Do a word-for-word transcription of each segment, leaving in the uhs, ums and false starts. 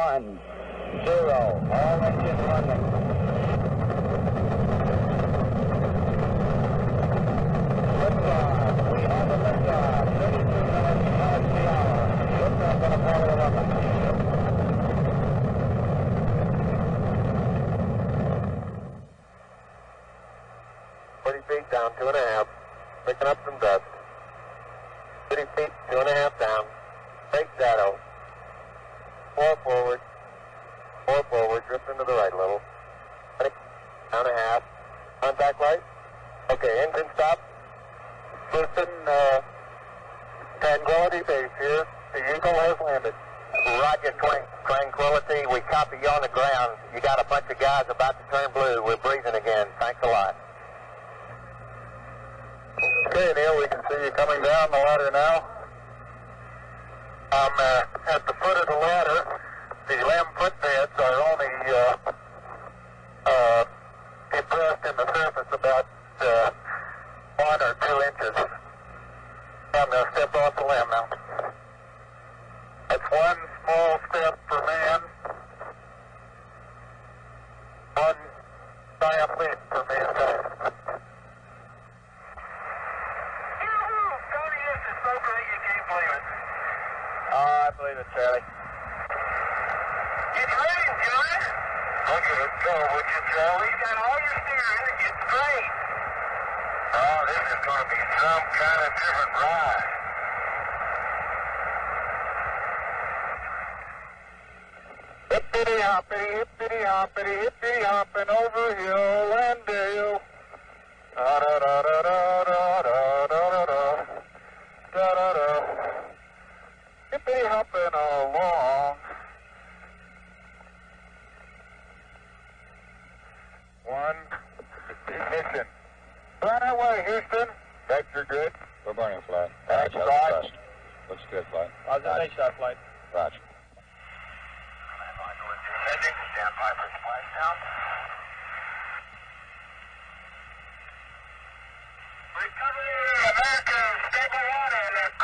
one, zero. All engines running. Liftoff. We have a liftoff. thirty-two minutes past the hour. Liftoff on Apollo eleven. forty feet down, two and a half. Picking up some dust. thirty feet, two and a half down. Break shadow. Four forward. Four forward. Drift into the right a little. Down a half. Contact light. Okay, engine stop. Houston, uh, Tranquility Base here. The Eagle has landed. Roger, Twan- Tranquility. We copy you on the ground. You got a bunch of guys about to turn blue. We're breathing again. Thanks a lot. Okay, Neil, we can see you coming down the ladder now. I'm uh, at the foot of the ladder. The limb footbeds are only uh, uh, impressed in the surface about uh, one or two inches. I'm going to step off the limb now. That's one small step for man, one giant leap for mankind. Oh, I believe it, Charlie. Get ready, John. Okay, go, would you, Charlie? You got all your steering, get straight. Oh, this is going to be some kind of different ride. Hippity hoppity, hippity hoppity, hippity hopping over hill and dale. Da da da da da da da da da da da da. Hippity hopping along. One ignition. Flat away, Houston. Vector good. We're burning flat. That's Roger, right. trust. Looks good, flight. How's the base shot flight? Roger. Heading. Stand by for splashdown. Recovery, America, stable water, and the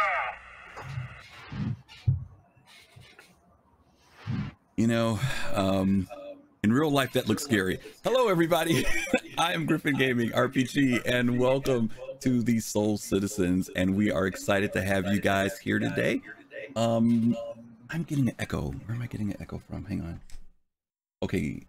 crew is gone. You know, um, in real life, that looks scary. Hello, everybody. I am Griffin Gaming R P G, and welcome to the Soul Citizens. And we are excited to have you guys here today. Um, I'm getting an echo. Where am I getting an echo from? Hang on. Okay.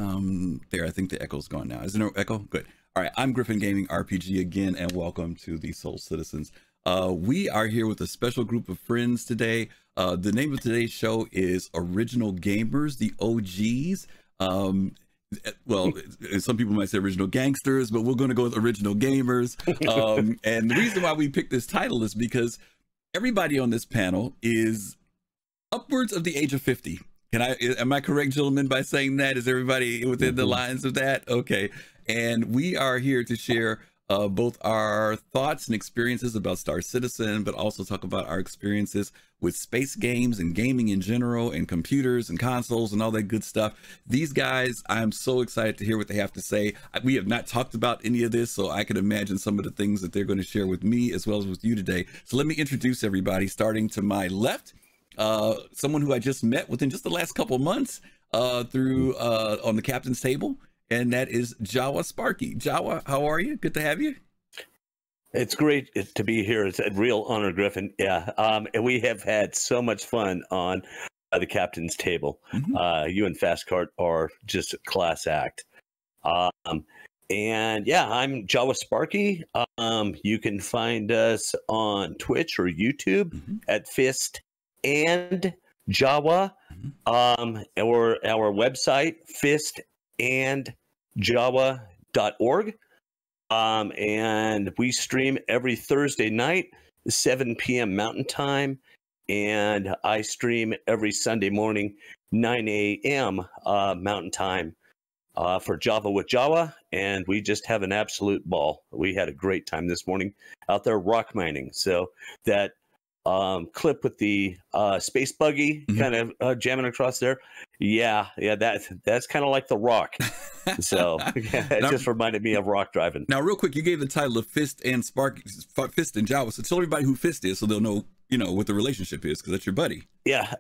Um, there, I think the echo's gone now. Is there no echo? Good. All right. I'm Griffin Gaming R P G again, and welcome to the Soul Citizens. Uh, we are here with a special group of friends today. Uh, the name of today's show is Original Gamers, the O Gs. Um, well, some people might say original gangsters, but we're going to go with original gamers. Um, and the reason why we picked this title is because everybody on this panel is upwards of the age of fifty. Can I, am I correct, gentlemen, by saying that? Is everybody within the lines of that? Okay. And we are here to share uh, both our thoughts and experiences about Star Citizen, but also talk about our experiences with space games and gaming in general and computers and consoles and all that good stuff. These guys, I'm so excited to hear what they have to say. We have not talked about any of this, so I can imagine some of the things that they're going to share with me as well as with you today. So let me introduce everybody, starting to my left. Uh, someone who I just met within just the last couple months uh, through uh, on the captain's table, and that is JawaSparky. Jawa, how are you? Good to have you. It's great to be here. It's a real honor, Griffin. Yeah, um, and we have had so much fun on uh, the captain's table. Mm-hmm. uh, you and Fastcart are just a class act. Um, and yeah, I'm JawaSparky. Um, you can find us on Twitch or YouTube mm-hmm. at Fist and Jawa, um, or our website, fist and jawa dot org. Um, and we stream every Thursday night, seven p m Mountain Time, and I stream every Sunday morning, nine a m Uh, Mountain Time uh, for Java with Jawa, and we just have an absolute ball. We had a great time this morning out there rock mining. So that Um, clip with the uh, space buggy mm-hmm. kind of uh, jamming across there. Yeah, yeah, that, that's kind of like The Rock. So yeah, it now, just reminded me of rock driving. Now, real quick, you gave the title of Fist and Spark, Fist and Jawa. So tell everybody who Fist is so they'll know, you know, what the relationship is, because that's your buddy. Yeah.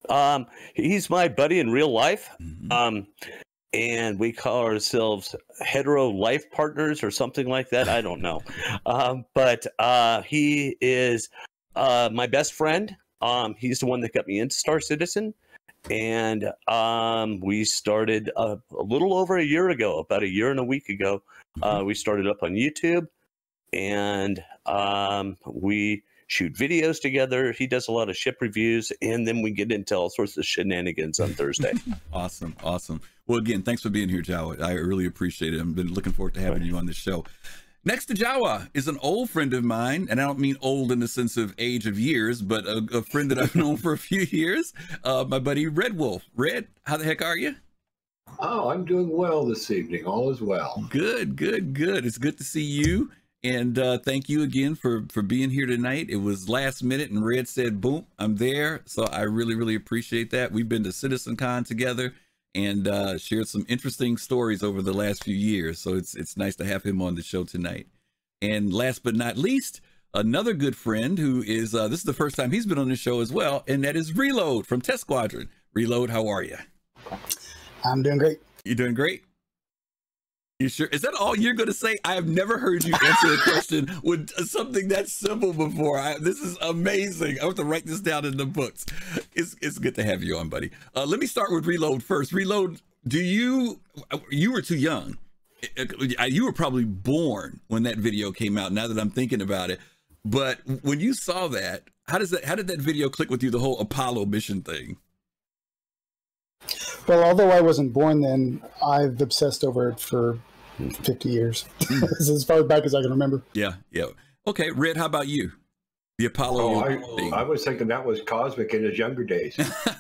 Um, he's my buddy in real life. Mhm. Um, and we call ourselves hetero life partners or something like that. I don't know. um, but uh, he is uh, my best friend. Um, he's the one that got me into Star Citizen. And um, we started uh, a little over a year ago, about a year and a week ago. Uh, we started up on YouTube, and um, we shoot videos together. He does a lot of ship reviews, and then we get into all sorts of shenanigans on Thursday. Awesome, awesome. Well, again, thanks for being here, Jawa. I really appreciate it. I've been looking forward to having you on this show. Next to Jawa is an old friend of mine, and I don't mean old in the sense of age of years, but a, a friend that I've known for a few years, uh, my buddy RedWolfe. Red, how the heck are you? Oh, I'm doing well this evening. All is well. Good, good, good. It's good to see you. And uh, thank you again for, for being here tonight. It was last minute, and Red said, boom, I'm there. So I really, really appreciate that. We've been to CitizenCon together and uh, shared some interesting stories over the last few years. So it's it's nice to have him on the show tonight. And last but not least, another good friend who is, uh, this is the first time he's been on the show as well, and that is Reload from Test Squadron. Reload, how are you? I'm doing great. You doing great? You sure? Is that all you're going to say? I have never heard you answer a question with something that simple before. I, this is amazing. I have to write this down in the books. It's it's good to have you on, buddy. Uh, let me start with Reload first. Reload, do you, you were too young. You were probably born when that video came out, now that I'm thinking about it. But when you saw that, how does that, how did that video click with you, the whole Apollo mission thing? Well, although I wasn't born then, I've obsessed over it for fifty years. As far back as I can remember. Yeah, yeah. Okay, Red, how about you? The Apollo Oh, I, thing. I was thinking that was Cosmic in his younger days.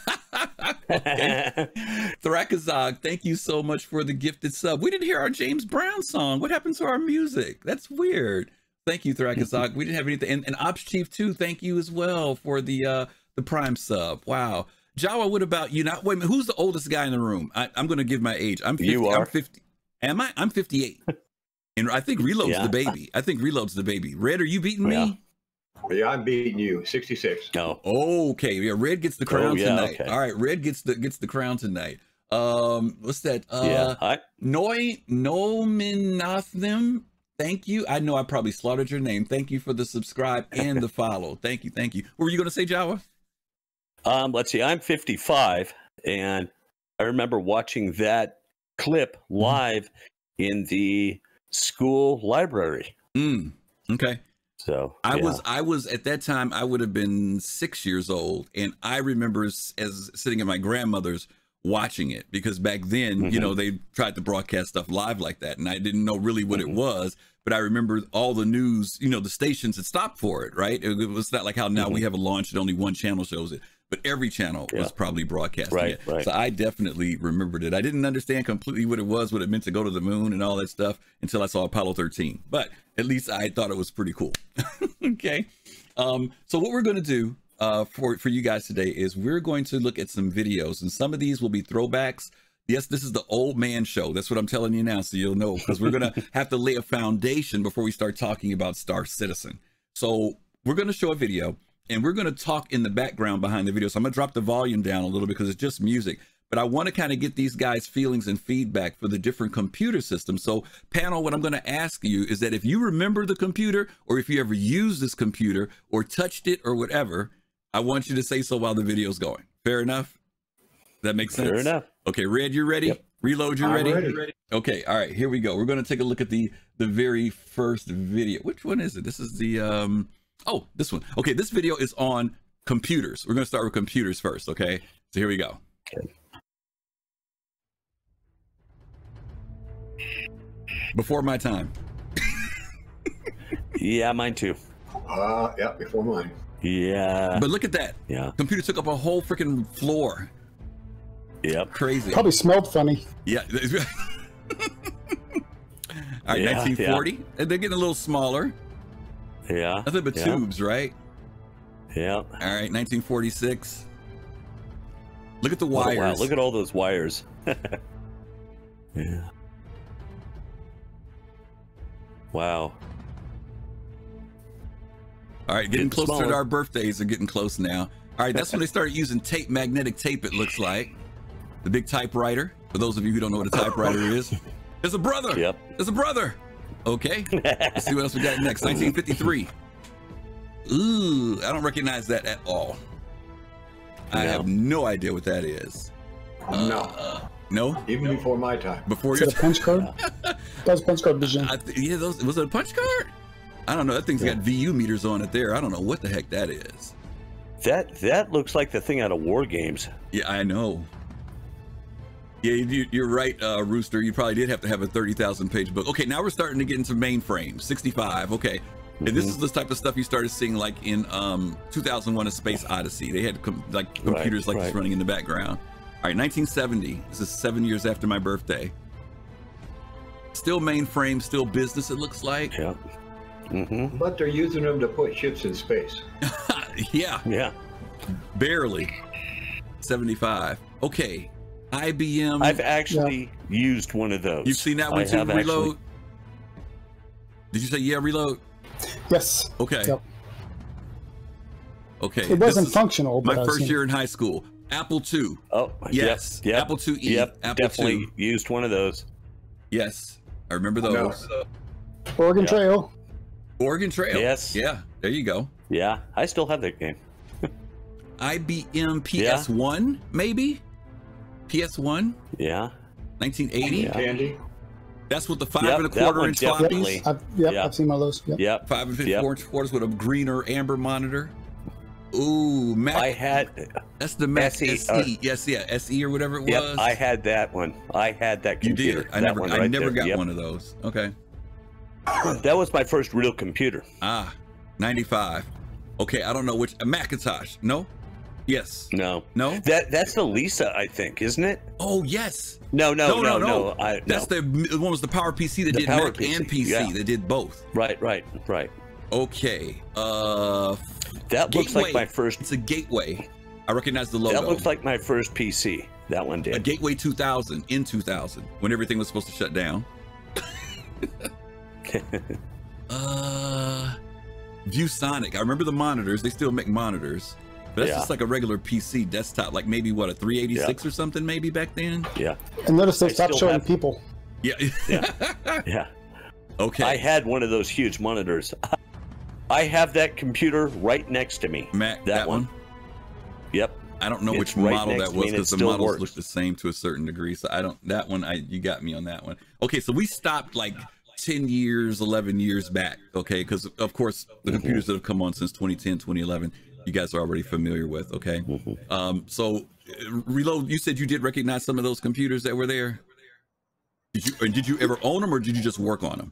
Okay. Thrakazog, thank you so much for the gifted sub. We didn't hear our James Brown song. What happened to our music? That's weird. Thank you, Thrakazog. We didn't have anything. And, and Ops Chief too, thank you as well for the uh the Prime sub. Wow. Jawa, what about you? Now, wait a minute, who's the oldest guy in the room? I, I'm going to give my age. I'm fifty. You are. I'm fifty. Am I? I'm fifty-eight. And I think Reload's Yeah. the baby. I think Reload's the baby. Red, are you beating Yeah. me? Yeah, I'm beating you. sixty-six. No. Okay, yeah, Red gets the crown Oh, yeah, tonight. okay. All right, Red gets the gets the crown tonight. Um, what's that? Uh, yeah. I, Noi Nominathim. Thank you. I know I probably slaughtered your name. Thank you for the subscribe and the follow. Thank you, thank you. What were you going to say, Jawa? um, let's see. I'm fifty-five, and I remember watching that clip live in the school library. Mm, okay. So I yeah. was I was at that time I would have been six years old, and I remember as, as sitting at my grandmother's watching it, because back then, Mm-hmm. you know, they tried to broadcast stuff live like that, and I didn't know really what Mm-hmm. it was, but I remember all the news, you know, the stations had stopped for it, right? It, it was not like how now Mm-hmm. we have a launch and only one channel shows it, but every channel Yeah. was probably broadcasting Right, it. right. So I definitely remembered it. I didn't understand completely what it was, what it meant to go to the moon and all that stuff until I saw Apollo thirteen, but at least I thought it was pretty cool. Okay. Um, so what we're going to do uh, for, for you guys today is we're going to look at some videos, and some of these will be throwbacks. Yes, this is the old man show. That's what I'm telling you now, so you'll know, because we're going to have to lay a foundation before we start talking about Star Citizen. So we're going to show a video, and we're going to talk in the background behind the video. So I'm going to drop the volume down a little because it's just music. But I want to kind of get these guys' feelings and feedback for the different computer systems. So panel, what I'm going to ask you is that if you remember the computer, or if you ever used this computer or touched it or whatever, I want you to say so while the video's going. Fair enough? That makes sense? Fair enough. Okay, Red, you're ready? Yep. Reload, you're I'm ready? ready. Okay, all right, here we go. We're going to take a look at the the very first video. Which one is it? This is the, um, oh, this one. Okay, this video is on computers. We're going to start with computers first, okay? So here we go. Okay. Before my time. Yeah, mine too. Uh, yeah, before mine. Yeah. But look at that. Yeah. Computer took up a whole freaking floor. Yep. Crazy. Probably smelled funny. Yeah. All right, Yeah, nineteen forty. And they're getting a little smaller. Yeah. Nothing but yeah. tubes, right? Yeah. All right, nineteen forty-six. Look at the Oh, wires. wow. Look at all those wires. Yeah. Wow. All right, getting Getting closer to smaller. our birthdays are getting close now. All right, that's when they started using tape, magnetic tape, it looks like. The big typewriter. For those of you who don't know what a typewriter is, there's a brother. Yep. There's a brother. Okay. Let's see what else we got next. nineteen fifty-three. Ooh, I don't recognize that at all. I No. have no idea what that is. No, Uh, no? even before my time. Before Is your it a punch card? That was a punch card vision. I th- yeah, those, was it a punch card? I don't know. That thing's got V U meters on it there. I don't know what the heck that is. That that looks like the thing out of War Games. Yeah, I know. Yeah, you, you're right, uh, Rooster. You probably did have to have a thirty thousand page book. Okay, now we're starting to get into mainframes. sixty-five, okay. And this is the type of stuff you started seeing like in um, two thousand one: A Space Odyssey. They had com- like computers Right, like this right. running in the background. All right, nineteen seventy. This is seven years after my birthday. Still mainframe, still business, it looks like. Yeah. Mm-hmm. But they're using them to put ships in space. Yeah, Yeah. barely. seventy-five. Okay, I B M. I've actually used one of those. You've seen that I one too, have Reload? actually. Did you say yeah, Reload? Yes. Okay. Yep. Okay. It wasn't this is functional, but My I've first seen year in high school. Apple two. Oh, Yes. Yep, yep, Apple two E. Yep. Apple definitely two. used one of those. Yes. I remember No. those. Oregon Yeah. Trail. Oregon Trail. Yes. Yeah. There you go. Yeah, I still have that game. I B M P S one, maybe? P S one? Yeah. nineteen eighty? Yeah. Tandy? That's with the five Yep, and a that quarter one inch definitely. floppies? I've, yep, Yeah. I've seen one of those. Yep. Yep. Five and fifty-four Yep. inch quarters with a green or amber monitor. Ooh, Mac. I had. That's the Mac S E, S E. Yes, yeah, S E or whatever it Yep. was. I had that one. I had that You computer. did. I that never, one I right never there. got Yep. one of those. Okay. That was my first real computer. Ah, ninety-five. Okay, I don't know which. A Macintosh. No? Yes. No. No? That that's the Lisa, I think, isn't it? Oh, yes. No, no, no, no. I, That's no. the the one was the Power P C that The did Power Mac P C, and P C. yeah. They did both. Right, right, right. Okay. Uh, That looks like Gateway. my first. It's a Gateway. I recognize the logo. That looks like my first P C. That one a did. Gateway two thousand in two thousand when everything was supposed to shut down. uh, ViewSonic. I remember the monitors. They still make monitors. But that's Yeah. just like a regular P C desktop, like maybe what, a three eighty-six or something maybe back then? Yeah, And notice they I stopped still showing have- people. Yeah. yeah, yeah. Okay. I had one of those huge monitors. I have that computer right next to me. Mac, that that, one. one. Yep. I don't know It's which right model next that to me was and it because the still models works. look the same to a certain degree. So I don't, that one, I you got me on that one. Okay, so we stopped like ten years, eleven years back. Okay, because of course the Mm-hmm. computers that have come on since twenty ten, twenty eleven, you guys are already familiar with. Okay, Mm-hmm. um, so uh, Reload, you said you did recognize some of those computers that were there. Did you, and did you ever own them or did you just work on them?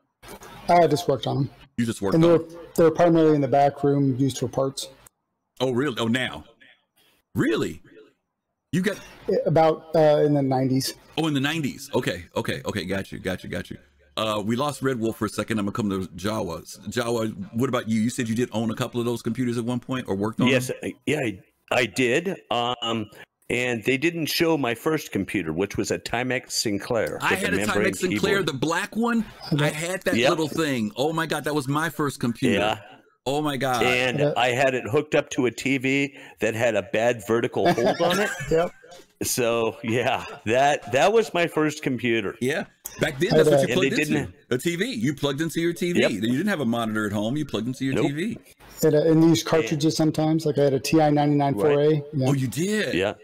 I just worked on them. You just worked And on they're, them. they're primarily in the back room used for parts. Oh, really? Oh, now, really? You got About uh, in the nineties. Oh, in the nineties. Okay, okay, okay. Got you, got you, got you. Uh, we lost RedWolfe for a second. I'm gonna come to Jawa. Jawa, what about you? You said you did own a couple of those computers at one point, or worked on Yes, them? I- yeah, I, I did. Um, and they didn't show my first computer, which was a Timex Sinclair. I with had a membrane Timex Sinclair, keyboard. the black one. I had that Yep. little thing. Oh my god, that was my first computer. Yeah. Oh my god. And Yeah. I had it hooked up to a T V that had a bad vertical hold on it. Yep. So yeah, that that was my first computer. Yeah. Back then, I that's what had you a- plugged And they into. didn't- A T V. You plugged into your T V. Yep. You didn't have a monitor at home. You plugged into your Nope. T V. And, uh, and these cartridges sometimes, like I had a T I ninety-nine four A. Yeah. Oh, you did? Yeah.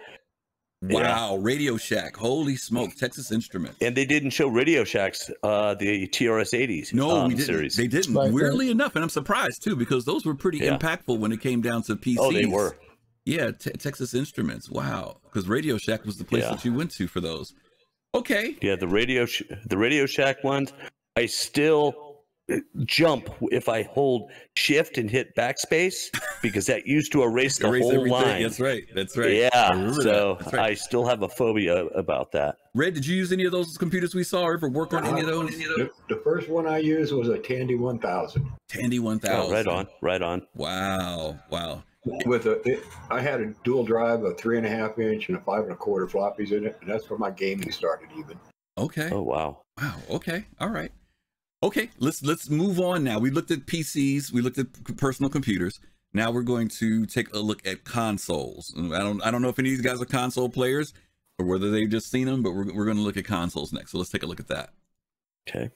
Wow. Radio Shack. Holy smoke. Texas Instruments. And they didn't show Radio Shack's uh, the T R S eighties No, um, we didn't. series. They didn't. Right, Weirdly right. enough, and I'm surprised too, because those were pretty Yeah. impactful when it came down to P Cs. Oh, they were. Yeah, te- Texas Instruments. Wow, because Radio Shack was the place Yeah. that you went to for those. Okay. Yeah, the Radio Sh- the Radio Shack ones. I still jump if I hold Shift and hit backspace because that used to erase the Erase whole everything. line. That's right. That's right. I Yeah, remember so that. That's right. I still have a phobia about that. Red, did you use any of those computers we saw, or ever work on any of those? The, the first one I used was a Tandy one thousand. Tandy one thousand. Oh, right on, right on. Wow. Wow. With a, it, I had a dual drive, a three and a half inch and a five and a quarter floppies in it, and that's where my gaming started. Even Okay. Oh wow. Wow. Okay. All right. Okay. Let's let's move on now. We looked at P Cs. We looked at c- personal computers. Now we're going to take a look at consoles. I don't I don't know if any of these guys are console players or whether they've just seen them, but we're, we're going to look at consoles next. So let's take a look at that. Okay.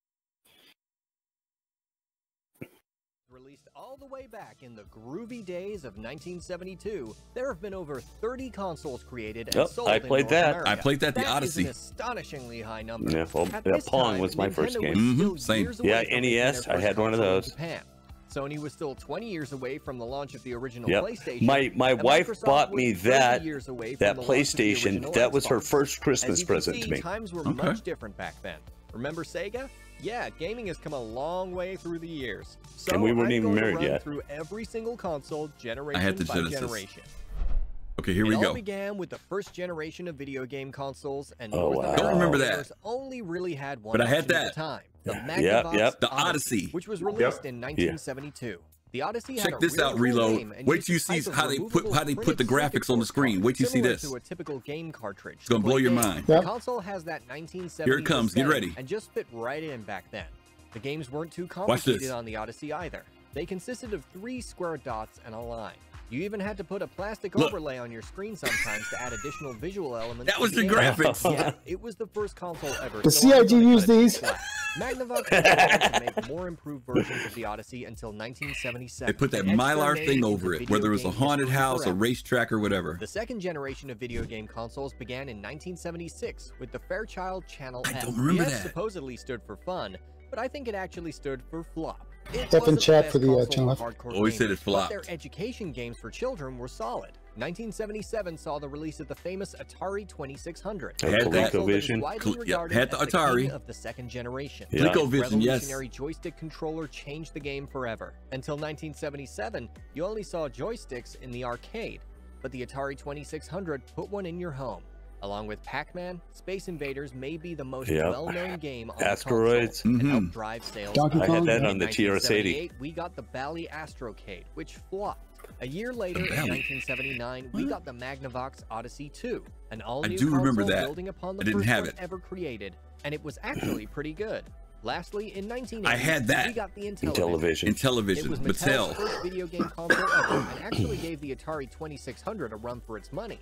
Released all the way back in the groovy days of nineteen seventy-two, there have been over thirty consoles created and Yep, sold I in played North that. America. I played that, the That Odyssey. is an astonishingly high number. Yeah, well, At yeah, this Pong time, was my first Nintendo game. was still Mhm, same. years away Yeah, from N E making S, their I had first one of console in those. Japan. Sony was still twenty years away from the launch of the original Yep. PlayStation. My my and wife Microsoft bought was me thirty that years away from that the launch of the PlayStation. original That was her Xbox. first As Christmas you can present see, to me. times were Okay. much different back then. Remember Sega? Yeah, gaming has come a long way through the years. So And we weren't I'm even going to married run yet. through every single console generation I had the by Genesis. generation. Okay, here we it all go. began with the first generation of video game consoles, and Oh, North wow. American Don't remember that. gamers only really had one But I had option at that. the time, the Yep, Magnavox yep. The Odyssey. which was released in nineteen seventy-two. The Odyssey had Check a this real out, cool Reload. name and Wait used till you a see type of how they put removable how they put the printed graphics on the circuit screen. board Wait till you see similar this. to a typical game cartridge. It's gonna to blow play your games. mind. The Yep. console has that nineteen seventy Here it comes. Get aesthetic ready. and just fit right in back then. The games weren't too Watch complicated this. on the Odyssey either. They consisted of three square dots and a line. You even had to put a plastic Look. overlay on your screen sometimes to add additional visual elements. That to was the game. graphics. Yeah, it was the first console ever. The so C I I'm G gonna used cut it these. flat. Magnavox continued to make more improved versions of the Odyssey until nineteen seventy-seven. They put that and Mylar etched their thing name over into it, whether it was a video game haunted history house, a forever. racetrack, or whatever. The second generation of video game consoles began in nineteen seventy-six with the Fairchild Channel I F. don't remember the F that. supposedly stood for fun, but I think it actually stood for flop. It F in wasn't chat best for the, uh, console Channel for F. hardcore Always said gamers, it flopped. But their education games for children were solid. nineteen seventy-seven saw the release of the famous Atari twenty-six hundred. I had a that. console that is ColecoVision. widely Cle- yeah, regarded had the as Atari. king of the second generation. Yeah. This ColecoVision, yes. revolutionary joystick controller changed the game forever. Until nineteen seventy-seven, you only saw joysticks in the arcade, but the Atari twenty-six hundred put one in your home. Along with Pac-Man, Space Invaders may be the most Yep. well-known game on Asteroids. the console and Mhm. helped drive sales. Donkey up. I had Kong. that In on the T R S eighty. nineteen seventy-eight, we got the Bally Astrocade, which flopped. A year later, in Bally? nineteen seventy-nine, we What? got the Magnavox Odyssey two, an I all-new do remember console that. building upon the I didn't first have one it. ever created, and it was actually pretty good. Lastly, in nineteen eighty, I had that. we got the Intellivision. Intellivision. In It television, was Mattel. Mattel's first video game console ever, and actually gave the Atari twenty-six hundred a run for its money.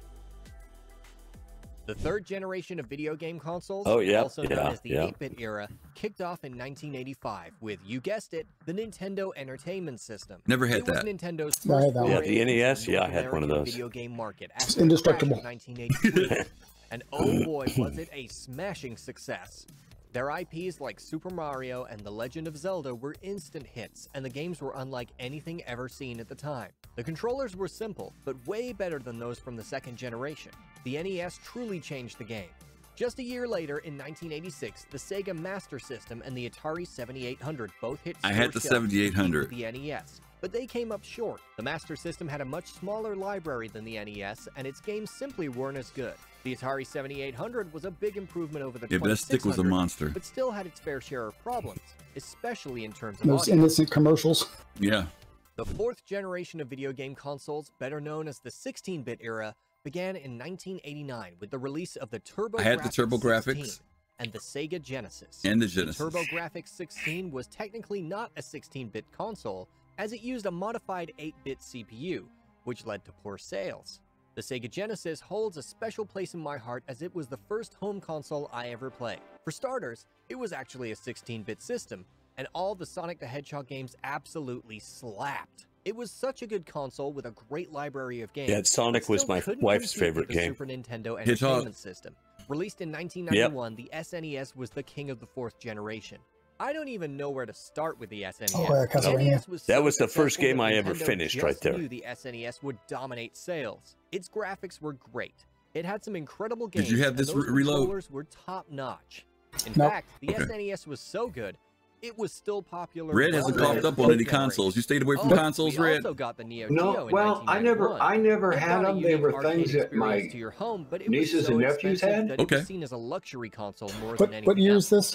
The third generation of video game consoles, Oh, yeah, also known yeah, as the yeah. eight-bit era, kicked off in nineteen eighty-five with, you guessed it, the Nintendo Entertainment System. Never had it was that. Nintendo's Yeah, I had first that one. Yeah, foray the N E S, into the yeah, I North had one of American those. Video game market It's after the crash indestructible. of nineteen eighty-three. And oh boy, was it a smashing success. Their I Ps like Super Mario and The Legend of Zelda were instant hits, and the games were unlike anything ever seen at the time. The controllers were simple, but way better than those from the second generation. The N E S truly changed the game. Just a year later, in nineteen eighty-six, the Sega Master System and the Atari seventy-eight hundred both hit I had store the shelves to seventy-eight compete hundred. with the N E S, but they came up short. The Master System had a much smaller library than the N E S, and its games simply weren't as good. The Atari seventy-eight hundred was a big improvement over the Yeah, but that stick was a twenty-six hundred, monster. but still had its fair share of problems, especially in terms of Those audio. innocent commercials. Yeah. The fourth generation of video game consoles, better known as the sixteen-bit era, began in nineteen eighty-nine with the release of the TurboGrafx I had the TurboGrafx. sixteen and the Sega Genesis. And the Genesis. The TurboGrafx sixteen was technically not a sixteen-bit console, as it used a modified eight-bit C P U, which led to poor sales. The Sega Genesis holds a special place in my heart as it was the first home console I ever played. For starters, it was actually a sixteen-bit system, and all the Sonic the Hedgehog games absolutely slapped. It was such a good console with a great library of games. Yeah, Sonic but was still my couldn't wife's compete favorite with the game. Super Nintendo Hedgehog. Entertainment System. Released in nineteen ninety-one, the S N E S was the king of the fourth generation. I don't even know where to start with the S N E S. Oh, yeah, Castlevania. N E S was That so was the first successful game that I ever Nintendo finished just right there. knew the S N E S would dominate sales. Its graphics were great. It had some incredible Did games. you have and this those re- reload? controllers were top notch. In Nope. fact, the Okay. S N E S was so good, it was still popular. Red well hasn't into coughed the up on third any generation. consoles. You stayed away from Oh, consoles, we Red. also got the Neo No, Geo in well, I never, nineteen ninety-one. I never That had brought a them. They unique were arcade things that my experience to your home, but it nieces was so and nephews expensive had. that Okay. it was seen as a luxury console more What than what anything year else. is this?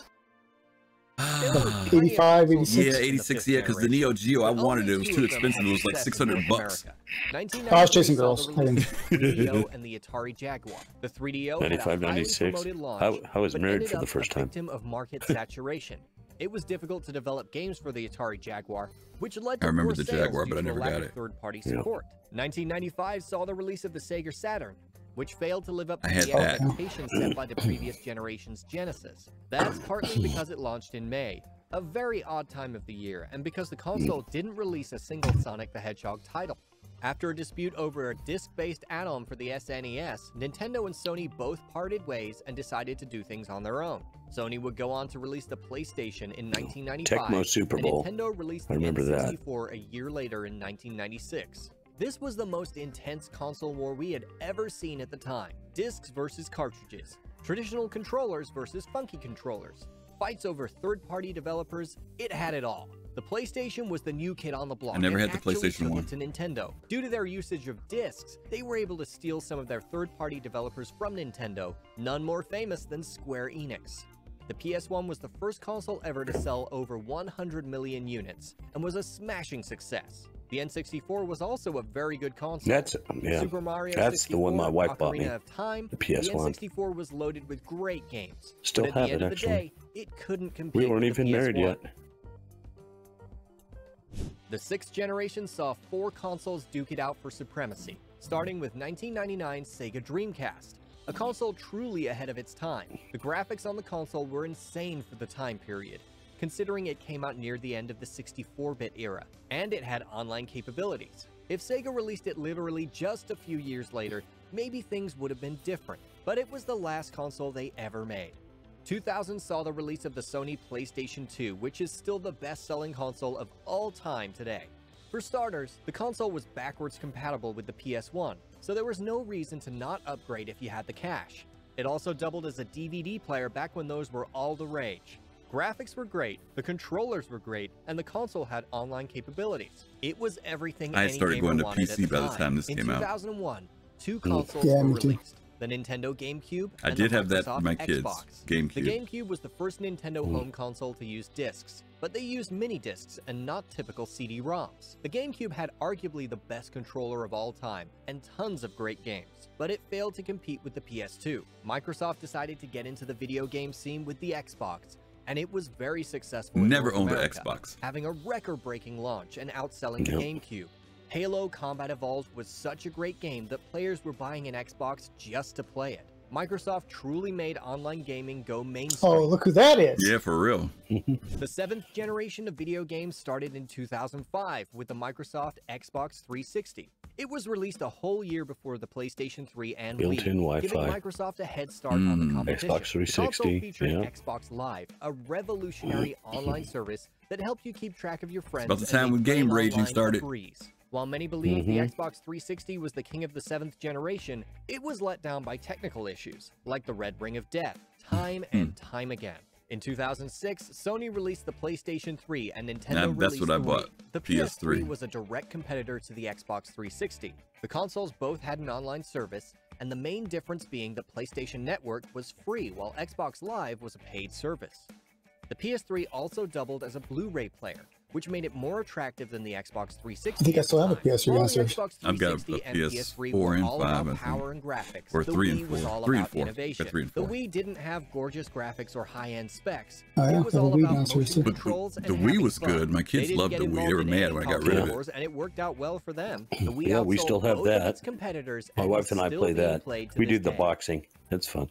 There were Ah. plenty of eighty-five, consoles Yeah, eighty-six? in the eighty-six, fifth yeah, because the generation, Neo Geo, I but wanted it. It only was two too of them expensive. It had was like success six in hundred North bucks. America. I was nineteen chasing ninety-three saw girls. the I release didn't- of the three D O and the Atari Jaguar. The three D O had a ninety-five, highly ninety-six. promoted launch, I, I was but married ended for the up first a time. victim of market saturation. It was difficult to develop games for the Atari Jaguar, which led to I remember poor the sales Jaguar, due but I to a never lack got of it. third-party Yeah. support. nineteen ninety-five saw the release of the Sega Saturn, which failed to live up to I had the that. expectations set by the previous generation's Genesis. That's partly because it launched in May, a very odd time of the year, and because the console didn't release a single Sonic the Hedgehog title. After a dispute over a disc-based add-on for the S N E S, Nintendo and Sony both parted ways and decided to do things on their own. Sony would go on to release the PlayStation in nineteen ninety-five, Tecmo Super Bowl. and Nintendo released I the remember N that. sixty-four a year later in nineteen ninety-six. This was the most intense console war we had ever seen at the time. Discs versus cartridges, traditional controllers versus funky controllers, fights over third-party developers, it had it all. The PlayStation was the new kid on the block. I never and had the actually PlayStation took one. it to Nintendo. Due to their usage of discs, they were able to steal some of their third-party developers from Nintendo, none more famous than Square Enix. The P S one was the first console ever to sell over one hundred million units, and was a smashing success. The N sixty-four was also a very good console. That's yeah. Super Mario That's the one my sixty-four, wife bought me. Ocarina of Time, The P S one. The N sixty-four was loaded with great games. Still but at have the end it, of the actually. day, it couldn't compete We weren't with the even P S married one. yet. The sixth generation saw four consoles duke it out for supremacy, starting with nineteen ninety-nine's Sega Dreamcast, a console truly ahead of its time. The graphics on the console were insane for the time period, considering it came out near the end of the sixty-four bit era, and it had online capabilities. If Sega released it literally just a few years later, maybe things would have been different, but it was the last console they ever made. two thousand saw the release of the Sony PlayStation two, which is still the best-selling console of all time today. For starters, the console was backwards compatible with the P S one, so there was no reason to not upgrade if you had the cash. It also doubled as a D V D player back when those were all the rage. Graphics were great, the controllers were great, and the console had online capabilities. It was everything I any started gamer going to wanted P at C by the time this In came out. two thousand one, two consoles Yeah, were me too. released. The Nintendo GameCube I and did the have that for Microsoft my kids. Xbox. GameCube. The GameCube was the first Nintendo home console to use discs, but they used mini discs and not typical C D ROMs. The GameCube had arguably the best controller of all time and tons of great games, but it failed to compete with the P S two. Microsoft decided to get into the video game scene with the Xbox, and it was very successful in Never North owned an America, Xbox. having a record-breaking launch and outselling the Nope. GameCube. Halo Combat Evolved was such a great game that players were buying an Xbox just to play it. Microsoft truly made online gaming go mainstream. Oh, look who that is. Yeah, for real. The seventh generation of video games started in two thousand five with the Microsoft Xbox three sixty. It was released a whole year before the PlayStation three and Wii, Built-in Wi-Fi. giving Microsoft a head start on the Mm. competition. Xbox three The console sixty, featured yeah. Xbox Live, a revolutionary online service that helped you keep track of your friends. about the and time make when game playing raging online a started. breeze. While many believe Mhm. the Xbox three sixty was the king of the seventh generation, it was let down by technical issues, like the Red Ring of Death, time Hmm. and time again. In two thousand six, Sony released the PlayStation three and Nintendo Now, that's released what I the bought, Wii. The P S three. P S three was a direct competitor to the Xbox three sixty. The consoles both had an online service, and the main difference being the PlayStation Network was free while Xbox Live was a paid service. The P S three also doubled as a Blu-ray player, which made it more attractive than the Xbox three sixty. I think I at still the have a time. P S three While the downstairs. Xbox I've got a three sixty and P S P S three four were and all five, I about think. power and graphics. Or the three and Wii was four. all Three and about four. Got innovation. three and The four. Wii didn't have gorgeous graphics or high-end specs. Oh, yeah, It was I have a all Wii about downstairs, motion too. But controls the, and the Wii having was fun. good. My They kids didn't loved get the Wii. They involved were in mad any when I got console rid of it. wars, and it worked out well for them. The Wii Yeah, we outsold still have both of that. its competitors, My and wife is and I still play being that. played to We this do the day. boxing. That's fun.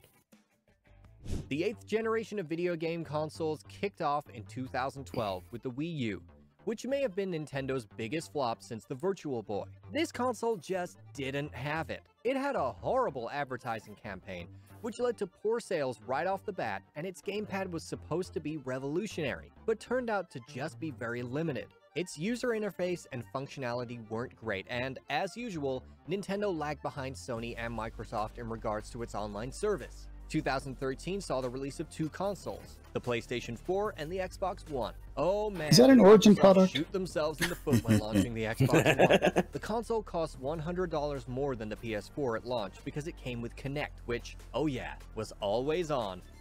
The eighth generation of video game consoles kicked off in two thousand twelve with the Wii U, which may have been Nintendo's biggest flop since the Virtual Boy. This console just didn't have it. It had a horrible advertising campaign, which led to poor sales right off the bat, and its gamepad was supposed to be revolutionary, but turned out to just be very limited. Its user interface and functionality weren't great, and as usual, Nintendo lagged behind Sony and Microsoft in regards to its online service. two thousand thirteen saw the release of two consoles, the PlayStation four and the Xbox One. Oh man, Is that an did Origin Microsoft product? shoot themselves in the foot when launching the Xbox One. The console cost one hundred dollars more than the P S four at launch because it came with Kinect, which, oh yeah, was always on,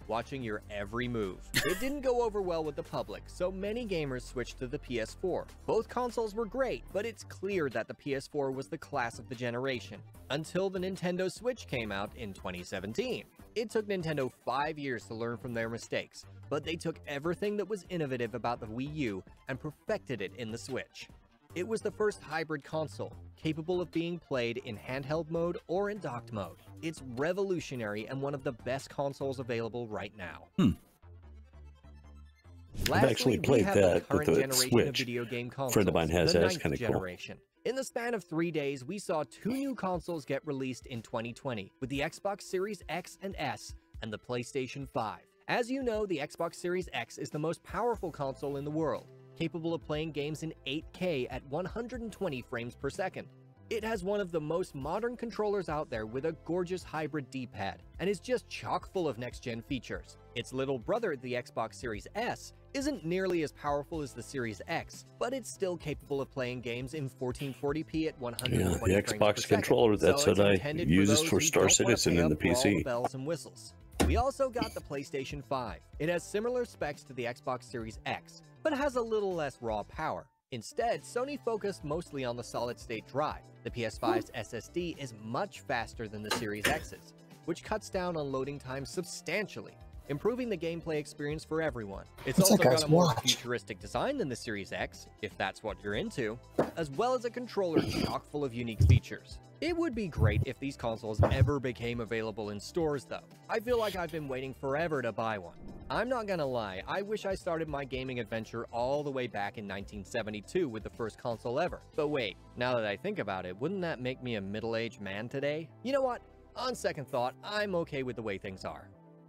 watching your every move. It didn't go over well with the public, so many gamers switched to the P S four. Both consoles were great, but it's clear that the P S four was the class of the generation, until the Nintendo Switch came out in twenty seventeen. It took Nintendo five years to learn from their mistakes, but they took everything that was innovative about the Wii U and perfected it in the Switch. It was the first hybrid console, capable of being played in handheld mode or in docked mode. It's revolutionary and one of the best consoles available right now. Hmm. Lastly, I've actually played we have that the with current the generation Switch. of video game consoles, A friend of mine has the that. It's ninth kind of cool. generation. In the span of three days, we saw two new consoles get released in twenty twenty, with the Xbox Series X and S and the PlayStation five. As you know, the Xbox Series X is the most powerful console in the world, capable of playing games in eight K at one hundred twenty frames per second. It has one of the most modern controllers out there with a gorgeous hybrid D-pad, and is just chock full of next-gen features. Its little brother, the Xbox Series S, isn't nearly as powerful as the Series X, but it's still capable of playing games in fourteen forty p at one hundred twenty Yeah, the frames per Xbox second. controller, that's so it's what I intended use those for who Star don't wanna Citizen pay and up the for all P C. the bells and whistles. We also got the PlayStation five. It has similar specs to the Xbox Series X, but has a little less raw power. Instead, Sony focused mostly on the solid-state drive. The P S five's S S D is much faster than the Series X's, which cuts down on loading time substantially, improving the gameplay experience for everyone. It's What's also that got guy's a more watch? futuristic design than the Series X, if that's what you're into, as well as a controller chock full of unique features. It would be great if these consoles ever became available in stores though. I feel like I've been waiting forever to buy one. I'm not gonna lie, I wish I started my gaming adventure all the way back in nineteen seventy-two with the first console ever. But wait, now that I think about it, wouldn't that make me a middle-aged man today? You know what? On second thought, I'm okay with the way things are.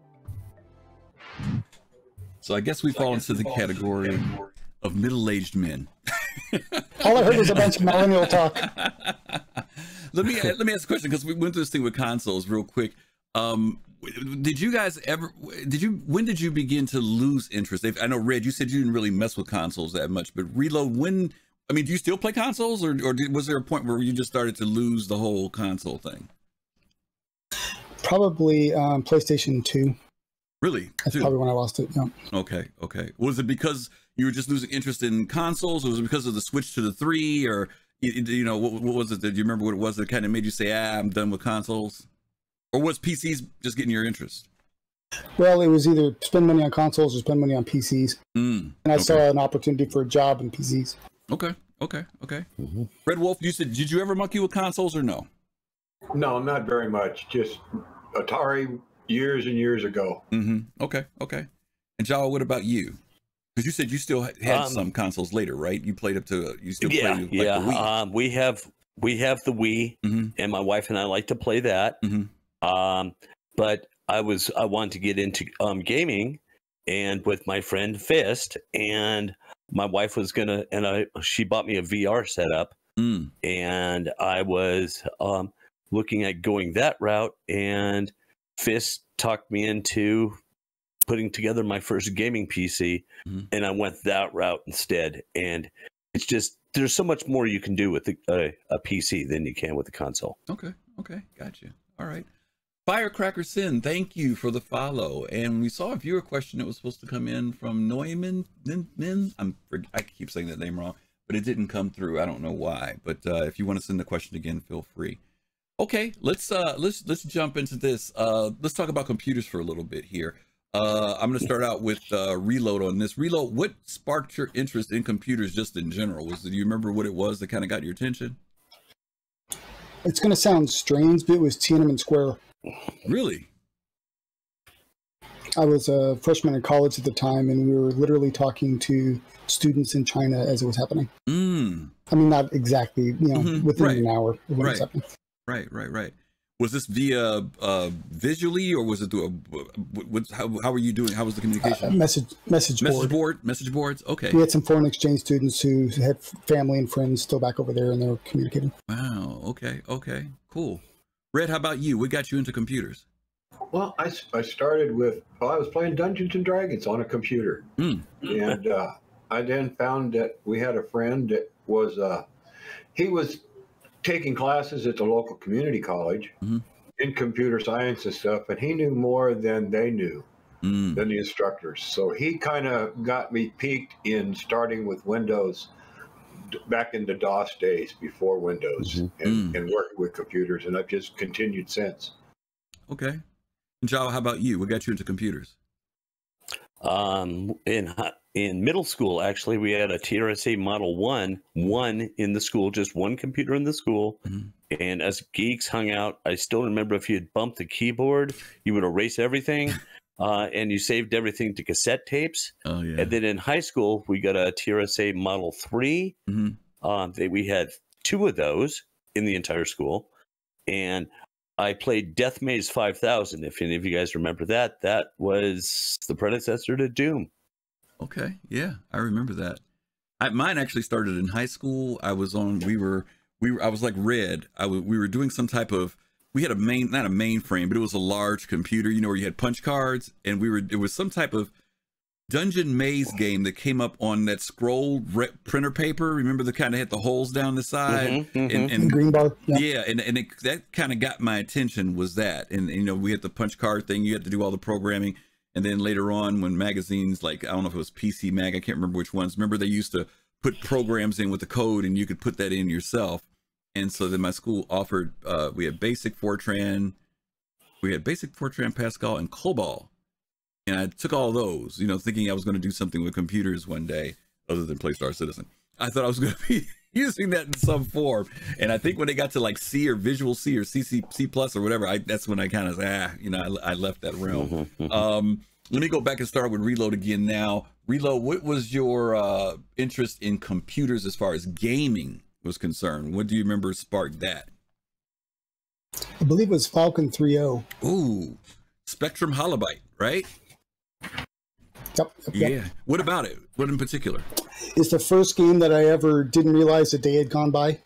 So I guess we fall into the category of middle-aged men. All I heard was a bunch of millennial talk. Let me let me ask a question, because we went through this thing with consoles real quick. Um, did you guys ever? Did you? When did you begin to lose interest? I know, Red, you said you didn't really mess with consoles that much, but Reload, when? I mean, do you still play consoles, or or did, was there a point where you just started to lose the whole console thing? Probably um, PlayStation two. Really? That's Two? probably when I lost it. Yeah. Okay, okay. Was it because you were just losing interest in consoles, or was it because of the switch to the three, or you, you know, what, what was it? Did you remember what it was that kind of made you say, "Ah, I'm done with consoles," or was P Cs just getting your interest? Well, it was either spend money on consoles or spend money on P Cs, Mm, and I okay. saw an opportunity for a job in P Cs. Okay, okay, okay. Mm-hmm. RedWolfe, you said, did you ever monkey with consoles or no? No, not very much. Just Atari years and years ago. Mm-hmm. Okay, okay. And Jawa, what about you? Because you said you still had Um, some consoles later, right? You played up to you still Yeah, play like yeah. the Wii. Um, we have we have the Wii, Mm-hmm. and my wife and I like to play that. Mm-hmm. Um, but I was I wanted to get into um, gaming, and with my friend Fist, and my wife was gonna, and I she bought me a V R setup, Mm. and I was um, looking at going that route, and Fist talked me into putting together my first gaming P C, Mhm. and I went that route instead. And it's just there's so much more you can do with a, a, a P C than you can with a console. Okay, okay, gotcha. All right. Firecracker Sin, thank you for the follow. And we saw a viewer question that was supposed to come in from Neumann. Min, Min, I'm I keep saying that name wrong, but it didn't come through. I don't know why. But uh, if you want to send the question again, feel free. Okay, let's uh, let's let's jump into this. Uh, let's talk about computers for a little bit here. Uh, I'm going to start out with uh, Reload on this. Reload, what sparked your interest in computers just in general? Was do you remember what it was that kind of got your attention? It's going to sound strange, but it was Tiananmen Square. Really? I was a freshman in college at the time, and we were literally talking to students in China as it was happening. Mm. I mean, not exactly, you know, Mhm, within right, an hour of when it right. was happening. Right, right, right. Was this via uh, visually, or was it through a? What, what, how, how were you doing? How was the Uh, communication? message, message, Message board. board, message boards. Okay. We had some foreign exchange students who had family and friends still back over there, and they were communicating. Wow. Okay. Okay. Cool. Red, how about you? What got you into computers? Well, I, I started with, well, I was playing Dungeons and Dragons on a computer. Mm. And uh, I then found that we had a friend that was, uh, he was taking classes at the local community college Mhm. in computer science and stuff, and he knew more than they knew. mm. than the instructors. So he kind of got me peaked in starting with Windows back in the DOS days before Windows, mm-hmm. and, mm. and working with computers, and I've just continued since. Okay. And Java, how about you? What got you into computers? Um, in in middle school, actually, we had a T R S A Model One, one in the school, just one computer in the school. Mm-hmm. And as geeks hung out, I still remember if you had bumped the keyboard, you would erase everything, uh, and you saved everything to cassette tapes. Oh yeah. And then in high school, we got a T R S A Model Three. Mm-hmm. Um, they, we had two of those in the entire school, and I played Death Maze five thousand. If any of you guys remember that, that was the predecessor to Doom. Okay, yeah, I remember that. I, mine actually started in high school. I was on. We were. We were. I was like Red. I w- we were doing some type of. We had a main, not a mainframe, but it was a large computer. You know, where you had punch cards, and we were. It was some type of dungeon maze game that came up on that scroll re- printer paper. Remember the kind of had the holes down the side, mm-hmm, mm-hmm. and, and green bar. Yeah, yeah and and it, that kind of got my attention. Was that, and, and you know, we had the punch card thing. You had to do all the programming, and then later on, when magazines like I don't know if it was P C Mag, I can't remember which ones. Remember they used to put programs in with the code, and you could put that in yourself. And so then my school offered. Uh, we had Basic, Fortran, we had Basic, Fortran, Pascal, and COBOL. And I took all those, you know, thinking I was going to do something with computers one day other than play Star Citizen. I thought I was going to be using that in some form. And I think when they got to like C or Visual C or C, C, C plus or whatever, I, that's when I kind of, ah, you know, I, I left that realm. um, let me go back and start with Reload again now. Reload, what was your uh, interest in computers as far as gaming was concerned? What do you remember sparked that? I believe it was Falcon three point oh. Ooh, Spectrum Holobyte, right? Yep, yep, yeah. What about it? What in particular? It's the first game that I ever didn't realize the day had gone by.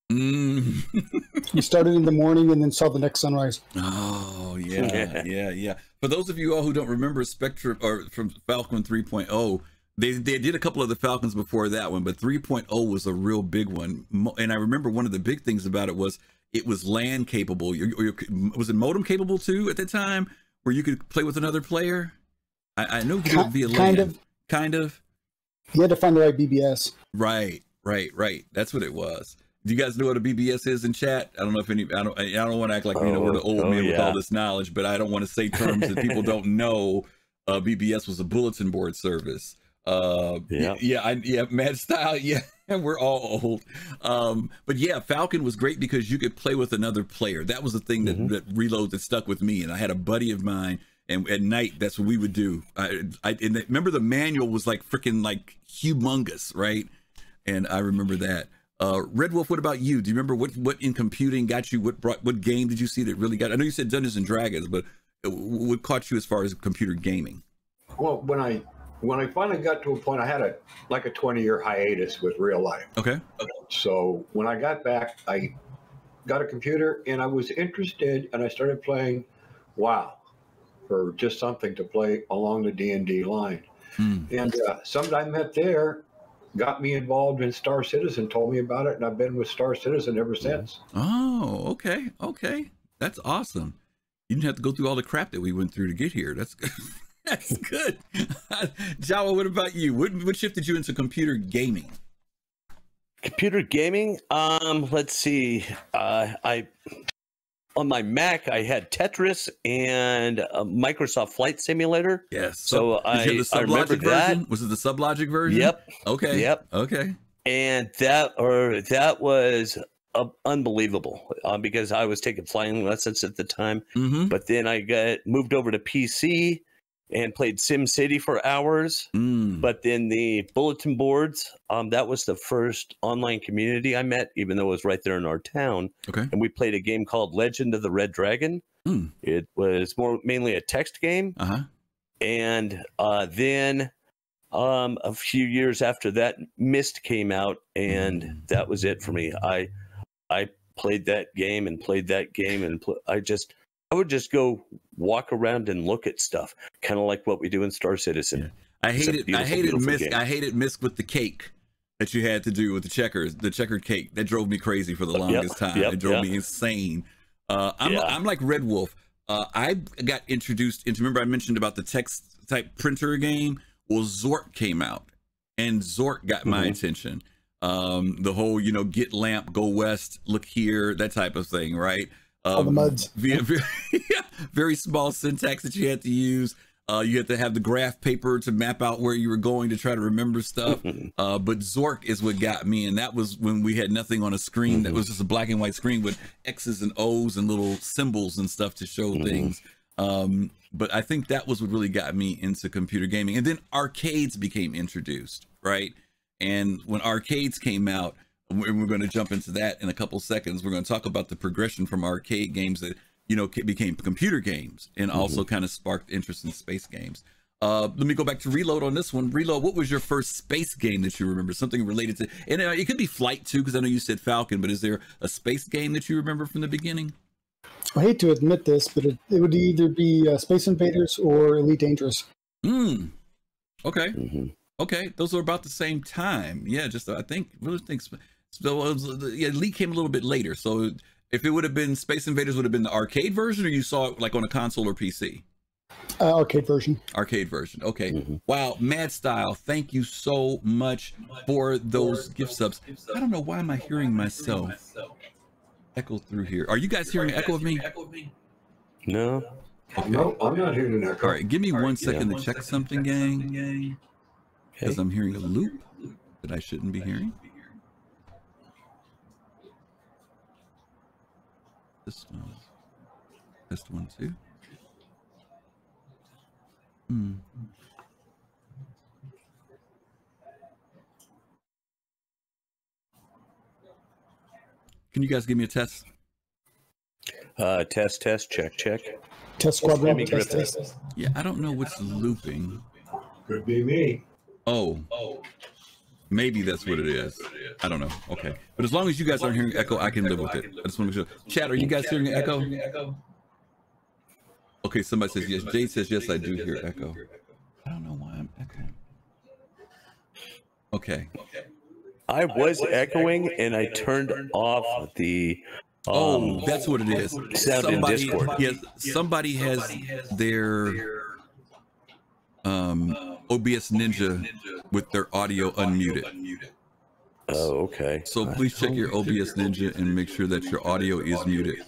Mm. You started in the morning and then saw the next sunrise. Oh, yeah, yeah, yeah. For those of you all who don't remember Spectrum or from Falcon three point oh, they they did a couple of the Falcons before that one, but three point oh was a real big one. And I remember one of the big things about it was it was LAN capable. Or, or, was it modem capable too at the time, where you could play with another player? I, I know you could do it via LAN. Kind of. Kind of. You had to find the right B B S. Right, right, right. That's what it was. Do you guys know what a B B S is in chat? I don't know if any. I don't. I don't want to act like you know we're the old oh, men yeah. with all this knowledge, but I don't want to say terms that people don't know. Uh, B B S was a bulletin board service. Uh, yeah, yeah, I, yeah, Mad Style. Yeah, we're all old. Um, but yeah, Falcon was great because you could play with another player. That was the thing that, mm-hmm. that Reload that stuck with me. And I had a buddy of mine. And at night, that's what we would do. I, I and the, remember the manual was like freaking like humongous, right? And I remember that. Uh, RedWolfe, what about you? Do you remember what, what in computing got you? What brought? What game did you see that really got? I know you said Dungeons and Dragons, but what caught you as far as computer gaming? Well, when I when I finally got to a point, I had a like a twenty year hiatus with real life. Okay. So when I got back, I got a computer and I was interested, and I started playing WoW. Or just something to play along the D and D line. Hmm. And uh, somebody I met there got me involved in Star Citizen, told me about it, and I've been with Star Citizen ever since. Oh, okay, okay. That's awesome. You didn't have to go through all the crap that we went through to get here. That's good. That's good. Jawa, what about you? What, what shifted you into computer gaming? Computer gaming? Um, let's see. Uh, I... On my Mac, I had Tetris and a Microsoft Flight Simulator. Yes. So, so I, did you have the I remember version? that. Was it the Sublogic version? Yep. Okay. Yep. Okay. And that or that was uh, unbelievable uh, because I was taking flying lessons at the time. Mm-hmm. But then I got moved over to P C and played SimCity for hours. Mm. But then the bulletin boards, um, that was the first online community I met, even though it was right there in our town. Okay. And we played a game called Legend of the Red Dragon. Mm. It was more mainly a text game. Uh-huh. And uh, then um, a few years after that, Myst came out, and mm. that was it for me. I I played that game and played that game, and pl- I just... I would just go walk around and look at stuff, kind of like what we do in Star Citizen. Yeah. I hated, I hated Myst. I hated Myst with the cake that you had to do with the checkers, the checkered cake. That drove me crazy for the longest yep, time. Yep, it drove yep. me insane. Uh, I'm, yeah. I'm like RedWolfe. uh, I got introduced into, remember I mentioned about the text type printer game? Well, Zork came out, and Zork got my mm-hmm. attention. Um, the whole, you know, get lamp, go west, look here, that type of thing, right? Um, All the muds. Via, very, very small syntax that you had to use. Uh, you had to have the graph paper to map out where you were going to try to remember stuff. Uh, but Zork is what got me, and that was when we had nothing on a screen. Mm-hmm. That was just a black and white screen with X's and O's and little symbols and stuff to show mm-hmm. things. Um, but I think that was what really got me into computer gaming. And then arcades became introduced, right? And when arcades came out, and we're going to jump into that in a couple seconds, we're going to talk about the progression from arcade games that, you know, became computer games and mm-hmm. also kind of sparked interest in space games. Uh, let me go back to Reload on this one. Reload, what was your first space game that you remember? Something related to, and uh, it could be Flight too, because I know you said Falcon, but is there a space game that you remember from the beginning? I hate to admit this, but it, it would either be uh, Space Invaders or Elite Dangerous. Hmm. Okay. Mm-hmm. Okay. Those are about the same time. Yeah. Just I think really think so. It was, yeah, Elite came a little bit later. So if it would have been Space Invaders, would have been the arcade version, or you saw it like on a console or P C? Uh, arcade version. Arcade version. Okay. Mm-hmm. Wow. Mad Style, thank you so much for those gift subs. I don't know why am I hearing myself echo through here. Are you guys hearing an echo of me? No. Okay. No, I'm not hearing an echo. All right. Give me one second to check something, gang. Because I'm hearing a loop that I shouldn't be hearing. This one. This one too. Hmm. Can you guys give me a test? Uh, test, test, check, check. Test Squadron. Test, test, test. Yeah, I don't know what's looping. Could be me. Oh. Maybe that's what it is. I don't know. Okay. But as long as you guys aren't hearing echo, I can live with it. I just want to make sure. Chat, are you guys hearing an echo? Okay, somebody says yes. Jade says yes, I do hear echo. I don't know why I'm echoing. Okay. I was echoing and I turned off the um, oh, that's what it is. Sound somebody, in Discord. Yes, somebody has their um, O B S Ninja with their audio unmuted. Oh, okay. So please check your O B S Ninja and make sure that your audio is muted.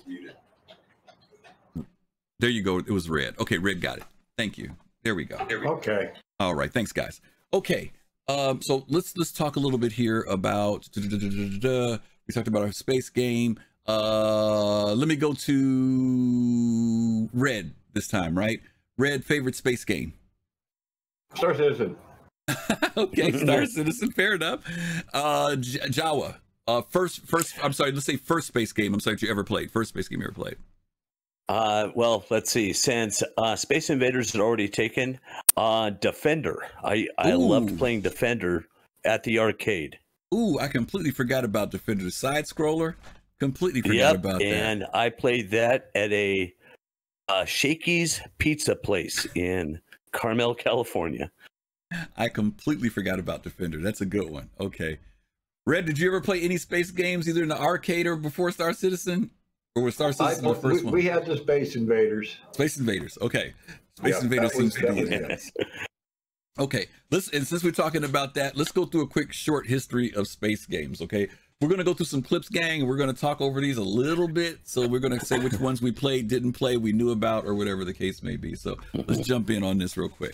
There you go. It was red. Okay, red got it. Thank you. There we go. There we go. Okay. All right. Thanks, guys. Okay. Um, so let's let's talk a little bit here about. Da, da, da, da, da, da. We talked about our space game. Uh, let me go to Red this time. Right? Red, favorite space game. Star Citizen. Okay, Star Citizen. Fair enough. Uh, J Jawa. Uh, first, first. I'm sorry. Let's say first space game. I'm sorry that you ever played. First space game you ever played. Uh, well, let's see. Since uh, Space Invaders had already taken, uh, Defender. I I Ooh. loved playing Defender at the arcade. Ooh, I completely forgot about Defender, the side scroller. Completely forgot yep, about that. And I played that at a uh, Shakey's Pizza place in Carmel, California. I completely forgot about Defender. That's a good one. Okay. Red, did you ever play any space games either in the arcade or before Star Citizen? Or was Star Citizen I, the first we, one? We had the Space Invaders. Space Invaders. Okay. Space yeah, Invaders seems was, to be it. it. Okay. Let's, and since we're talking about that, let's go through a quick short history of space games. Okay. We're going to go through some clips, gang, and we're going to talk over these a little bit. So we're going to say which ones we played, didn't play, we knew about, or whatever the case may be. So let's jump in on this real quick.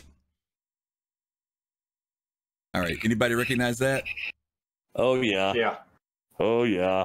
All right. Anybody recognize that? Oh, yeah. Yeah. Oh, yeah.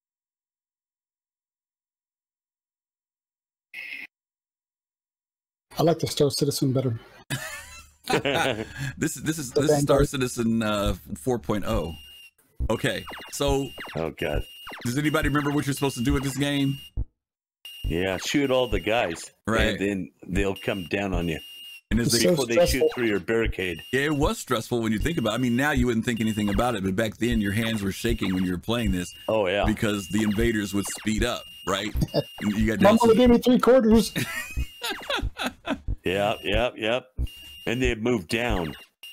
I like the Star Citizen better. this is this is this is Star Citizen uh, four point oh. Okay, so oh god, does anybody remember what you're supposed to do with this game? Yeah, shoot all the guys, right? And then they'll come down on you. And as It's they, so before they stressful. shoot through your barricade. yeah, it was stressful when you think about it. I mean, now you wouldn't think anything about it, but back then your hands were shaking when you were playing this. Oh yeah, because the invaders would speed up, right? And you got Mom down only gave me three quarters. Yep, yep, yep. And they'd move down.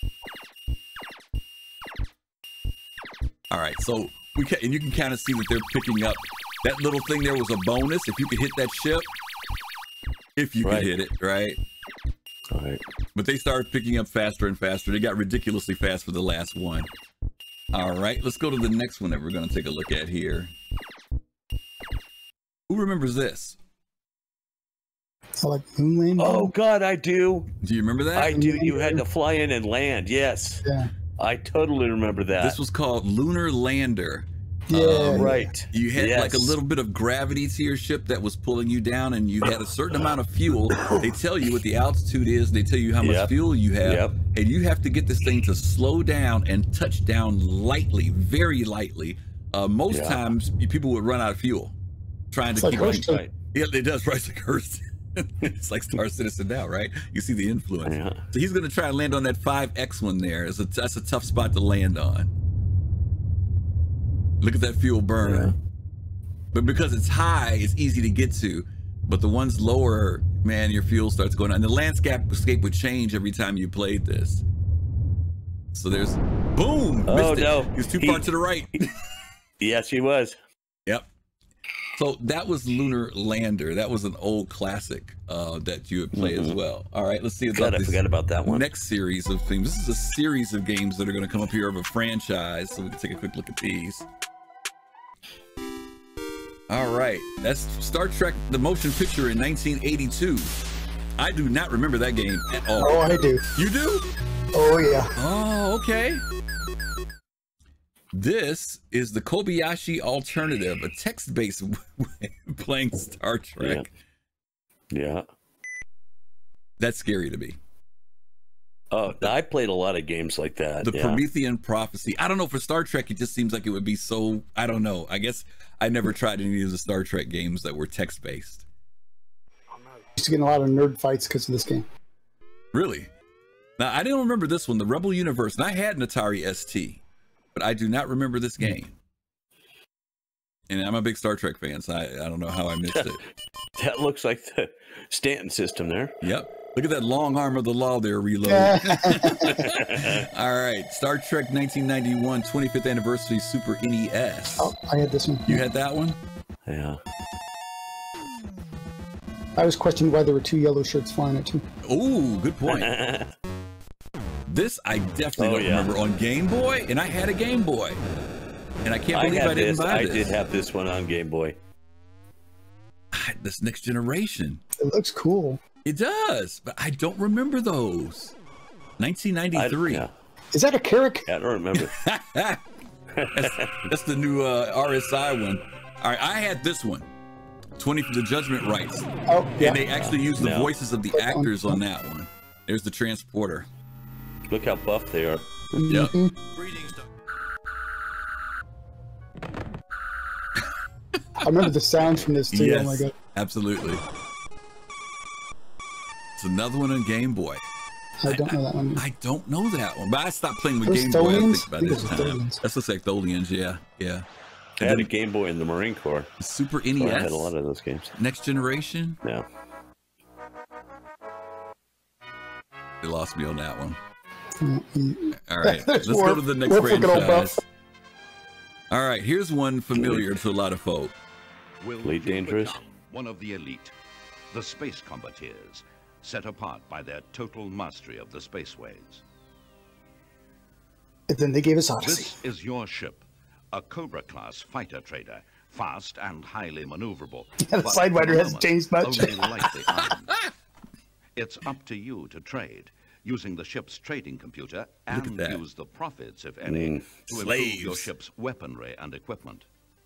All right, so we can, and you can kind of see that they're picking up. That little thing there was a bonus. If you could hit that ship, if you Right. could hit it, right? All right. But they started picking up faster and faster. They got ridiculously fast for the last one. All right, let's go to the next one that we're going to take a look at here. Who remembers this? So like moon landing. Oh God, I do. Do you remember that? I do. You had to fly in and land. Yes. Yeah. I totally remember that. This was called Lunar Lander. Yeah. Um, right. You had Yes. like a little bit of gravity to your ship that was pulling you down, and you had a certain amount of fuel. They tell you what the altitude is. They tell you how much Yep. fuel you have, Yep. and you have to get this thing to slow down and touch down lightly, very lightly. Uh, most Yeah. times, you- people would run out of fuel trying It's to like keep Hearst. running. Yeah, it does. Right, it's like Hearst. It's like Star Citizen now, right? You see the influence. Yeah. So he's going to try and land on that five X one there. It's a, that's a tough spot to land on. Look at that fuel burn. Yeah. But because it's high, it's easy to get to. But the ones lower, man, your fuel starts going down. And the landscape escape would change every time you played this. So there's, boom! Oh, missed it. no. He was too He- far to the right. Yes, he was. Yep. So that was Lunar Lander. That was an old classic uh, that you would play as well. All right, let's see about God, I this forgot about that one. next series of things. This is a series of games that are going to come up here of a franchise. So we can take a quick look at these. All right, that's Star Trek: The Motion Picture in nineteen eighty-two. I do not remember that game at all. Oh, I do. You do? Oh yeah. Oh, okay. This is the Kobayashi alternative, a text-based way of playing Star Trek. Yeah. Yeah. That's scary to me. Oh, I played a lot of games like that. The yeah. Promethean Prophecy. I don't know, for Star Trek, it just seems like it would be so, I don't know. I guess I never tried any of the Star Trek games that were text-based. Used to get in a lot of nerd fights because of this game. Really? Now, I don't remember this one, the Rebel Universe, and I had an Atari S T, but I do not remember this game. And I'm a big Star Trek fan, so I, I don't know how I missed it. That looks like the Stanton system there. Yep. Look at that long arm of the law there, Reload. All right. Star Trek nineteen ninety-one twenty-fifth Anniversary Super N E S. Oh, I had this one. You had that one? Yeah. I was questioning why there were two yellow shirts flying it too. Oh, good point. This I definitely Oh, don't yeah. remember on Game Boy, and I had a Game Boy. And I can't I believe had I, didn't this. buy I this. did have this one on Game Boy. This Next Generation. It looks cool. It does, but I don't remember those. nineteen ninety-three. I, yeah. Is that a Carrick? I don't remember. that's, that's the new uh, R S I one. All right, I had this one. twenty for the Judgment Rights. Oh, yeah. And they actually used the No. voices of the actors on that one. There's the transporter. Look how buff they are. Yep. Mhm. I remember the sounds from this too. Yes, Oh my god. absolutely. It's another one on Game Boy. I don't know that one. I don't know that one, but I stopped playing with Those Game Boy. I Tholians? think about I think this those are time. Tholians. That's looks like Tholians, yeah, yeah. I And had a then Game Boy in the Marine Corps. Super N E So S. I had a lot of those games. Next Generation. Yeah. They lost me on that one. Mm-mm. All right, There's let's go Worf. to the next Worf looking all franchise. buff. All right, here's one familiar to a lot of folk. Will Elite you Dangerous? become one of the elite, the space combateers, set apart by their total mastery of the spaceways. And then they gave us Odyssey. This is your ship, a Cobra-class fighter trader, fast and highly maneuverable. Yeah, the but Sidewinder for the hasn't changed much. Only lightly armed. It's up to you to trade, using the ship's trading computer, Look at and that. use the profits, if any, Mm. to improve Slaves. your ship's weaponry and equipment.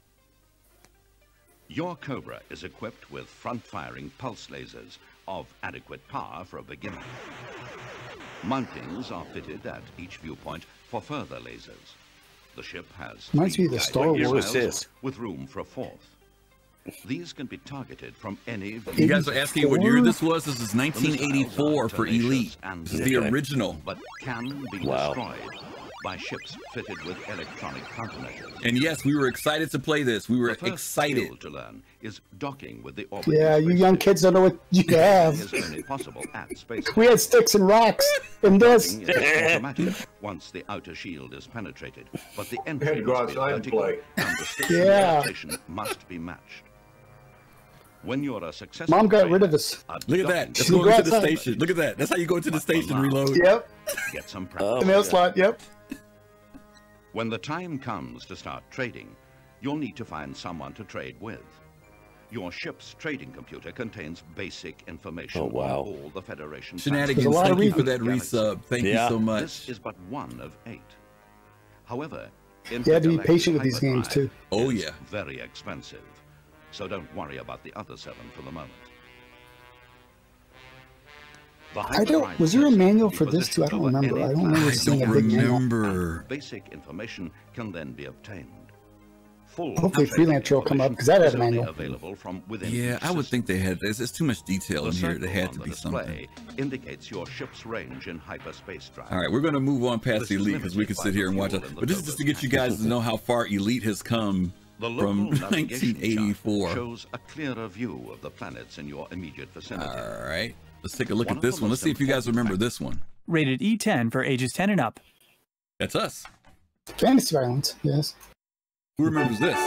Your Cobra is equipped with front-firing pulse lasers of adequate power for a beginner. Mountings are fitted at each viewpoint for further lasers. The ship has Reminds three me of the guided Star Wars. missiles This? with room for a fourth. These can be targeted from any. You guys are asking what year this was? This is nineteen eighty-four for Elite. And This is the Okay. original. but can be Wow. destroyed by ships fitted with electronic countermeasures. And yes, we were excited to play this. We were The first excited. skill to learn is docking with the orbiting Yeah, you young spaceship. kids don't know what you have. Is only possible at space. We had sticks and rocks in this. Docking is automatic once the outer shield is penetrated, but the entry to go must be outside and vertical, play. and the station Yeah. rotation must be matched. When you're a successful Mom got trader, rid of us. a Look at that. docking That's going to the outside. station. Look at that. That's how you go into the station, reload. Yep. Get some Oh, practice. The mail yeah. slot. Yep. When the time comes to start trading, you'll need to find someone to trade with. Your ship's trading computer contains basic information Oh, wow. on all the Federation Shenanigans, There's a lot thank of you for reasons. that resub. Thank Yeah. you so This much. is but one of eight. However, You have to be intergalactic patient with these games hyperdrive too. Oh, is yeah. very expensive, so don't worry about the other seven for the moment. The I don't. hyperdrive Was there a test manual can be for this too? I don't positioned remember. over I don't any remember I seeing a don't big manual. remember. Basic information can then be obtained. Full Hopefully trading Freelancer will come up, information 'cause that had is a only manual. available from within Yeah, each I would system. think they had. There's, there's too much detail The in here. circle There had on to the be something. display indicates your ship's range in hyperspace drive. All right, we're going to move on past This is Elite because we limited can by sit here and the watch fuel it. in the But this is just to get you guys to know how far Elite has come The local from navigation nineteen eighty-four. chart shows a clearer view of the planets in your immediate vicinity. All right, let's take a look One at of the this one. Let's most see if you guys important remember factors- this one. Rated E ten for ages ten and up. That's us. Fantasy violence. Yes. Who remembers this?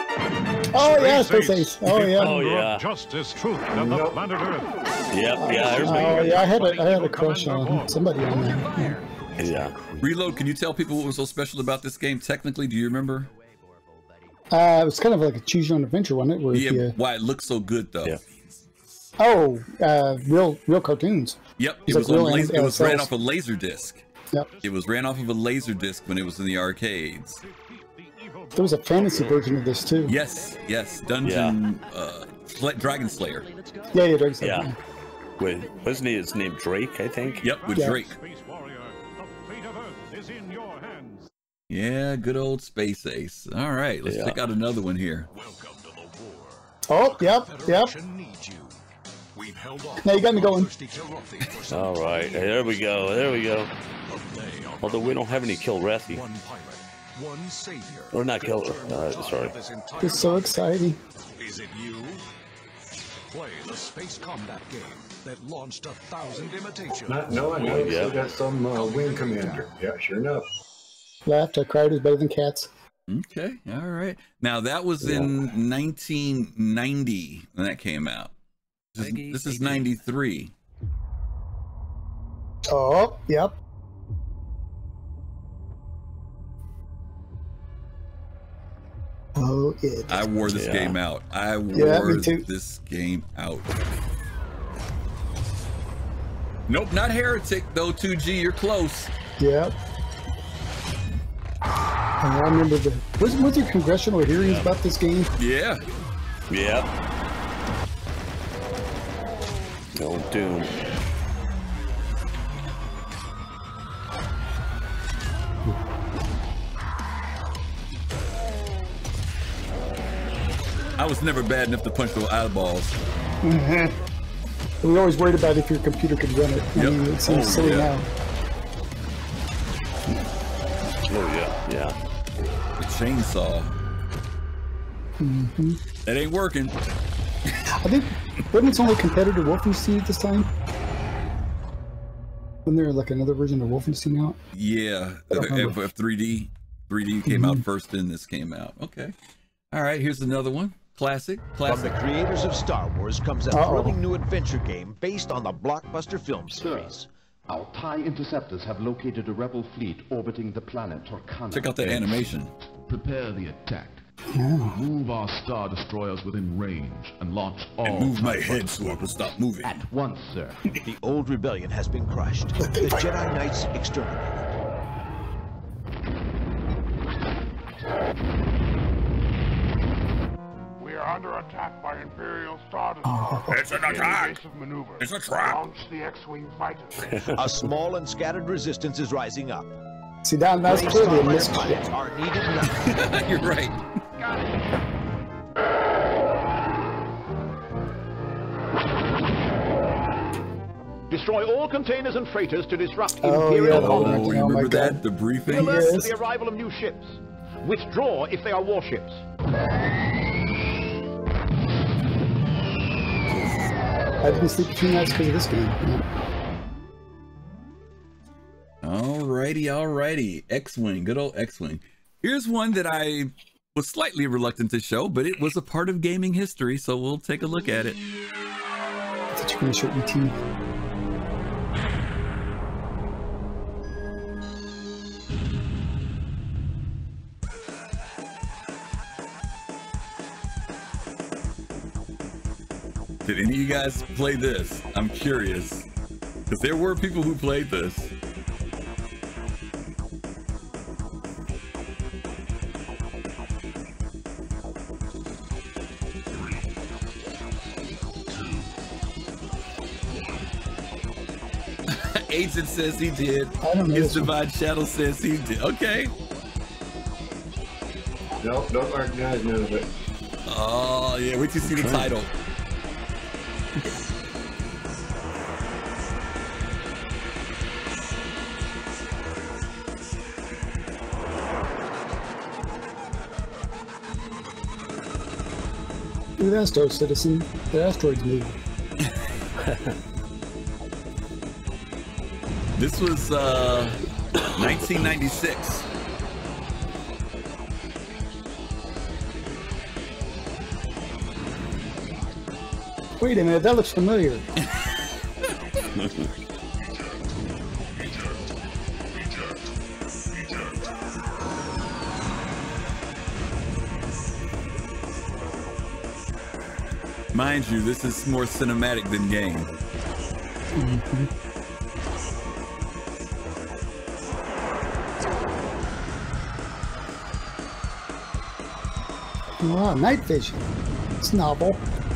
Oh yeah, Space Ace. Oh yeah. Oh, yeah. Justice, truth, and the planet Earth. Yep, yeah, I Oh remember. yeah, I had a, I had a crush on somebody on there. Yeah. Reload, can you tell people what was so special about this game technically? Do you remember? Uh, it was kind of like a choose your own adventure, wasn't it? Where Yeah, you, why it looked so good though. Yeah. oh, uh, real real cartoons. Yep, It's it was like on real laser, it anim- was uh, ran cells. off a laser disc. Yep. It was ran off of a laser disc when it was in the arcades. There was a fantasy version of this too. Yes, yes, Dungeon uh Sla- Dragon Slayer. Yeah, yeah, Dragon Slayer. Yeah. Wait, wasn't he his name Drake, I think? Yep, with Yeah. Drake. Space warrior, the fate of Earth is in your hands. Yeah, good old Space Ace. All right, let's Yeah. check out another one here. Welcome to the war. Oh, yep, yep. Needs you. We've held off Now you got me going. All right, there we go, there we go. Although we don't have any Kill Wrathy. One pilot, one savior. Or not Kill, uh, sorry. It's so exciting. Is it you? Play the space combat game that launched a thousand imitations. Not knowing, I Yeah. still got some uh, wing commander. Yeah, sure enough. Laughed. I cried. Is better than cats. Okay, all right. Now that was in nineteen ninety when that came out. This is, this is ninety-three. Oh, yep. Oh, it. I wore this Yeah. game out. I Yeah, wore me too. this game out. Nope, not Heretic though. two G, you're close. Yep. I remember the. Was, was there congressional hearings about this game? Yeah. Yep. No Doom. I was never bad enough to punch those eyeballs. We were always worried about if your computer could run it. I Yep. mean, it seems Oh, silly yeah. now. Oh, yeah, yeah. The chainsaw. Mm-hmm. That ain't working. I think wasn't its only competitor Wolfenstein at this time? Wasn't there like another version of Wolfenstein out? Yeah, I don't remember. F three D. three D came out first, then this came out. Okay. All right, here's another one. Classic. From Classic. the creators of Star Wars comes a Uh-oh. thrilling new adventure game based on the blockbuster film series. Our TIE interceptors have located a rebel fleet orbiting the planet Torcana. Check out that animation. Prepare the attack. Yeah. Move our Star Destroyers within range and launch all... And move my TIE head so it will stop moving. At once, sir. The old rebellion has been crushed. The Jedi Knights exterminated. We are under attack by Imperial Star Destroyers. Oh. It's an attack! Maneuver. It's a trap. Launch the X-Wing fighters. A small and scattered resistance is rising up. See, that, that's Brave clearly a Starfighter misclick. pilots are needed now. You're right. Got it. Destroy all containers and freighters to disrupt Oh, Imperial yeah. combat. Oh, you Oh, my remember that? God. The Be briefing? alert Yes. to the arrival of new ships. Withdraw if they are warships. I didn't sleep two nights because of this game. Yeah. Alrighty, alrighty. X-Wing, good old X-Wing. Here's one that I was slightly reluctant to show, but it was a part of gaming history, so we'll take a look at it. I thought you were going to show E T. Did any of you guys play this? I'm curious, because there were people who played this. Agent says he did. His Divine Shadow says he did. Okay. Nope, don't recognize none of it. Oh, yeah. Wait till you see the title. Look at that, Star Citizen. The asteroids move. This was uh, nineteen ninety-six. Wait a minute, that looks familiar. Mind you, this is more cinematic than game. Mm-hmm. Wow, night vision. It's novel.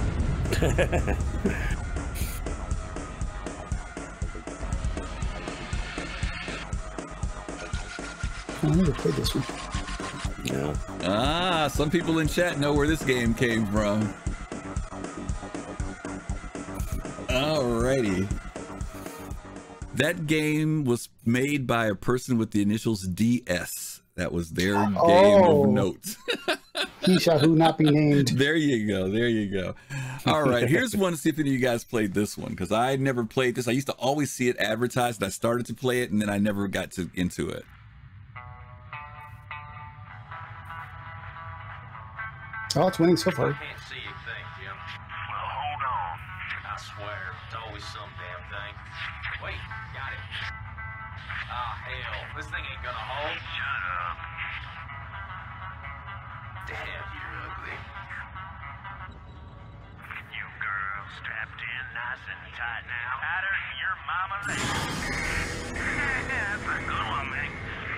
I never played this one. Yeah. Ah, some people in chat know where this game came from. Alrighty. That game was made by a person with the initials D S. That was their oh. game of note. He shall who not be named. There you go. There you go. All right. Here's one to see if any of you guys played this one, because I never played this. I used to always see it advertised. And I started to play it, and then I never got to into it. Oh, it's winning so far. I can't see a thing, Jim. Well, hold on. I swear, it's always some damn thing. Wait, got it. Ah, hell. This thing ain't gonna hold. Shut up. Damn, you're ugly. You girls strapped in nice and tight now. Tighter than your mama leg. That's a good one, man.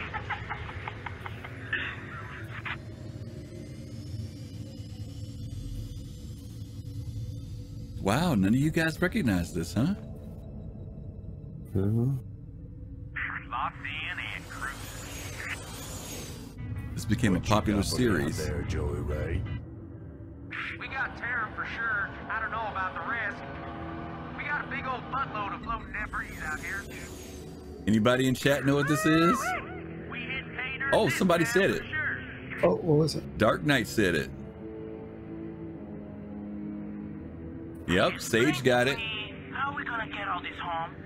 Wow, none of you guys recognize this, huh? Mm-hmm. Locked in and cruising. This became a popular series. There, Joey Ray. We got terror for sure. I don't know about the rest. We got a big old buttload of floating debris out here. Anybody in chat know what this is? Oh, somebody said it. Oh, what was it? Dark Knight said it. Yep, Sage got it. How are we gonna get all this home?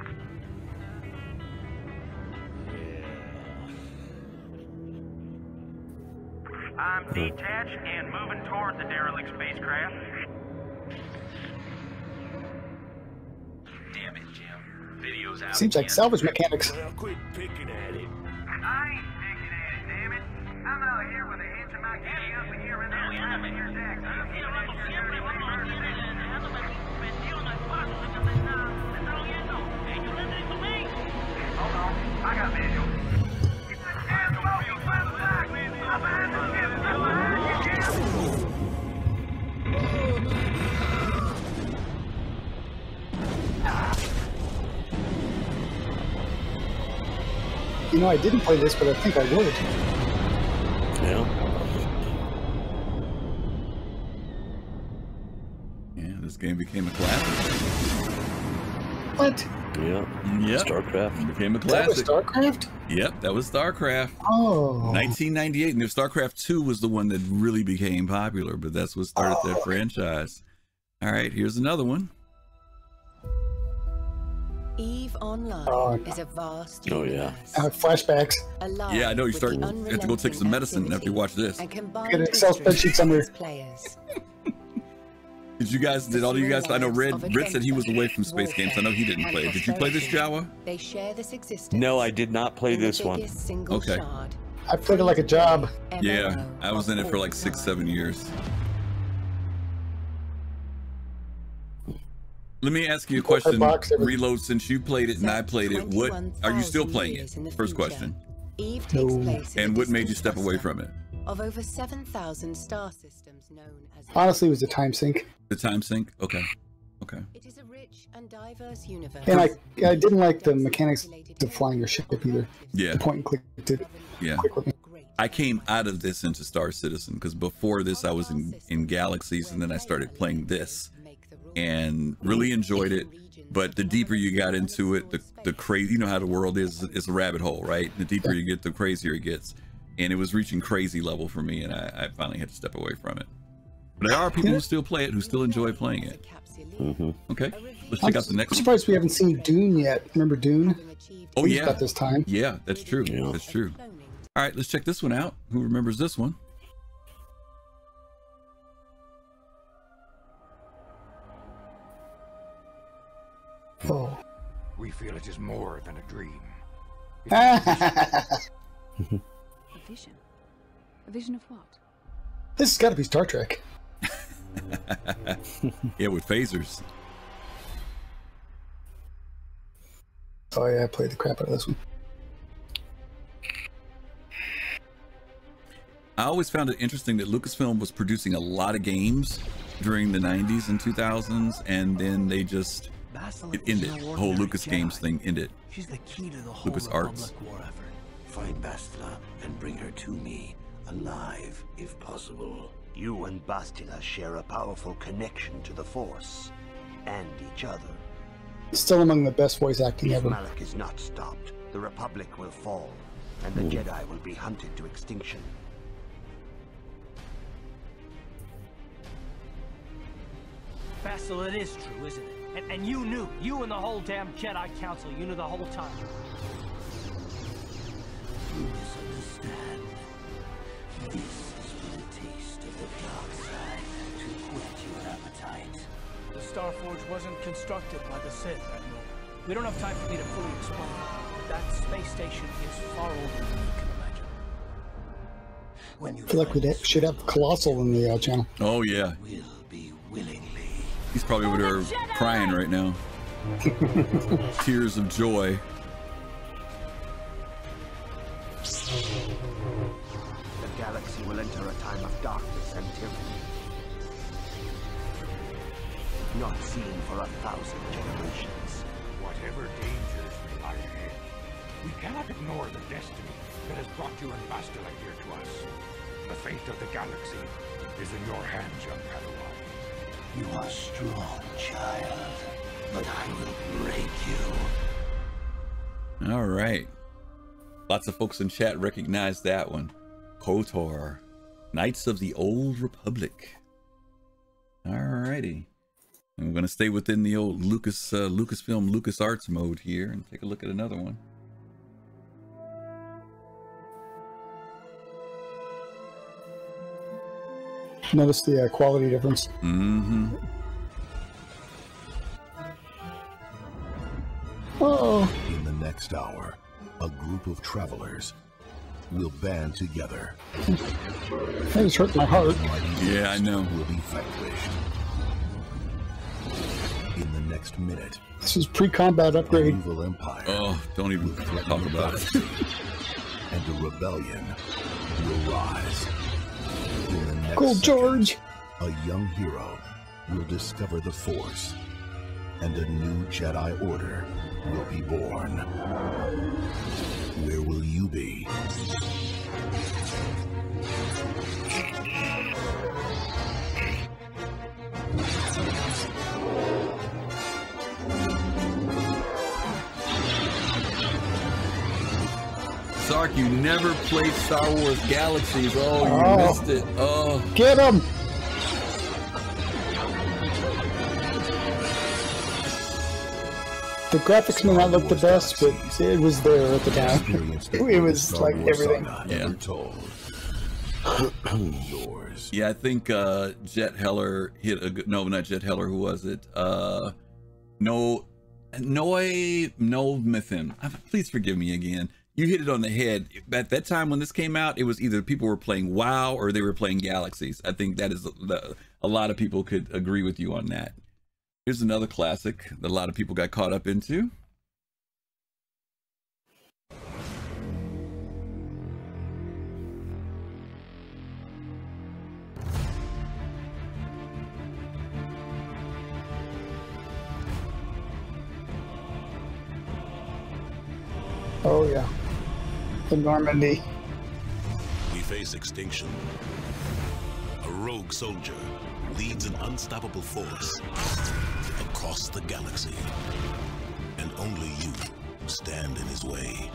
I'm detached and moving toward the derelict spacecraft. Damn it, Jim. Video's out. Seems like salvage mechanics. Well, quit picking at it. I ain't picking at it, damn it. I'm out here with a hinge of my kitty up in here and there. I'm in here, Jack. I'm here, I'm here, Hold on, I got visual. It's a damn smoking by the back. I'm behind the ship. I'm behind you, Jim. You know, I didn't play this, but I think I would. Yeah. Yeah, this game became a classic. What? Yeah. Yep. StarCraft. Became a That was classic. StarCraft? Yep, that was StarCraft. Oh. nineteen ninety-eight. And if StarCraft two was the one that really became popular, but that's what started Oh. that franchise. All right, here's another one. EVE Online Oh. is a vast Oh, yeah. universe. Uh, flashbacks. alive Yeah, I know you with start. the You have to go take some unrelenting medicine after you watch this. and combined Get Excel history spreadsheets of under- its players. Did you guys? Did all of you guys? I know Red. Red said he was away from space games. I know he didn't play it. Did you play this, Jawa? They share this existence. No, I did not play in the this one. biggest single Okay. shard. I played it like a job. Yeah, I was in it for like six, seven years. Let me ask you a question, box, everything. Reload. Since you played it and I played it, what are you still playing it? First question. EVE takes No. place in And a what made you distant step away cluster from it? of over seven thousand star systems known as Honestly, it was a time sink. The time sync. Okay. Okay. It is a rich and diverse universe. And I, I didn't like the mechanics of flying your ship either. Yeah. The point and click did Yeah. quick with me. I came out of this into Star Citizen because before this I was in, in Galaxies, and then I started playing this and really enjoyed it. But the deeper you got into it, the, the crazy, you know how the world is, it's a rabbit hole, right? The deeper you get, the crazier it gets. And it was reaching crazy level for me, and I, I finally had to step away from it. But there are people who still play it, who still enjoy playing it. Mm-hmm. Okay, let's I'm check out the next I'm one. surprised we haven't seen Dune yet. Remember Dune? Oh It was yeah, about this time. yeah, that's true. Yeah. That's true. All right, let's check this one out. Who remembers this one? Oh. We feel it is more than a dream. A vision? A vision of what? This has got to be Star Trek. Yeah, with phasers. Oh yeah, I played the crap out of this one. I always found it interesting that Lucasfilm was producing a lot of games during the nineties and two thousands, and then they just it ended. The whole Lucas Games thing ended. She's the key to the whole Lucas Arts. Republic war effort. Find Bastila and bring her to me, alive if possible. You and Bastila share a powerful connection to the Force and each other. Still among the best voice acting If ever. Malak is not stopped, the Republic will fall, and the Jedi will be hunted to extinction. Basil, it is true, isn't it? And, and you knew. You and the whole damn Jedi Council, you knew the whole time. You misunderstand. This is but a taste of the dark side to whet your appetite. The Starforge wasn't constructed by the Sith, Admiral. We don't have time for me to fully explain. That space station is far older than you can imagine. When you I feel like we should have Colossal in the uh, channel. Oh yeah. will be willingly. He's probably over there crying right now. Tears of joy. The galaxy will enter a time of darkness and tyranny. Not seen for a thousand generations. Whatever dangers may lie ahead, we cannot ignore the destiny that has brought you and Bastila here to us. The fate of the galaxy is in your hands, young Padawan. You are strong, child, but I will break you. All right. Lots of folks in chat recognize that one. KOTOR, Knights of the Old Republic. All righty. I'm going to stay within the old Lucas, uh, Lucasfilm, LucasArts mode here and take a look at another one. Notice the uh, quality difference. Mm-hmm. Oh. In the next hour, a group of travelers will band together. That just hurt my heart. Yeah, I know. Will be vanquished. In the next minute, This is pre-combat upgrade. an evil empire Oh, don't even talk about it. and a rebellion will rise. In the next Gold second, George. a young hero will discover the Force, and a new Jedi Order will be born. Where will you be? Sark, you never played Star Wars Galaxies. Oh, you Oh. missed it. Oh. Get him! The graphics may not look the best, but it was there at the time. It was like everything. Yeah. Yours. Yeah, I think uh, Jet Heller hit a good. No, not Jet Heller. Who was it? Uh, no, Noe, no Mythin. Please forgive me again. You hit it on the head. At that time when this came out, it was either people were playing WoW or they were playing Galaxies. I think that is the, a lot of people could agree with you on that. Here's another classic that a lot of people got caught up into. Oh yeah, the Normandy. We face extinction. A rogue soldier leads an unstoppable force across the galaxy, and only you stand in his way.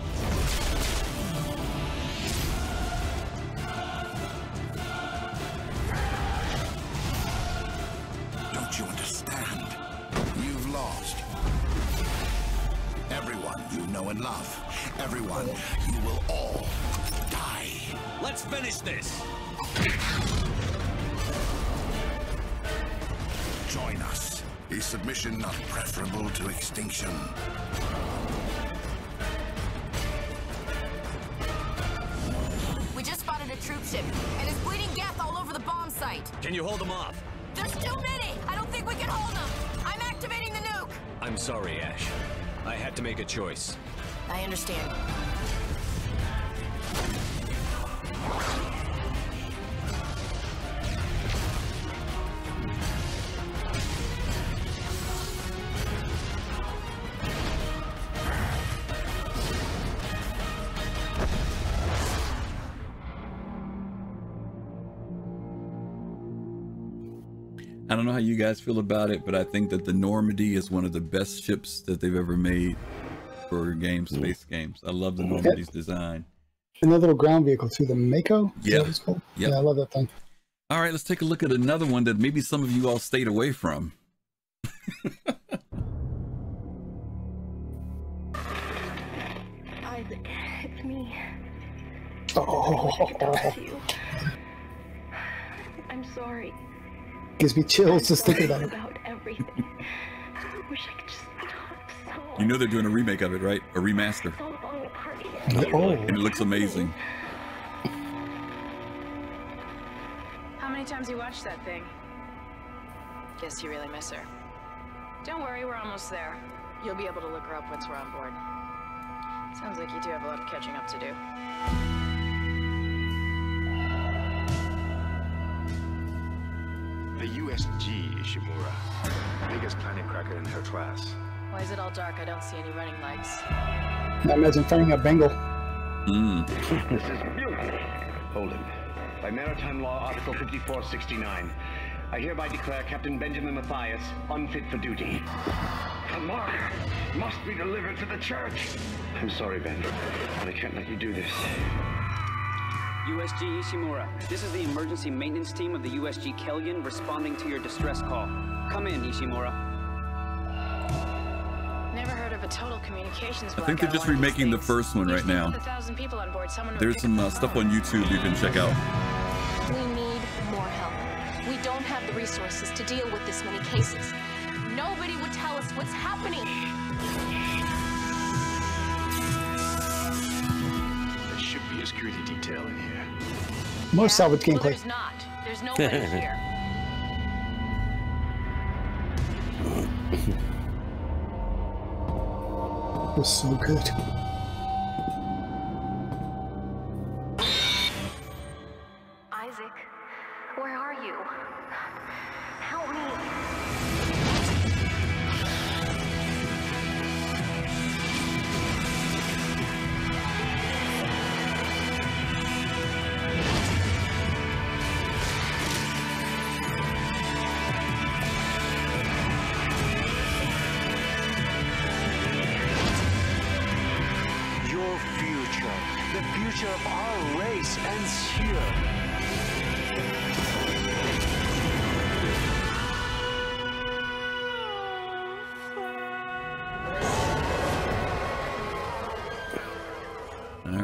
Don't you understand? You've lost. Everyone you know and love. Everyone, you will all die. Let's finish this. Join us. Is submission not preferable to extinction? We just spotted a troop ship, and it's bleeding gas all over the bomb site. Can you hold them off? There's too many! I don't think we can hold them! I'm activating the nuke! I'm sorry, Ash. I had to make a choice. I understand. I don't know how you guys feel about it, but I think that the Normandy is one of the best ships that they've ever made for games, space games. I love the Normandy's design. And that little ground vehicle too, the Mako. Yeah. Cool? Yep. Yeah, I love that thing. All right, let's take a look at another one that maybe some of you all stayed away from. Isaac, it's me. Oh. You. I'm sorry. Gives me chills just thinking about it. About everything. I wish I could just stop so. You know they're doing a remake of it, right? A remaster. Oh. And it looks amazing. How many times you watched that thing? Guess you really miss her. Don't worry, we're almost there. You'll be able to look her up once we're on board. Sounds like you two have a lot of catching up to do. The U S G Ishimura, biggest planet cracker in her class. Why is it all dark? I don't see any running lights. I imagine finding a Bengal. Mm. This is beautiful. Holding. By Maritime Law, Article fifty-four sixty-nine, I hereby declare Captain Benjamin Mathias unfit for duty. The mark must be delivered to the church. I'm sorry, Ben, but I can't let you do this. U S G Ishimura, this is the emergency maintenance team of the U S G Kellion responding to your distress call. Come in, Ishimura. Never heard of a total communications I think they're just remaking the first one right now. There's some uh, stuff on YouTube you can check out. We need more help. We don't have the resources to deal with this many cases. Nobody would tell us what's happening. There should be a security detail in here. More salvage gameplay. There's not. There's nobody here. It was so good. Isaac, where are you? Help me. Your future, the future of our race ends here.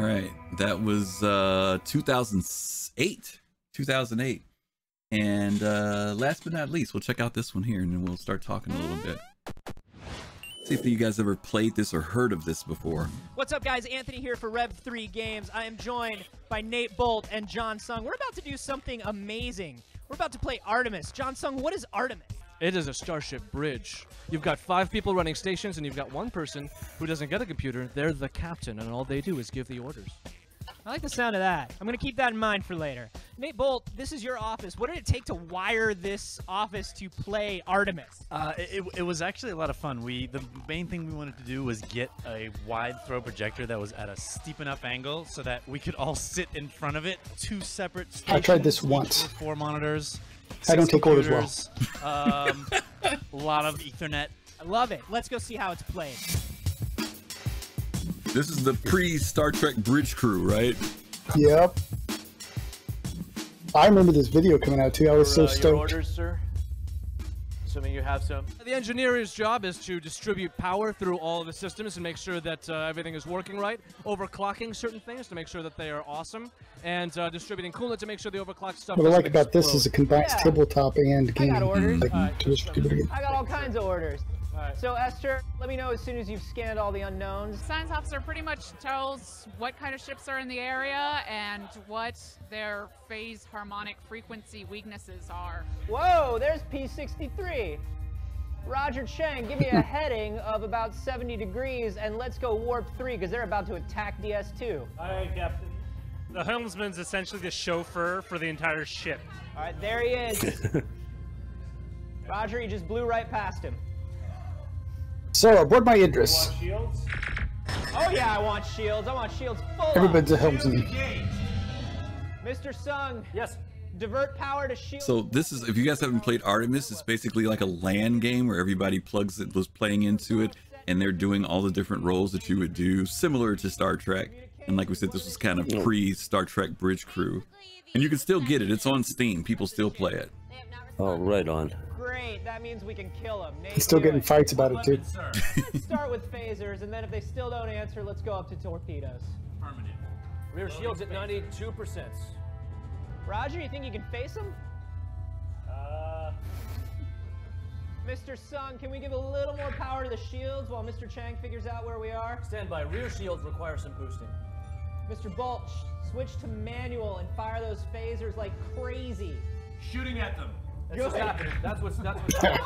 right, that was uh, two thousand eight. two thousand eight. And uh, last but not least, we'll check out this one here, and then we'll start talking a little bit. See if you guys ever played this or heard of this before. What's up, guys? Anthony here for Rev three Games. I am joined by Nate Bolt and John Sung. We're about to do something amazing. We're about to play Artemis. John Sung, what is Artemis? It is a starship bridge. You've got five people running stations, and you've got one person who doesn't get a computer. They're the captain, and all they do is give the orders. I like the sound of that. I'm going to keep that in mind for later. Nate Bolt, this is your office. What did it take to wire this office to play Artemis? Uh, it, it was actually a lot of fun. We The main thing we wanted to do was get a wide throw projector that was at a steep enough angle so that we could all sit in front of it. Two separate stations. I tried this once. Four monitors. I don't take orders well. Um, a lot of Ethernet. I love it. Let's go see how it's played. This is the pre-Star Trek bridge crew, right? Yep. I remember this video coming out too. I was your, so uh, stoked. Your orders, sir? Assuming you have some. The engineer's job is to distribute power through all of the systems and make sure that uh, everything is working right, overclocking certain things to make sure that they are awesome, and uh, distributing coolant to make sure the overclocked stuff What I doesn't like about this explode. is it combines Yeah. tabletop and I game. got orders. Like, Alright, to distribute it. I got all kinds of orders. So, Esther, let me know as soon as you've scanned all the unknowns. Science officer pretty much tells what kind of ships are in the area and what their phase harmonic frequency weaknesses are. Whoa, there's P sixty-three. Roger Chang, give me a heading of about seventy degrees, and let's go warp three, because they're about to attack D S two. Aye, Captain. The helmsman's essentially the chauffeur for the entire ship. All right, there he is. Roger, you just blew right past him. So, aboard my Idris. Shields? Oh yeah, I want shields. I want shields full Everybody's a up. helmsman. Mister Sung. Yes. Divert power to shield. So this is, if you guys haven't played Artemis, it's basically like a LAN game where everybody plugs it, was playing into it, and they're doing all the different roles that you would do, similar to Star Trek. And like we said, this was kind of pre-Star Trek bridge crew. And you can still get it. It's on Steam. People still play it. Oh, right on. Great, that means we can kill him. Nate, He's still do getting it. fights about it too. Let's start with phasers, and then if they still don't answer, let's go up to torpedoes. Affirmative. Rear shields at ninety-two percent. Roger, you think you can face them? Uh... Mister Sung, can we give a little more power to the shields while Mister Chang figures out where we are? Stand by. Rear shields require some boosting. Mister Bolt, switch to manual and fire those phasers like crazy. Shooting at them. That's Good. what's happening. That's what's that's what's happening.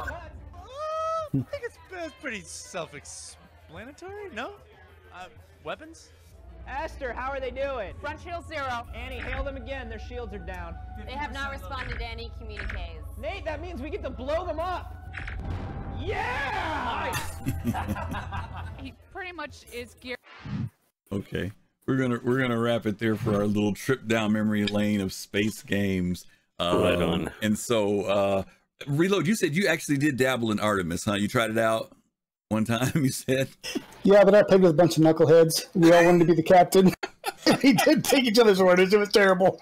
I think it's, it's pretty self-explanatory, no? Uh, weapons? Esther, how are they doing? Front shield zero. Annie, hail them again. Their shields are down. They have not responded to any communiques. Nate, that means we get to blow them up. Yeah! He pretty much is geared. Okay, we're gonna we're gonna wrap it there for our little trip down memory lane of space games. Um, Right on. And so, uh, Reload, you said you actually did dabble in Artemis, huh? You tried it out one time, you said? Yeah, but I played with a bunch of knuckleheads. We all wanted to be the captain. We did take each other's orders. It was terrible.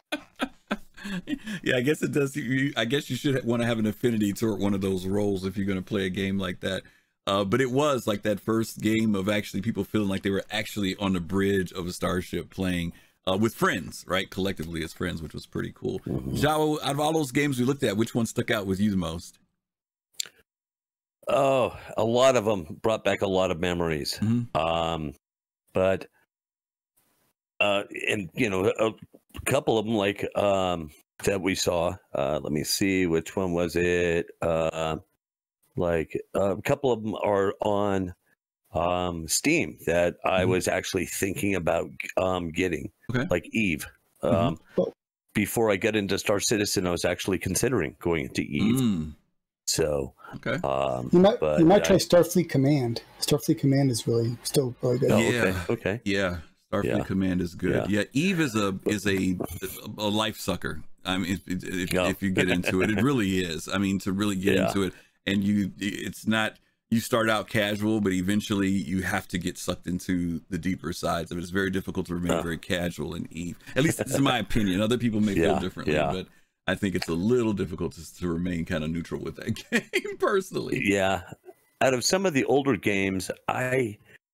Yeah, I guess it does. You, I guess you should want to have an affinity toward one of those roles if you're going to play a game like that. Uh, but it was like that first game of actually people feeling like they were actually on the bridge of a starship playing uh, with friends, right? Collectively as friends, which was pretty cool. Mm-hmm. Jawa, out of all those games we looked at, which one stuck out with you the most? Oh, a lot of them brought back a lot of memories. Mm-hmm. Um, but, uh, and, you know, a couple of them like um, that we saw. Uh, let me see, which one was it? Uh, like uh, a couple of them are on um, Steam that I Mm-hmm. was actually thinking about um, getting, okay. like Eve. Um, Mm-hmm. Before I got into Star Citizen, I was actually considering going into Eve. Mm. So, okay. Um, You might but you might I- try Starfleet Command. Starfleet Command is really still really good. Oh, yeah. okay. Okay. Yeah. Starfleet Yeah. Command is good. Yeah. Yeah. Eve is a is a a life sucker. I mean, if, if, Yeah. if you get into it, it really is. I mean, to really get Yeah. into it, and you, it's not. You start out casual, but eventually you have to get sucked into the deeper sides of it. It's very difficult to remain Uh. very casual in Eve. At least it's in my opinion. Other people may feel Yeah, differently, yeah. but I think it's a little difficult to, to remain kind of neutral with that game personally. Yeah. Out of some of the older games, I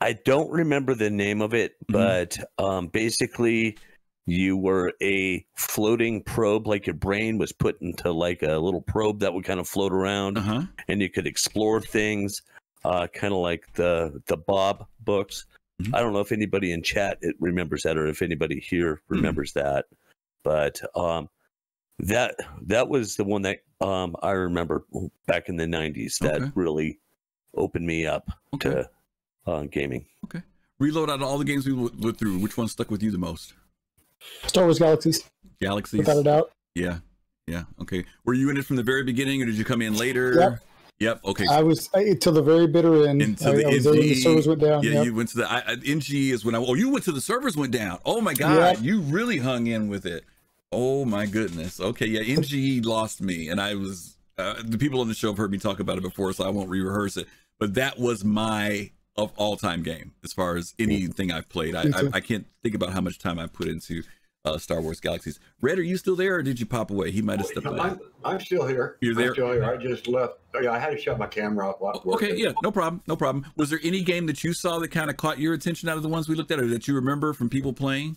I don't remember the name of it, Mm-hmm. but um, basically you were a floating probe, like your brain was put into like a little probe that would kind of float around, uh-huh. and you could explore things, uh, kind of like the the Bob books. Mm-hmm. I don't know if anybody in chat it remembers that, or if anybody here remembers mm-hmm. that, but um, that that was the one that um, I remember back in the nineties that Okay. really opened me up Okay. to uh, gaming. Okay. Reload, out of all the games we went through, which one stuck with you the most? Star Wars Galaxies. Galaxies. Without a doubt. Yeah. Yeah. Okay. Were you in it from the very beginning, or did you come in later? Yep. Yep. Okay. I was until the very bitter end. Until I, the I was there when the N G. servers went down. Yeah, Yep. you went to the I, I- N G is when I. Oh, you went to the servers went down. Oh my God, Yep. you really hung in with it. Oh my goodness. Okay. Yeah. N G lost me, and I was. Uh, the people on the show have heard me talk about it before, so I won't re-rehearse it. But that was my of all-time game as far as anything I've played. I, Me I, too. I can't think about how much time I put into uh, Star Wars Galaxies. Red, are you still there, or did you pop away? He might have stepped away. I'm, I'm still here. You're there? I'm still here. I just left. Yeah, I had to shut my camera off. while Okay, working. yeah, no problem, no problem. Was there any game that you saw that kind of caught your attention out of the ones we looked at, or that you remember from people playing?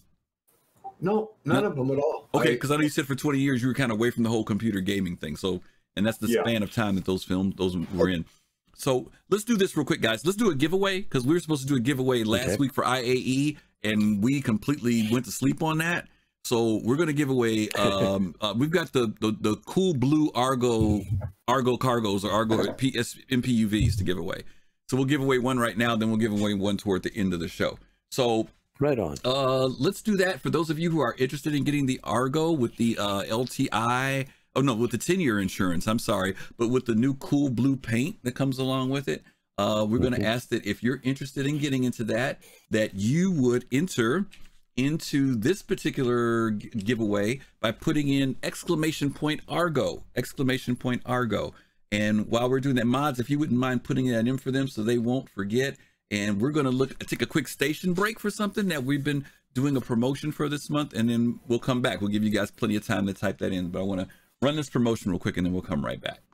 No, none No? of them at all. Okay, I- because I know you said for twenty years you were kind of away from the whole computer gaming thing. So, and that's the Yeah. span of time that those films those were in. So let's do this real quick, guys. Let's do a giveaway, because we were supposed to do a giveaway last Okay. week for I A E, and we completely went to sleep on that. So we're going to give away. Um, uh, we've got the, the the cool blue Argo Argo cargos or Argo P S M P U Vs to give away. So we'll give away one right now, then we'll give away one toward the end of the show. So right on. Uh, let's do that for those of you who are interested in getting the Argo with the uh, L T I. Oh no, with the ten year insurance. I'm sorry, but with the new cool blue paint that comes along with it. Uh, we're going to ask that if you're interested in getting into that, that you would enter into this particular g- giveaway by putting in exclamation point Argo, exclamation point Argo. And while we're doing that, mods, if you wouldn't mind putting that in for them so they won't forget. And we're going to look take a quick station break for something that we've been doing a promotion for this month, and then we'll come back. We'll give you guys plenty of time to type that in, but I want to run this promotion real quick, and then we'll come right back.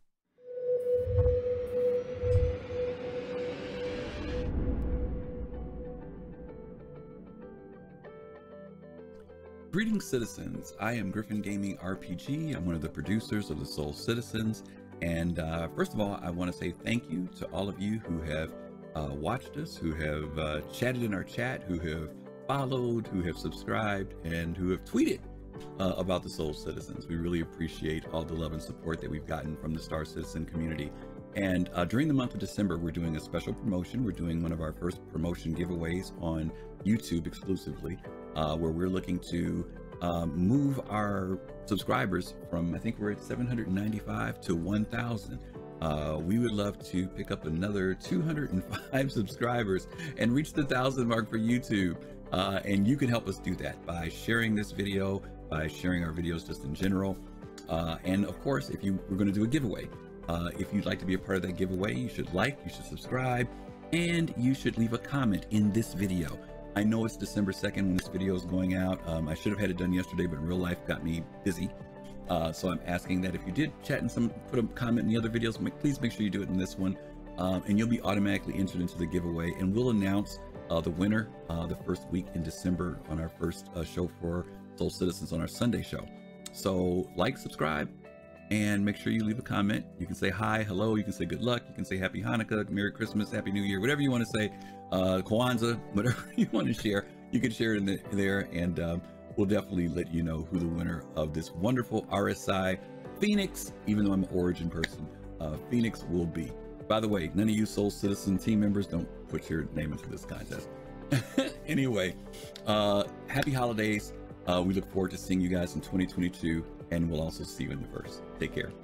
Greetings, citizens. I am Griffin Gaming R P G. I'm one of the producers of the Soul Citizens. And uh, first of all, I want to say thank you to all of you who have uh, watched us, who have uh, chatted in our chat, who have followed, who have subscribed, and who have tweeted uh, about the Soul Citizens. We really appreciate all the love and support that we've gotten from the Star Citizen community. And uh, during the month of December, we're doing a special promotion. We're doing one of our first promotion giveaways on YouTube exclusively, uh, where we're looking to um, move our subscribers from, I think we're at seven hundred ninety-five to one thousand. Uh, we would love to pick up another two hundred five subscribers and reach the thousand mark for YouTube. Uh, and you can help us do that by sharing this video, by sharing our videos just in general. Uh, and of course, if you we're going to do a giveaway. Uh, if you'd like to be a part of that giveaway, you should like, you should subscribe, and you should leave a comment in this video. I know it's December second when this video is going out. Um, I should have had it done yesterday, but real life got me busy. Uh, so I'm asking that if you did chat and some put a comment in the other videos, make, please make sure you do it in this one, um, and you'll be automatically entered into the giveaway. And we'll announce uh, the winner uh, the first week in December on our first uh, show for Soul Citizens on our Sunday show. So like, subscribe, and make sure you leave a comment. You can say hi, hello, you can say good luck, you can say happy Hanukkah, Merry Christmas, Happy New Year, whatever you want to say, uh, Kwanzaa, whatever you want to share, you can share it in the, there, and um, we'll definitely let you know who the winner of this wonderful R S I Phoenix, even though I'm an Origin person, uh, Phoenix will be. By the way, none of you Soul Citizen team members, don't put your name into this contest. Anyway, uh, happy holidays. Uh, we look forward to seeing you guys in twenty twenty-two, and we'll also see you in the verse. Take care.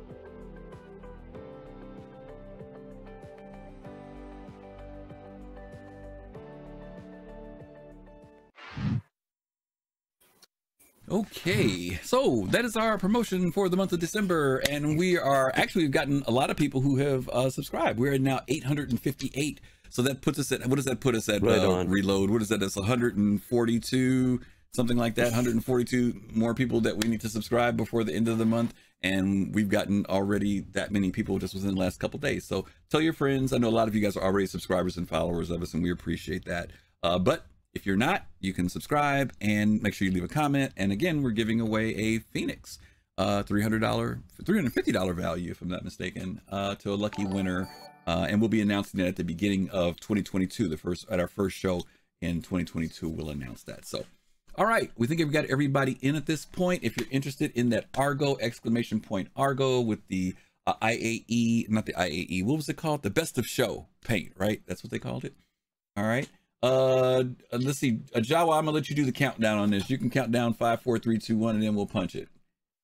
Okay, so that is our promotion for the month of December, and we are actually, we've gotten a lot of people who have uh, subscribed. We're now eight hundred fifty-eight, so that puts us at, what does that put us at? Right uh, on. Reload, what is that? That's one hundred forty-two something like that. one hundred forty-two more people that we need to subscribe before the end of the month. And we've gotten already that many people just within the last couple days. So tell your friends. I know a lot of you guys are already subscribers and followers of us, and we appreciate that. Uh, but if you're not, you can subscribe and make sure you leave a comment. And again, we're giving away a Phoenix, uh, three hundred dollars, three hundred fifty dollars value, if I'm not mistaken, uh, to a lucky winner. Uh, and we'll be announcing that at the beginning of twenty twenty-two. The first at our first show in twenty twenty-two, we'll announce that. So. All right, we think we've got everybody in at this point. If you're interested in that Argo, exclamation point Argo, with the uh, I A E, not the I A E, what was it called? The Best of Show paint, right? That's what they called it. All right. Uh, let's see. Uh, Jawa, I'm gonna let you do the countdown on this. You can count down five, four, three, two, one, and then we'll punch it.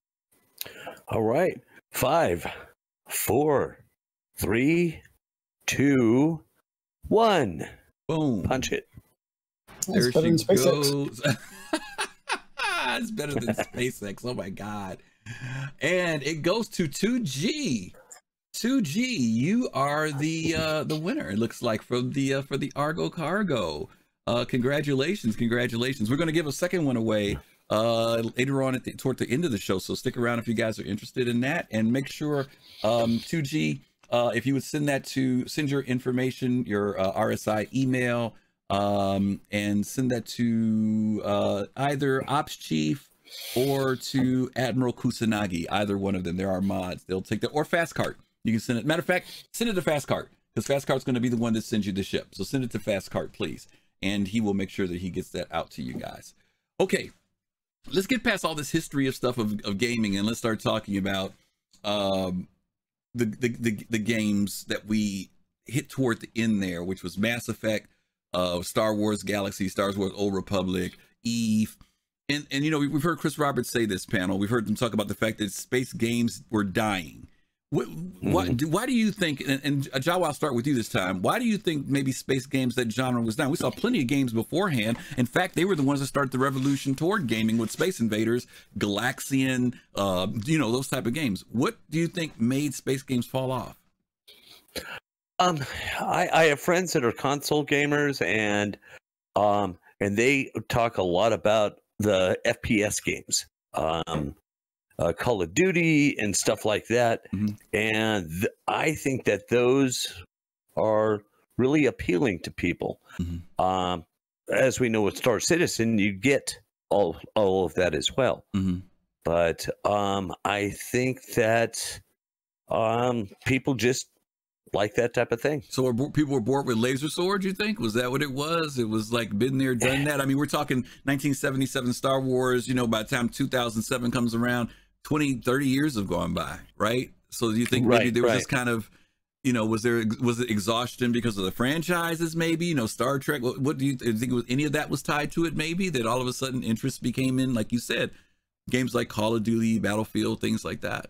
All right. Five, four, three, two, one. Boom. Punch it. There she goes. It's better than SpaceX. Oh my God. And it goes to two G. two G, you are the uh the winner, it looks like, from the uh, for the Argo Cargo. Uh congratulations, congratulations. We're going to give a second one away uh later on at the, toward the end of the show, so stick around if you guys are interested in that. And make sure um two G, uh if you would send that to send your information, your uh, R S I email, um and send that to uh either Ops Chief or to Admiral Kusanagi. Either one of them, there are mods, they'll take that, or Fastcart. You can send it, matter of fact, send it to Fastcart, because Fastcart's going to be the one that sends you the ship. So send it to Fastcart, please, and he will make sure that he gets that out to you guys. Okay, let's get past all this history of stuff of, of gaming, and let's start talking about um the, the the the games that we hit toward the end there, which was Mass Effect, uh, Star Wars Galaxy, Star Wars Old Republic, Eve. And, and you know, we've heard Chris Roberts say this panel. We've heard them talk about the fact that space games were dying. What, why, Mm-hmm. do, why do you think, and, and Jawa, I'll start with you this time. Why do you think maybe space games, that genre, was dying? We saw plenty of games beforehand. In fact, they were the ones that started the revolution toward gaming with Space Invaders, Galaxian, uh, you know, those type of games. What do you think made space games fall off? Um, I, I have friends that are console gamers, and um, and they talk a lot about the F P S games, um, uh, Call of Duty and stuff like that. Mm-hmm. And th- I think that those are really appealing to people. Mm-hmm. Um, as we know with Star Citizen, you get all all of that as well. Mm-hmm. But um, I think that um, people just like that type of thing. So are people were bored with laser swords, you think? Was that what it was? It was like been there, done that. I mean, we're talking nineteen seventy-seven Star Wars, you know, by the time two thousand seven comes around, twenty, thirty years have gone by, right? So do you think maybe Right, there was right. this kind of, you know, was there, was it exhaustion because of the franchises maybe, you know, Star Trek? What, what do you think, it was, any of that was tied to it maybe, that all of a sudden interest became in, like you said, games like Call of Duty, Battlefield, things like that?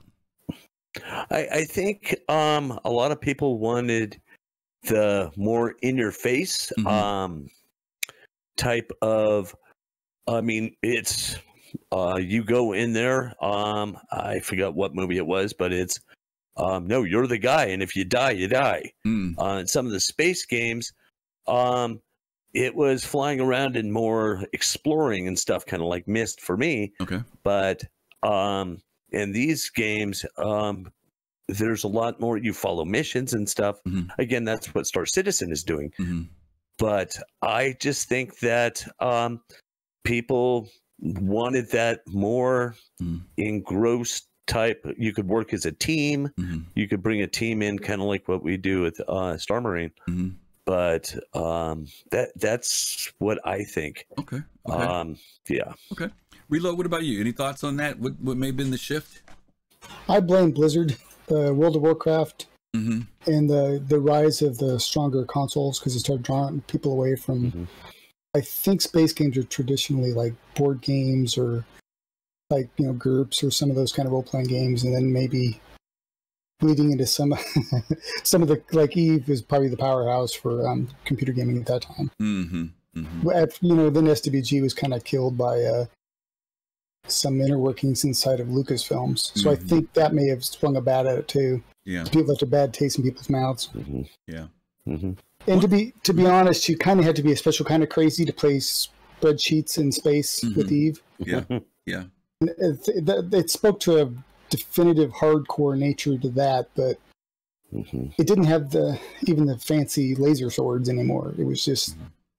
I, I think um, a lot of people wanted the more in your face Mm-hmm. um, type of, I mean, it's, uh, you go in there, um, I forgot what movie it was, but it's, um, no, you're the guy, and if you die, you die. Mm. Uh, in some of the space games, um, it was flying around and more exploring and stuff, kind of like Myst for me. Okay. But um, in these games, um, there's a lot more. You follow missions and stuff. Mm-hmm. Again, that's what Star Citizen is doing. Mm-hmm. But I just think that um, people wanted that more mm. engrossed type. You could work as a team. Mm-hmm. You could bring a team in, kind of like what we do with uh, Star Marine. Mm-hmm. But um, that that's what I think. Okay. Okay. Um, yeah. Okay. Reload, what about you? Any thoughts on that? What what may have been the shift? I blame Blizzard, the World of Warcraft, mm-hmm. and the the rise of the stronger consoles, because it started drawing people away from. Mm-hmm. I think space games are traditionally like board games or like, you know, GURPS or some of those kind of role playing games, and then maybe bleeding into some some of the, like Eve is probably the powerhouse for um, computer gaming at that time. Mm-hmm. Mm-hmm. At, you know, then S W G was kind of killed by uh, some inner workings inside of Lucasfilms. So Mm-hmm. I think that may have sprung a bat at it too. Yeah. People left a bad taste in people's mouths. Mm-hmm. Yeah. Mm-hmm. And to be to be honest, you kind of had to be a special kind of crazy to play spreadsheets in space Mhm. with Eve. Yeah, yeah. It, it, it spoke to a definitive hardcore nature to that, but it didn't have the even the fancy laser swords anymore. It was just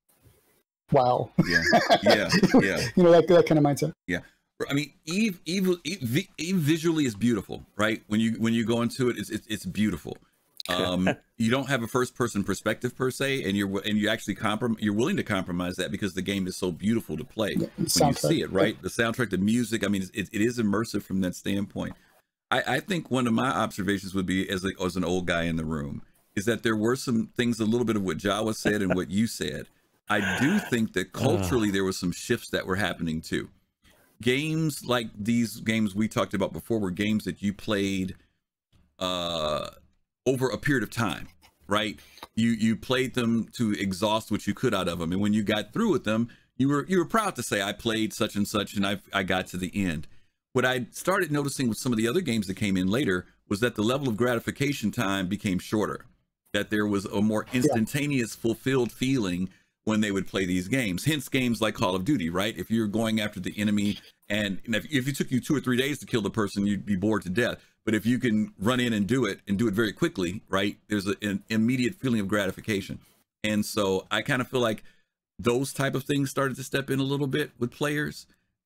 wow. Yeah, yeah, yeah. You know, that that kind of mindset. Yeah, I mean, Eve, Eve, Eve, Eve visually is beautiful, right? When you when you go into it, it's it's, it's beautiful. Um, you don't have a first-person perspective per se, and you're and you actually comprom- you're willing to compromise that because the game is so beautiful to play Yeah, when you soundtrack. see it, right? The soundtrack, the music. I mean, it, it is immersive from that standpoint. I, I think one of my observations would be, as a, as an old guy in the room, is that there were some things, a little bit of what Jawa said and what you said. I do think that culturally there were some shifts that were happening too. Games like these games we talked about before were games that you played uh, over a period of time, right? You you played them to exhaust what you could out of them, and when you got through with them, you were you were proud to say, I played such and such, and I I got to the end. What I started noticing with some of the other games that came in later was that the level of gratification time became shorter, that there was a more instantaneous, fulfilled feeling when they would play these games. Hence games like Call of Duty, right? If you're going after the enemy, and, and if, if it took you two or three days to kill the person, you'd be bored to death. But if you can run in and do it and do it very quickly, right? There's a, an immediate feeling of gratification. And so I kind of feel like those type of things started to step in a little bit with players.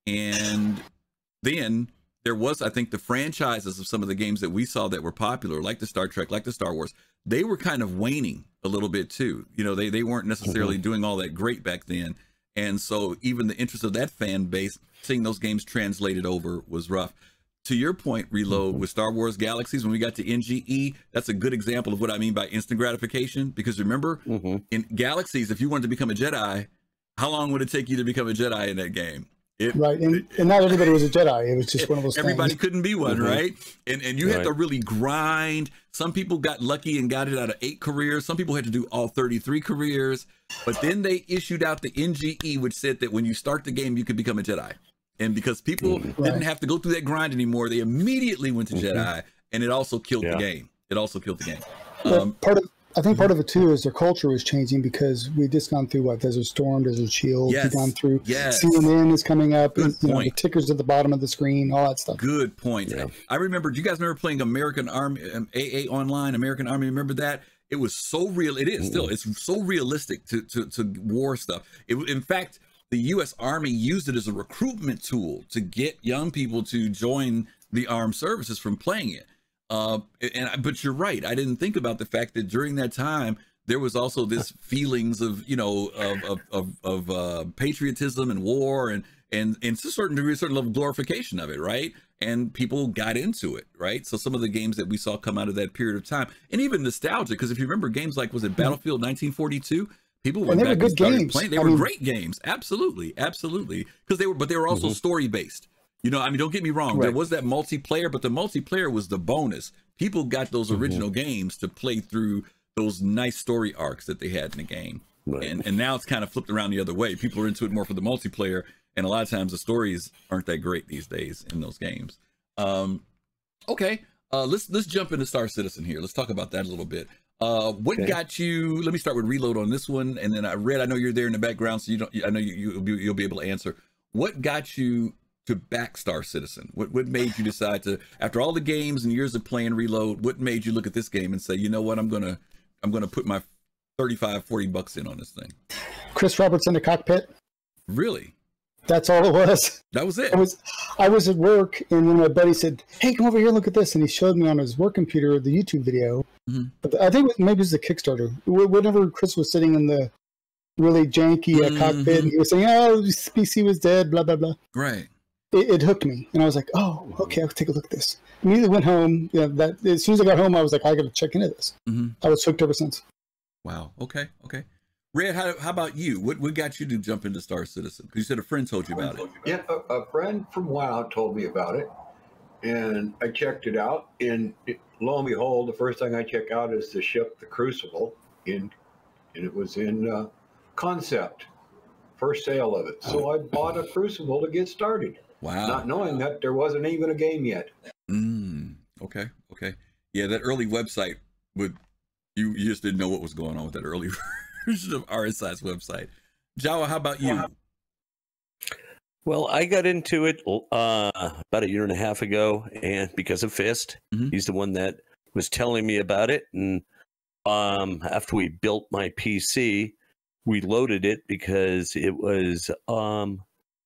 And then there was, I think, the franchises of some of the games that we saw that were popular, like the Star Trek, like the Star Wars, they were kind of waning a little bit too. You know, they, they weren't necessarily doing all that great back then. And so even the interest of that fan base, seeing those games translated over was rough. To your point, Reload, with Star Wars Galaxies, when we got to N G E, that's a good example of what I mean by instant gratification. Because remember, in Galaxies, if you wanted to become a Jedi, how long would it take you to become a Jedi in that game? It, Right, and, and not everybody was a Jedi. It was just one of those Everybody things. couldn't be one, Mhm. right? And and you had Right. to really grind. Some people got lucky and got it out of eight careers. Some people had to do all thirty-three careers. But then they issued out the N G E, which said that when you start the game, you could become a Jedi. And because people Right. didn't have to go through that grind anymore, they immediately went to Mhm. Jedi, and it also killed Yeah. the game. It also killed the game. But Um, part of I think part of it too is their culture was changing because we just gone through what Desert Storm, Desert Shield. Yes, We've gone through yes. C N N is coming up. Good And, you know, the point. tickers at the bottom of the screen, all that stuff. Good point. I remember, do you guys remember playing American Army, um, A A Online, American Army? Remember that? It was so real. It is still, it's so realistic to, to, to war stuff. It, in fact, the U S Army used it as a recruitment tool to get young people to join the armed services from playing it. Uh, and But you're right. I didn't think about the fact that during that time, there was also this feelings of, you know, of of of, of uh, patriotism and war, and and and to a certain degree, a certain level of glorification of it, right? And people got into it, right? So some of the games that we saw come out of that period of time, and even nostalgia, because if you remember games like, was it Battlefield nineteen forty-two? People went And they back were and good started games. playing. They I were mean- great games, absolutely, absolutely, because they were, but they were also Mhm. story based. You know, I mean, don't get me wrong. There Right. was that multiplayer, but the multiplayer was the bonus. People got those Mhm. original games to play through those nice story arcs that they had in the game. And and now it's kind of flipped around the other way. People are into it more for the multiplayer, and a lot of times the stories aren't that great these days in those games. Um, okay, uh, let's let's jump into Star Citizen here. Let's talk about that a little bit. Uh, what Okay. got you? Let me start with Reload on this one, and then I read. I know you're there in the background, so you don't. I know you you'll be, you'll be able to answer. What got you to back Star Citizen? What what made you decide to, after all the games and years of playing Reload, what made you look at this game and say, you know what, I'm gonna I'm gonna put my thirty-five, forty bucks in on this thing? Chris Roberts in the cockpit. Really? That's all it was. That was it. I was I was at work, and then my buddy said, "Hey, come over here, look at this," and he showed me on his work computer the YouTube video. Mm-hmm. But I think it was, maybe it was the Kickstarter. Wh- Whenever Chris was sitting in the really janky uh, cockpit, and he was saying, "Oh, this P C was dead," blah blah blah. Right. It, it hooked me, and I was like, "Oh, okay, I'll take a look at this." Immediately went home. You know, that as soon as I got home, I was like, "I got to check into this." Mm-hmm. I was hooked ever since. Wow. Okay. Okay. Red, how, how about you? What what got you to jump into Star Citizen? Because you said a friend told you about it. Yeah, a, a friend from WoW told me about it, and I checked it out. And it, lo and behold, the first thing I check out is the ship, the Crucible, in, and it was in uh, concept, first sale of it. So I bought a Crucible to get started. Wow. Not knowing that there wasn't even a game yet. Mm, okay. Okay. Yeah, that early website would you you just didn't know what was going on with that early version of R S I's website. Jawa, how about you? Well, I got into it uh, about a year and a half ago, and because of Fist, mm-hmm. he's the one that was telling me about it. And um, after we built my P C, we loaded it because it was um,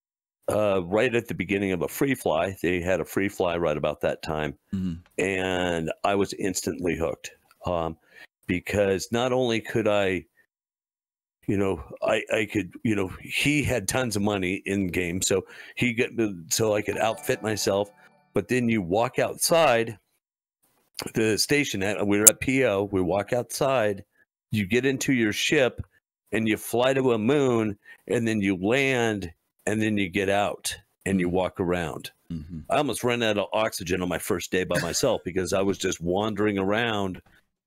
uh, right at the beginning of a free fly. They had a free fly right about that time, mm-hmm. and I was instantly hooked um, because not only could I. You know, I, I could, you know, he had tons of money in game, so he get so I could outfit myself. But then you walk outside the station. At, we were at P O. We walk outside. You get into your ship, and you fly to a moon, and then you land, and then you get out and you walk around. Mm-hmm. I almost ran out of oxygen on my first day by myself because I was just wandering around,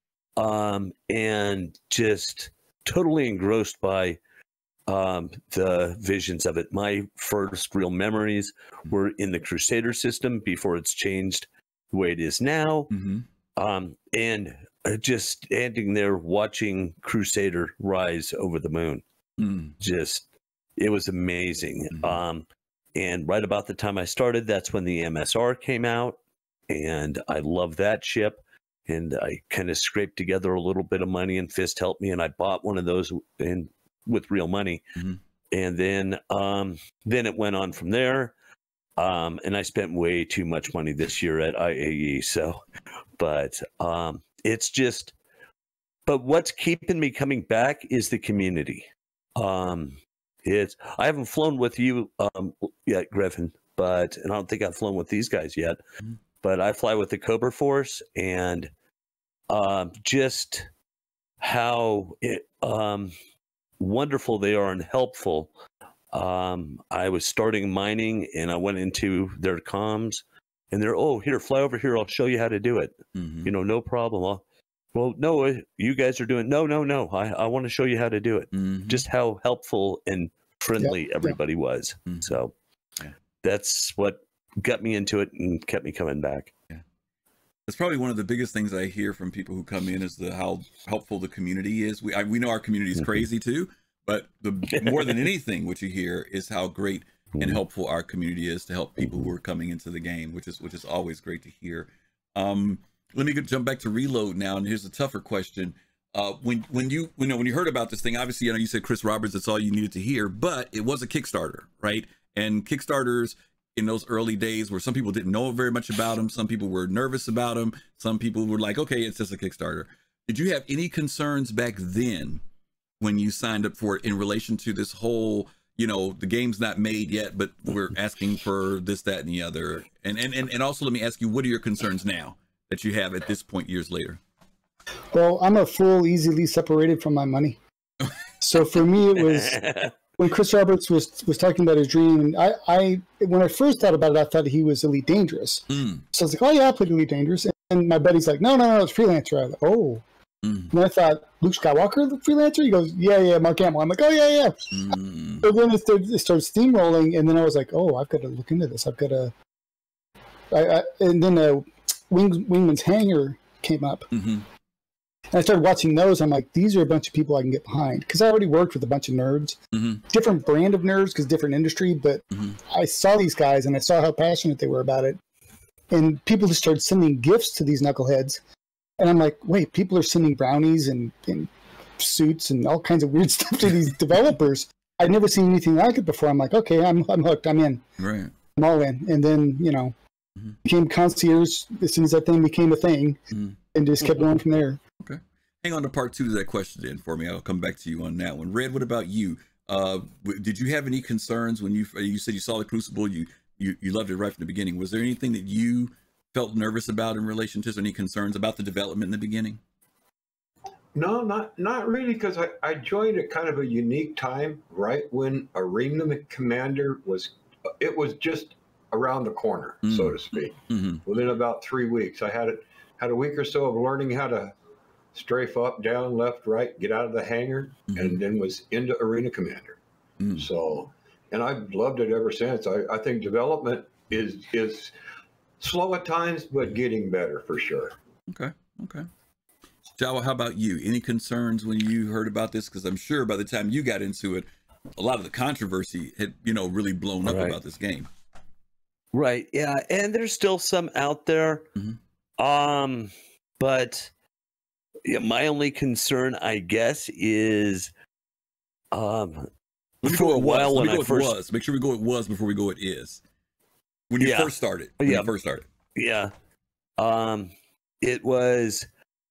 um, and just. Totally engrossed by um, the visions of it. My first real memories were in the Crusader system before it's changed the way it is now. Mm-hmm. Um, and just standing there watching Crusader rise over the moon. Mm. Just, it was amazing. Mm-hmm. Um, and right about the time I started, that's when the M S R came out. And I love that ship. And I kind of scraped together a little bit of money, and Fist helped me, and I bought one of those in with real money. Mm-hmm. And then, um, then it went on from there. Um, and I spent way too much money this year at I A E. So, but um, it's just, but what's keeping me coming back is the community. Um, it's I haven't flown with you um, yet, Griffin, but and I don't think I've flown with these guys yet. Mm-hmm. But I fly with the Cobra Force, and um, just how it, um, wonderful they are and helpful. Um, I was starting mining, and I went into their comms, and they're, oh, here, fly over here. I'll show you how to do it. Mm-hmm. You know, no problem. I'll, well, no, you guys are doing, no, no, no. I, I want to show you how to do it. Mm-hmm. Just how helpful and friendly yeah, everybody yeah. was. Mm-hmm. So yeah. that's what got me into it and kept me coming back. Yeah. That's probably one of the biggest things I hear from people who come in is the how helpful the community is. We I, we know our community is mm-hmm. crazy too, but the more than anything, what you hear is how great and helpful our community is to help people who are coming into the game, which is which is always great to hear. Um, let me go, jump back to Reload now, and here's a tougher question. Uh, when when you you know when you heard about this thing, obviously you know you said Chris Roberts, that's all you needed to hear, but it was a Kickstarter, right? And Kickstarters in those early days where some people didn't know very much about them, some people were nervous about them, some people were like, okay, it's just a Kickstarter. Did you have any concerns back then when you signed up for it in relation to this whole, you know, the game's not made yet, but we're asking for this, that, and the other? And and and, and also let me ask you, what are your concerns now that you have at this point years later? Well, I'm a fool easily separated from my money. So for me, it was when Chris Roberts was was talking about his dream. And I, I when I first thought about it, I thought he was Elite Dangerous. Mm. So I was like, oh yeah, I'll put Elite Dangerous. And my buddy's like, no, no, no, it's Freelancer. I was like, oh. Mm. And I thought, Luke Skywalker, the Freelancer? He goes, yeah, yeah, Mark Hamill. I'm like, oh yeah, yeah. Mm. So then it started, it started steamrolling, and then I was like, oh, I've got to look into this. I've got to. I, I, and then uh, Wing, Wingman's Hangar came up. Mm-hmm. And I started watching those. I'm like, these are a bunch of people I can get behind. Because I already worked with a bunch of nerds. Mm-hmm. Different brand of nerds, because different industry. But mm-hmm. I saw these guys, and I saw how passionate they were about it. And people just started sending gifts to these knuckleheads. And I'm like, wait, people are sending brownies and, and suits and all kinds of weird stuff to these developers. I'd never seen anything like it before. I'm like, okay, I'm I'm hooked. I'm in. Right. I'm all in. And then, you know, mm-hmm. became concierge as soon as that thing became a thing, mm-hmm. and just kept going from there. Okay. Hang on to part two of that question then for me. I'll come back to you on that one. Red, what about you? Uh, did you have any concerns when you you said you saw the Crucible? You you you loved it right from the beginning. Was there anything that you felt nervous about in relation to any concerns about the development in the beginning? No, not not really, because I, I joined at kind of a unique time, right when Arena Commander was, it was just around the corner, mm-hmm. so to speak. Mm-hmm. Within about three weeks, I had it had a week or so of learning how to strafe up, down, left, right, get out of the hangar, mm-hmm. and then was into Arena Commander. Mm-hmm. So, and I've loved it ever since. I, I think development is is slow at times, but getting better for sure. Okay, okay. Jawa, how about you? Any concerns when you heard about this? Because I'm sure by the time you got into it, a lot of the controversy had, you know, really blown up Right. about this game. Right. Yeah, and there's still some out there. Mm-hmm. Um, but yeah, my only concern, I guess, is um, Let me for go a with while was. Let when me go I with first was. Make sure we go with was before we go with is. When you Yeah. first started. When Yeah. you first started. Yeah. Um, it was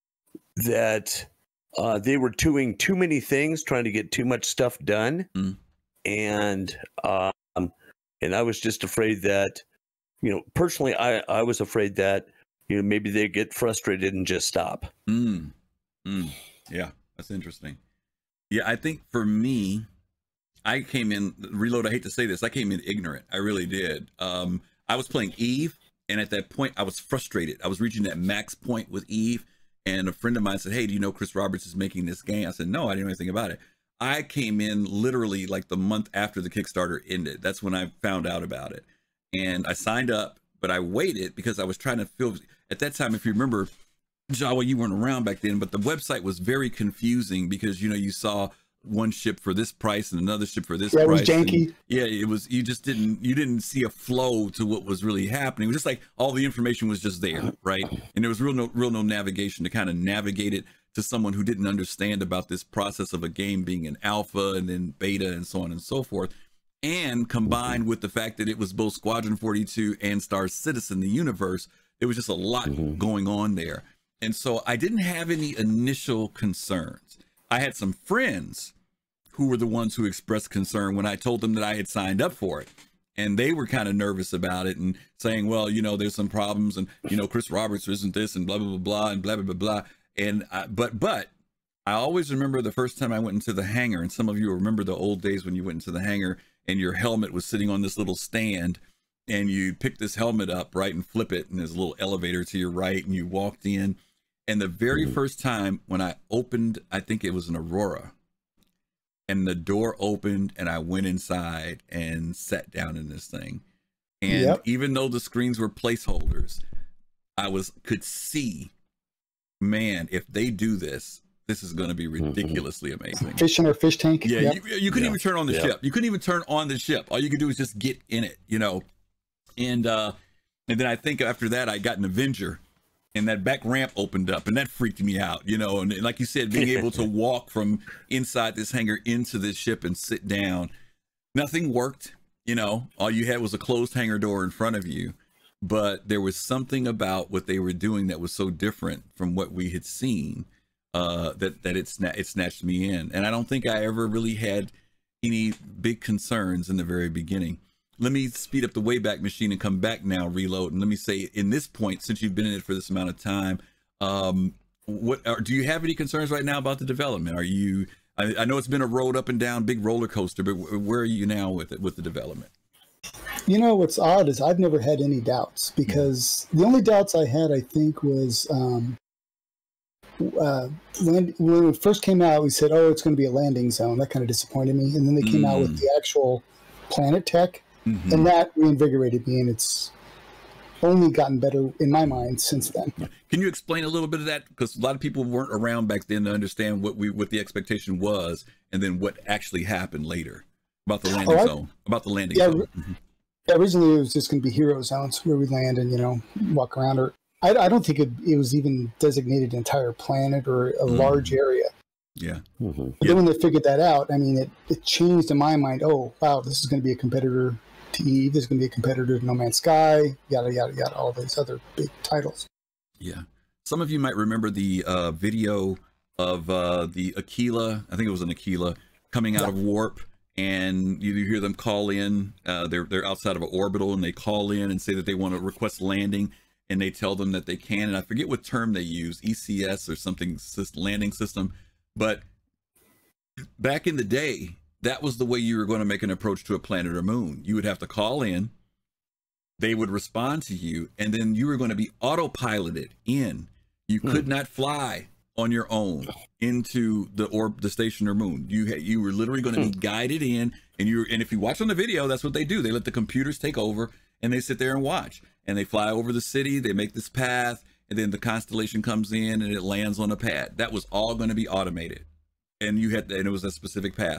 that uh, they were doing too many things, trying to get too much stuff done, Mm. and um, and I was just afraid that, you know, personally, I I was afraid that, you know, maybe they get frustrated and just stop. Mm. Mm. Yeah, that's interesting. Yeah, I think for me, I came in Reload. I hate to say this, I came in ignorant. I really did. Um, I was playing Eve, and at that point, I was frustrated. I was reaching that max point with Eve, and a friend of mine said, "Hey, do you know Chris Roberts is making this game?" I said, "No, I didn't know anything about it." I came in literally like the month after the Kickstarter ended. That's when I found out about it, and I signed up, but I waited because I was trying to feel. At that time, if you remember, Jawa, you weren't around back then, but the website was very confusing because, you know, you saw one ship for this price and another ship for this Yeah, it price. was janky. and- yeah, it was, you just didn't, you didn't see a flow to what was really happening. It was just like all the information was just there, right? And there was real no, real no navigation to kind of navigate it to someone who didn't understand about this process of a game being an alpha and then beta and so on and so forth. And combined with the fact that it was both Squadron forty-two and Star Citizen, the universe, there was just a lot going on there. And so I didn't have any initial concerns. I had some friends who were the ones who expressed concern when I told them that I had signed up for it. And they were kind of nervous about it and saying, well, you know, there's some problems and, you know, Chris Roberts isn't this and blah, blah, blah, blah, and blah, blah, blah, blah. And, I, but, but I always remember the first time I went into the hangar, and some of you remember the old days when you went into the hangar and your helmet was sitting on this little stand and you pick this helmet up, right, and flip it, and there's a little elevator to your right, and you walked in. And the very first time when I opened, I think it was an Aurora, and the door opened and I went inside and sat down in this thing. And Yep. even though the screens were placeholders, I was could see, man, if they do this, this is going to be ridiculously amazing. Fish in our fish tank. Yeah, Yep. you, you couldn't Yeah. even turn on the Yeah. ship. You couldn't even turn on the ship. All you could do is just get in it, you know. And uh, and then I think after that, I got an Avenger, and that back ramp opened up, and that freaked me out, you know. And like you said, being able to walk from inside this hangar into this ship and sit down, nothing worked, you know. All you had was a closed hangar door in front of you. But there was something about what they were doing that was so different from what we had seen, uh, that that it, sna- it snatched me in. And I don't think I ever really had any big concerns in the very beginning. Let me speed up the Wayback Machine and come back now, Reload. And let me say, in this point, since you've been in it for this amount of time, um, what are, do you have any concerns right now about the development? Are you? I, I know it's been a road up and down, big roller coaster, but where are you now with it, with the development? You know, what's odd is I've never had any doubts, because the only doubts I had, I think, was um, uh, when, when it first came out, we said, oh, it's going to be a landing zone. That kind of disappointed me. And then they came out with the actual planet tech, Mm-hmm. and that reinvigorated me, and it's only gotten better in my mind since then. Can you explain a little bit of that? Because a lot of people weren't around back then to understand what we what the expectation was, and then what actually happened later about the landing Oh, I- zone. About the landing Yeah, zone. ri- Mhm. Yeah, originally it was just going to be hero zones where we land and, you know, walk around. Or I, I don't think it, it was even designated an entire planet or a Mm. large area. Yeah. But then when they figured that out, I mean, it, it changed in my mind. Oh, wow, this is going to be a competitor to Eve. This is going to be a competitor to No Man's Sky, yada, yada, yada, all these other big titles. Yeah. Some of you might remember the uh, video of uh, the Aquila, I think it was an Aquila, coming out of warp, and you hear them call in. Uh, they're they're outside of an orbital, and they call in and say that they want to request landing, and they tell them that they can. And I forget what term they use, E C S or something, sys- landing system. But back in the day, that was the way you were going to make an approach to a planet or moon. You would have to call in, they would respond to you, and then you were going to be autopiloted in. You could not fly on your own into the orb, the station or moon. You had, you were literally going to be guided in, and you and if you watch on the video, that's what they do. They let the computers take over, and they sit there and watch, and they fly over the city. They make this path, and then the constellation comes in, and it lands on a pad. That was all going to be automated, and you had, and it was a specific path.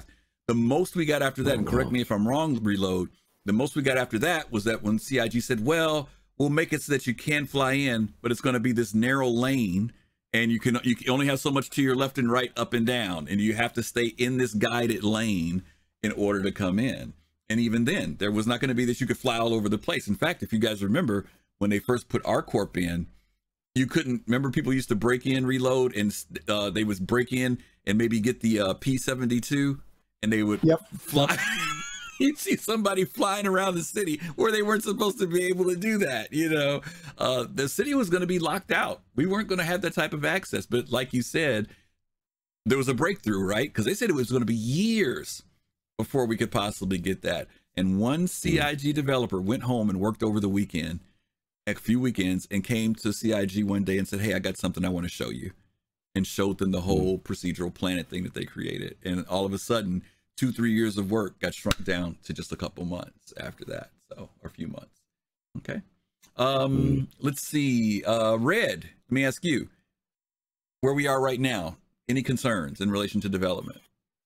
The most we got after that, and correct me if I'm wrong, Reload, the most we got after that was that when C I G said, well, we'll make it so that you can fly in, but it's going to be this narrow lane, and you can you can only have so much to your left and right, up and down, and you have to stay in this guided lane in order to come in. And even then, there was not going to be that you could fly all over the place. In fact, if you guys remember, when they first put ArcCorp in, you couldn't, remember people used to break in, reload, and uh, they would break in and maybe get the uh, P seventy-two, and they would yep. fly. You'd see somebody flying around the city where they weren't supposed to be able to do that. You know, uh, the city was going to be locked out. We weren't going to have that type of access. But like you said, there was a breakthrough, right? Because they said it was going to be years before we could possibly get that. And one C I G developer went home and worked over the weekend, a few weekends, and came to C I G one day and said, hey, I got something I want to show you, and showed them the whole procedural planet thing that they created. And all of a sudden, two, three years of work got shrunk down to just a couple months after that. So, or a few months. Okay. Um, let's see. Uh, Red, let me ask you, where we are right now, any concerns in relation to development?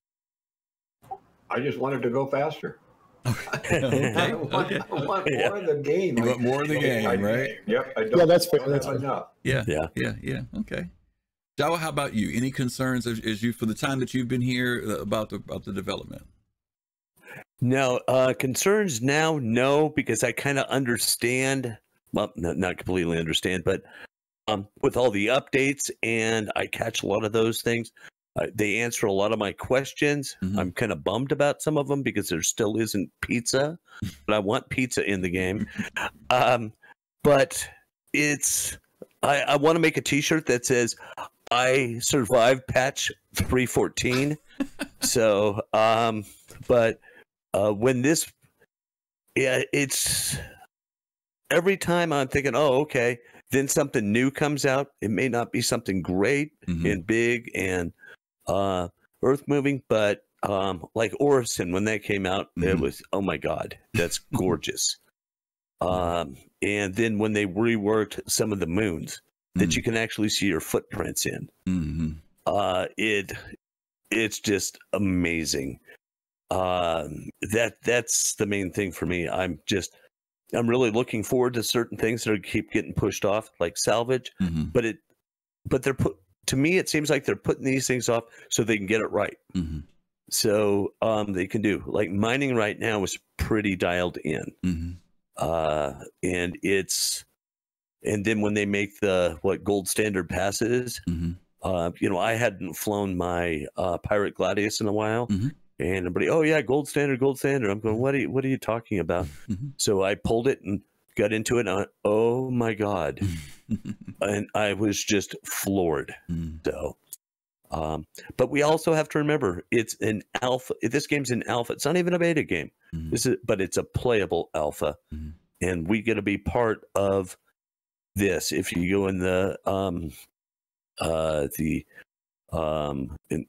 I just wanted to go faster. Okay. I want, Okay. I want more of the game. You want more of the game, I, right? Yep. I don't, Yeah, that's fair. don't That's have fair. enough. Yeah. Yeah. Yeah. Yeah. Okay. Jawa, how about you? Any concerns as, as you, for the time that you've been here, uh, about the about the development? No, uh, concerns now, no, because I kind of understand, well, not, not completely understand, but um, with all the updates, and I catch a lot of those things. Uh, they answer a lot of my questions. Mm-hmm. I'm kind of bummed about some of them because there still isn't pizza, but I want pizza in the game. Um, but it's, I, I want to make a t-shirt that says, I survived patch three fourteen. So, um, but uh, when this, yeah, it's every time I'm thinking, oh, okay, then something new comes out. It may not be something great Mm-hmm. and big and uh, earth moving, but um, like Orison, when that came out, Mm-hmm. it was, oh my God, that's gorgeous. um, and then when they reworked some of the moons that Mm-hmm. you can actually see your footprints in, Mm-hmm. uh, it it's just amazing. Um, that that's the main thing for me. I'm just I'm really looking forward to certain things that are keep getting pushed off, like salvage. Mm-hmm. But it but they're put to me. It seems like they're putting these things off so they can get it right. Mm-hmm. So um, they can do like mining right now is pretty dialed in, Mm-hmm. uh, and it's and then when they make the what gold standard passes. Mm-hmm. Uh, you know, I hadn't flown my uh, Pirate Gladius in a while, Mm-hmm. and everybody, oh yeah, gold standard, gold standard. I'm going, what are you, what are you talking about? Mm-hmm. So I pulled it and got into it, and I went, oh my God, and I was just floored. Mm-hmm. So, um, but we also have to remember, it's an alpha. This game's an alpha. It's not even a beta game. Mm-hmm. This is, but it's a playable alpha, Mm-hmm. and we get to be part of this. If you go in the um, uh, the um, in,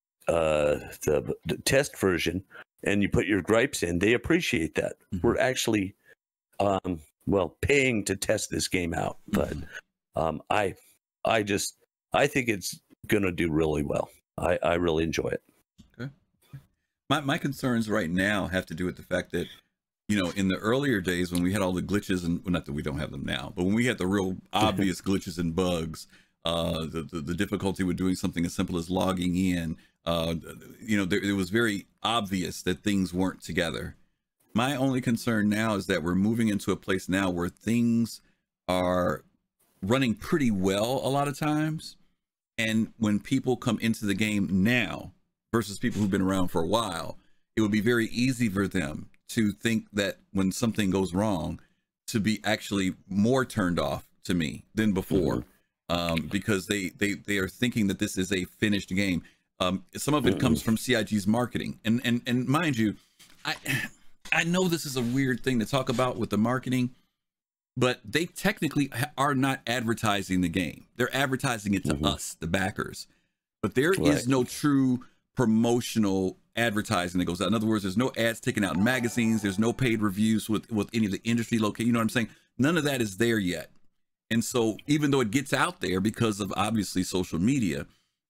uh, the, the test version, and you put your gripes in, they appreciate that. Mm-hmm. We're actually, um, well, paying to test this game out, but um, I, I just, I think it's gonna do really well. I, I really enjoy it. Okay. My my concerns right now have to do with the fact that, you know, in the earlier days when we had all the glitches, and well, not that we don't have them now, but when we had the real obvious glitches and bugs, uh, the, the the difficulty with doing something as simple as logging in, uh, you know, there, it was very obvious that things weren't together. My only concern now is that we're moving into a place now where things are running pretty well a lot of times, and when people come into the game now versus people who've been around for a while, it would be very easy for them to think that when something goes wrong, to be actually more turned off to me than before, mm-hmm. um, because they, they, they are thinking that this is a finished game. Um, some of it mm-hmm. comes from C I G's marketing. And, and, and mind you, I, I know this is a weird thing to talk about with the marketing, but they technically are not advertising the game. They're advertising it to mm-hmm. us, the backers, but there right. is no true promotional advertising that goes out. In other words, there's no ads taken out in magazines. There's no paid reviews with, with any of the industry location. You know what I'm saying? None of that is there yet. And so even though it gets out there because of obviously social media,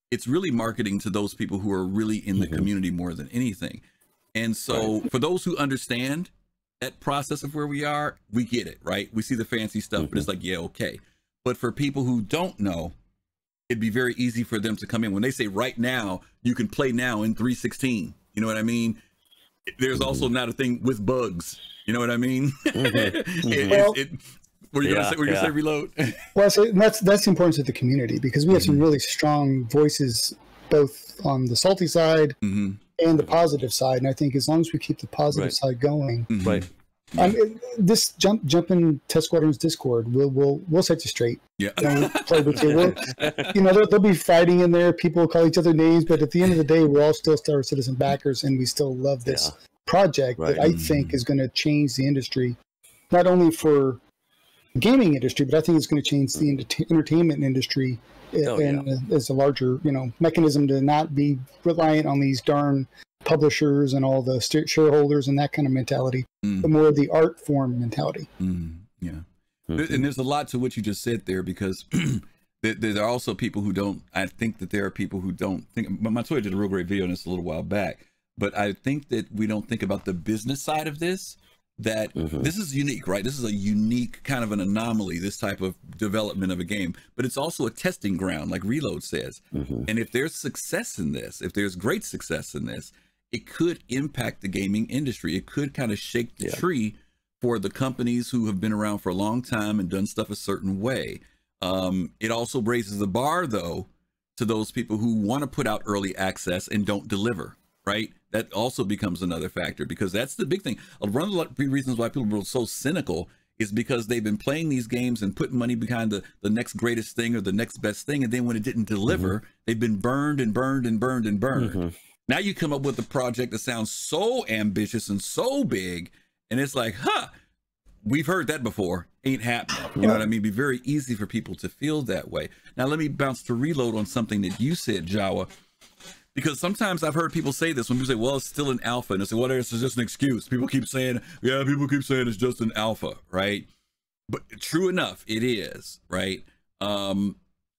it's really marketing to those people who are really in the mm-hmm. community more than anything. And so right. for those who understand that process of where we are, we get it, right? We see the fancy stuff, mm-hmm. but it's like, yeah, okay. But for people who don't know, it'd be very easy for them to come in. When they say right now, you can play now in three sixteen. You know what I mean? There's mm-hmm. also not a thing with bugs. You know what I mean? Mm-hmm. it, well, it, it, were you yeah, gonna say, were you yeah. gonna say reload? Well, so that's that's the importance of the community, because we have mm-hmm. some really strong voices both on the salty side mm-hmm. and the positive side. And I think as long as we keep the positive right. side going, mm-hmm. right. Um, it, this jump jump in Test Squadron's Discord, we'll we'll we'll set you straight. Yeah, you know, we'll play with you. We'll, you know, they'll, they'll be fighting in there. People will call each other names, but at the end of the day, we're all still Star Citizen backers, and we still love this yeah. project right. that I think is going to change the industry, not only for the gaming industry, but I think it's going to change the enter- entertainment industry oh, and yeah. as a larger, you know, mechanism to not be reliant on these darn publishers and all the st- shareholders and that kind of mentality, mm. but more of the art form mentality. Mm. Yeah. Mm-hmm. And there's a lot to what you just said there, because there, there are also people who don't, I think that there are people who don't think, my Twitter did a real great video on this a little while back, but I think that we don't think about the business side of this, that mm-hmm. this is unique, right? This is a unique kind of an anomaly, this type of development of a game, but it's also a testing ground, like Reload says. Mm-hmm. And if there's success in this, if there's great success in this, it could impact the gaming industry. It could kind of shake the yeah. tree for the companies who have been around for a long time and done stuff a certain way. Um, it also raises the bar, though, to those people who want to put out early access and don't deliver, right? That also becomes another factor, because that's the big thing. One of the reasons why people are so cynical is because they've been playing these games and putting money behind the, the next greatest thing or the next best thing. And then when it didn't deliver, mm-hmm. they've been burned and burned and burned and burned. Mm-hmm. Now you come up with a project that sounds so ambitious and so big, and it's like, huh, we've heard that before. Ain't happening. You know what I mean? It'd be very easy for people to feel that way. Now let me bounce to Reload on something that you said, Jawa, because sometimes I've heard people say this when people say, well, it's still an alpha, and I say, well, it's just an excuse. People keep saying, yeah, people keep saying it's just an alpha, right? But true enough, it is, right? Um,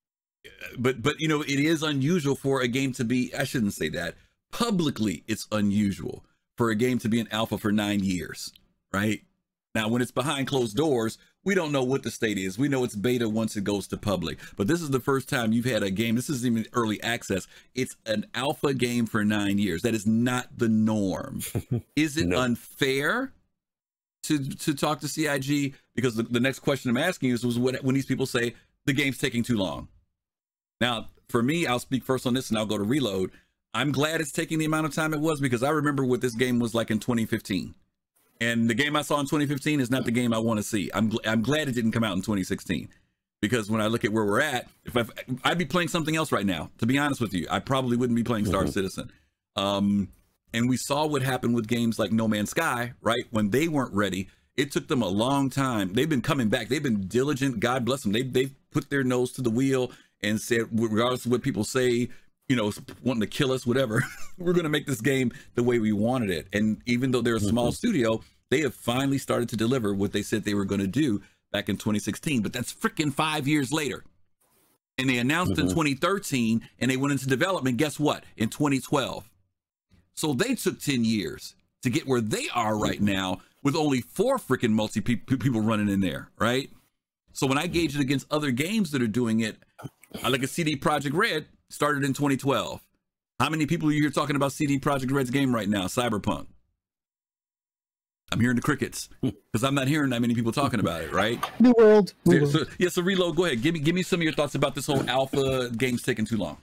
but, but you know, it is unusual for a game to be, I shouldn't say that, publicly it's unusual for a game to be an alpha for nine years, right? Now, when it's behind closed doors, we don't know what the state is. We know it's beta once it goes to public, but this is the first time you've had a game. This isn't even early access. It's an alpha game for nine years. That is not the norm. Is it no. unfair to to talk to C I G? Because the, the next question I'm asking you is, was when, when these people say the game's taking too long. Now, for me, I'll speak first on this and I'll go to Reload. I'm glad it's taking the amount of time it was, because I remember what this game was like in twenty fifteen. And the game I saw in twenty fifteen is not the game I want to see. I'm gl- I'm glad it didn't come out in twenty sixteen, because when I look at where we're at, if I've, I'd be playing something else right now, to be honest with you. I probably wouldn't be playing Star mm-hmm. Citizen. Um, and we saw what happened with games like No Man's Sky, right? When they weren't ready, it took them a long time. They've been coming back. They've been diligent. God bless them. They, they've put their nose to the wheel and said, regardless of what people say, you know, wanting to kill us, whatever, we're going to make this game the way we wanted it. And even though they're a small mm-hmm. studio, they have finally started to deliver what they said they were going to do back in twenty sixteen. But that's freaking five years later. And they announced mm-hmm. in twenty thirteen, and they went into development, guess what? In twenty twelve. So they took ten years to get where they are right now, with only four freaking multi pe- people running in there, right? So when I gauge it against other games that are doing it, I look at C D Projekt Red, started in twenty twelve. How many people are you here talking about C D Projekt Red's game right now, Cyberpunk? I'm hearing the crickets, because I'm not hearing that many people talking about it, right? New World. New yeah, World. So, yeah, so Reload, go ahead. Give me give me some of your thoughts about this whole alpha game's taking too long.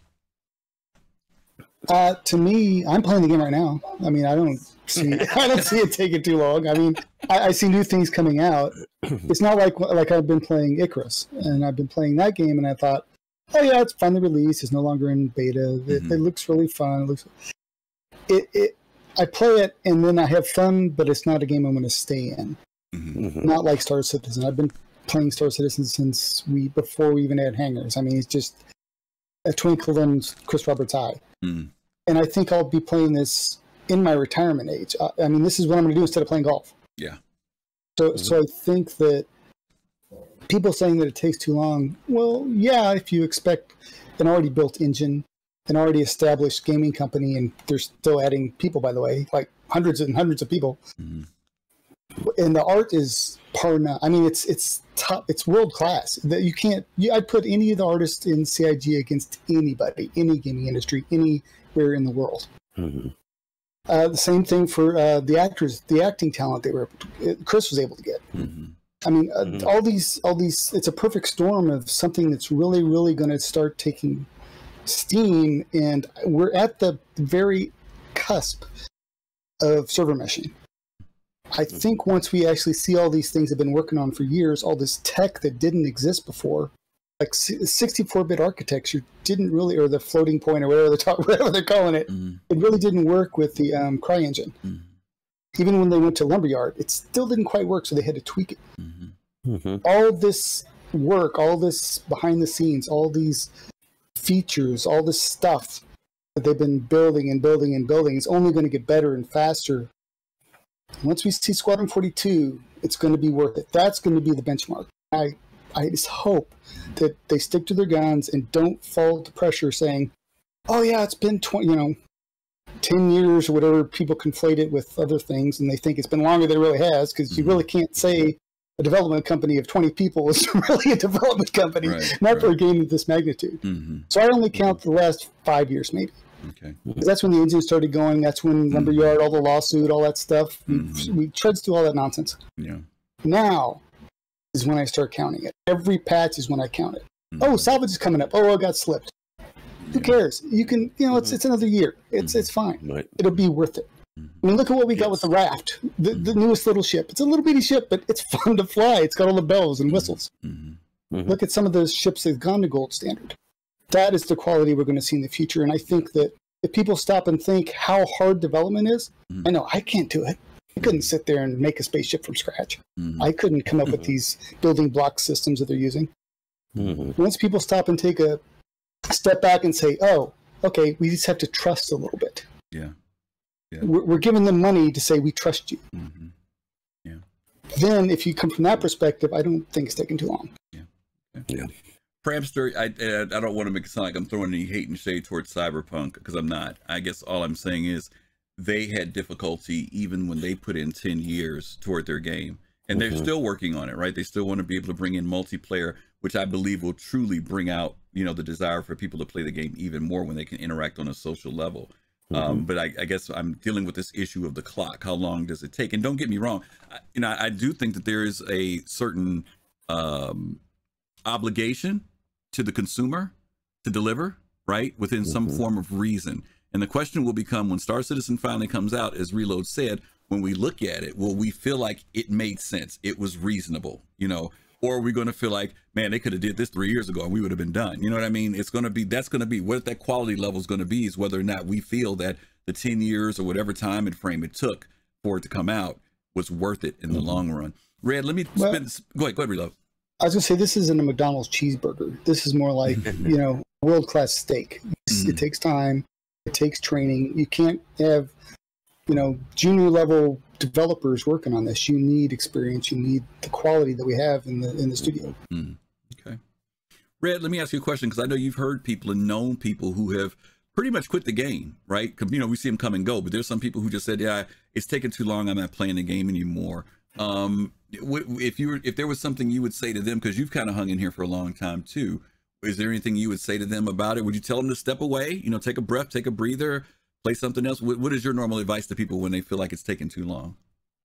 Uh, to me, I'm playing the game right now. I mean, I don't see I don't see it taking too long. I mean, I, I see new things coming out. It's not like like I've been playing Icarus, and I've been playing that game, and I thought, oh yeah, it's finally released. It's no longer in beta. It, mm-hmm. it looks really fun. It looks. It it. I play it and then I have fun, but it's not a game I'm going to stay in. Mm-hmm. Not like Star Citizen. I've been playing Star Citizen since we before we even had hangers. I mean, it's just a twinkle in Chris Roberts' eye. Mm. And I think I'll be playing this in my retirement age. I, I mean, this is what I'm going to do instead of playing golf. Yeah. So, mm-hmm. so I think that people saying that it takes too long. Well, yeah, if you expect an already built engine an already established gaming company, and they're still adding people, by the way, like hundreds and hundreds of people. Mm-hmm. And the art is par none. I mean, it's it's top, it's world class. That you can't. You, I'd put any of the artists in C I G against anybody, any gaming industry, anywhere in the world. Mm-hmm. Uh, the same thing for uh, the actors, the acting talent they were Chris was able to get. Mm-hmm. I mean, uh, Mm-hmm. all these, all these. It's a perfect storm of something that's really, really going to start taking steam, and we're at the very cusp of server meshing. I think once we actually see all these things I've been working on for years, all this tech that didn't exist before, like sixty-four bit architecture didn't really, or the floating point, or whatever they're, talk, whatever they're calling it, mm-hmm. it really didn't work with the um, CryEngine. Mm-hmm. Even when they went to Lumberyard, it still didn't quite work, so they had to tweak it. Mm-hmm. Mm-hmm. All this work, all this behind the scenes, all these features, all this stuff that they've been building and building and building is only going to get better and faster. Once we see Squadron forty-two, it's going to be worth it. That's going to be the benchmark. I, I just hope that they stick to their guns and don't fall to pressure saying, "Oh yeah, it's been twenty, you know, ten years or whatever." People conflate it with other things, and they think it's been longer than it really has, because mm-hmm. you really can't say a development company of twenty people is really a development company, right, not right. for a game of this magnitude. Mm-hmm. So I only count the last five years, maybe. Okay. Because that's when the engine started going. That's when Lumberyard, all the lawsuit, all that stuff. Mm-hmm. We, we treads through all that nonsense. Yeah. Now is when I start counting it. Every patch is when I count it. Mm-hmm. Oh, salvage is coming up. Oh, I got slipped. Who cares? You can, you know, it's it's another year. It's Mm-hmm. it's fine. Right. It'll be worth it. I mean, look at what we got with the Raft, the, the newest little ship. It's a little bitty ship, but it's fun to fly. It's got all the bells and whistles. Mm-hmm. Mm-hmm. Look at some of those ships that have gone to gold standard. That is the quality we're going to see in the future. And I think that if people stop and think how hard development is, mm-hmm. I know I can't do it. I couldn't sit there and make a spaceship from scratch. Mm-hmm. I couldn't come up with these building block systems that they're using. Mm-hmm. Once people stop and take a step back and say, oh, okay, we just have to trust a little bit. Yeah. Yeah. We're, we're giving them money to say we trust you. Mm-hmm. Yeah. Then, if you come from that perspective, I don't think it's taking too long. Yeah. Yeah. yeah. Pramster, I I don't want to make it sound like I'm throwing any hate and shade towards Cyberpunk, because I'm not. I guess all I'm saying is they had difficulty even when they put in ten years toward their game, and they're mm-hmm. still working on it, right? They still want to be able to bring in multiplayer, which I believe will truly bring out, you know, the desire for people to play the game even more when they can interact on a social level. Mm-hmm. Um, but I, I guess I'm dealing with this issue of the clock. How long does it take? And don't get me wrong, I, you know, I do think that there is a certain um, obligation to the consumer to deliver, right, within mm-hmm. some form of reason. And the question will become, when Star Citizen finally comes out, as Reload said, when we look at it, will we feel like it made sense? It was reasonable, you know, or are we going to feel like, man, they could have did this three years ago and we would have been done. You know what I mean? It's going to be, that's going to be what that quality level is going to be, is whether or not we feel that the ten years or whatever time and frame it took for it to come out was worth it in the mm-hmm. long run. Red, let me well, spend, go ahead, go ahead, Reload. I was going to say, this isn't a McDonald's cheeseburger. This is more like, you know, world-class steak. Mm-hmm. It takes time. It takes training. You can't have, you know, junior level developers working on this. You need experience. You need the quality that we have in the in the studio. Mm-hmm. Okay. Red, let me ask you a question, because I know you've heard people and known people who have pretty much quit the game, right? You know, we see them come and go, but there's some people who just said, yeah, it's taking too long. I'm not playing the game anymore. Um, if you were, if there was something you would say to them, because you've kind of hung in here for a long time too, is there anything you would say to them about it? Would you tell them to step away, you know, take a breath, take a breather, play something else? What, what is your normal advice to people when they feel like it's taking too long?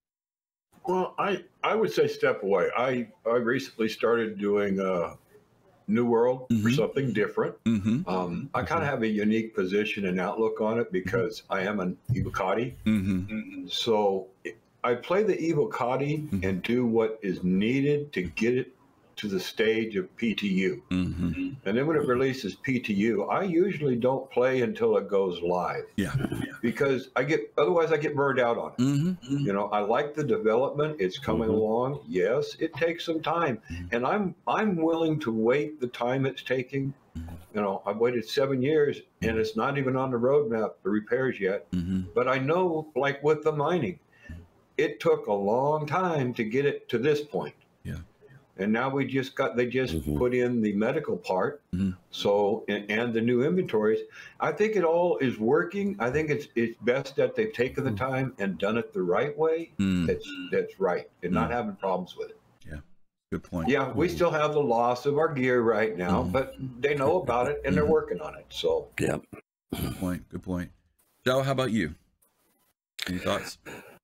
Well, I, I would say step away. I, I recently started doing uh, New World mm-hmm. for something different. Mm-hmm. Um, I kind of have a unique position and outlook on it because I am an Evocati. Mm-hmm. So I play the Evocati mm-hmm. and do what is needed to get it to the stage of P T U. Mm-hmm. And then when it releases P T U, I usually don't play until it goes live. Yeah. Because I get, otherwise I get burned out on it. Mm-hmm. You know, I like the development. It's coming mm-hmm. along. Yes, it takes some time. Mm-hmm. And I'm, I'm willing to wait the time it's taking. Mm-hmm. You know, I've waited seven years and it's not even on the roadmap, the repairs yet. Mm-hmm. But I know, like with the mining, it took a long time to get it to this point. Yeah. And now we just got, they just Mm-hmm. put in the medical part. Mhm. So, and, and the new inventories. I think it all is working. I think it's it's best that they've taken the time and done it the right way. Mm. That's that's right, and not having problems with it. Yeah, good point. Yeah, we still have the loss of our gear right now, but they know about it and they're working on it. So, yeah. Good point. Good point. Joe, how about you? Any thoughts?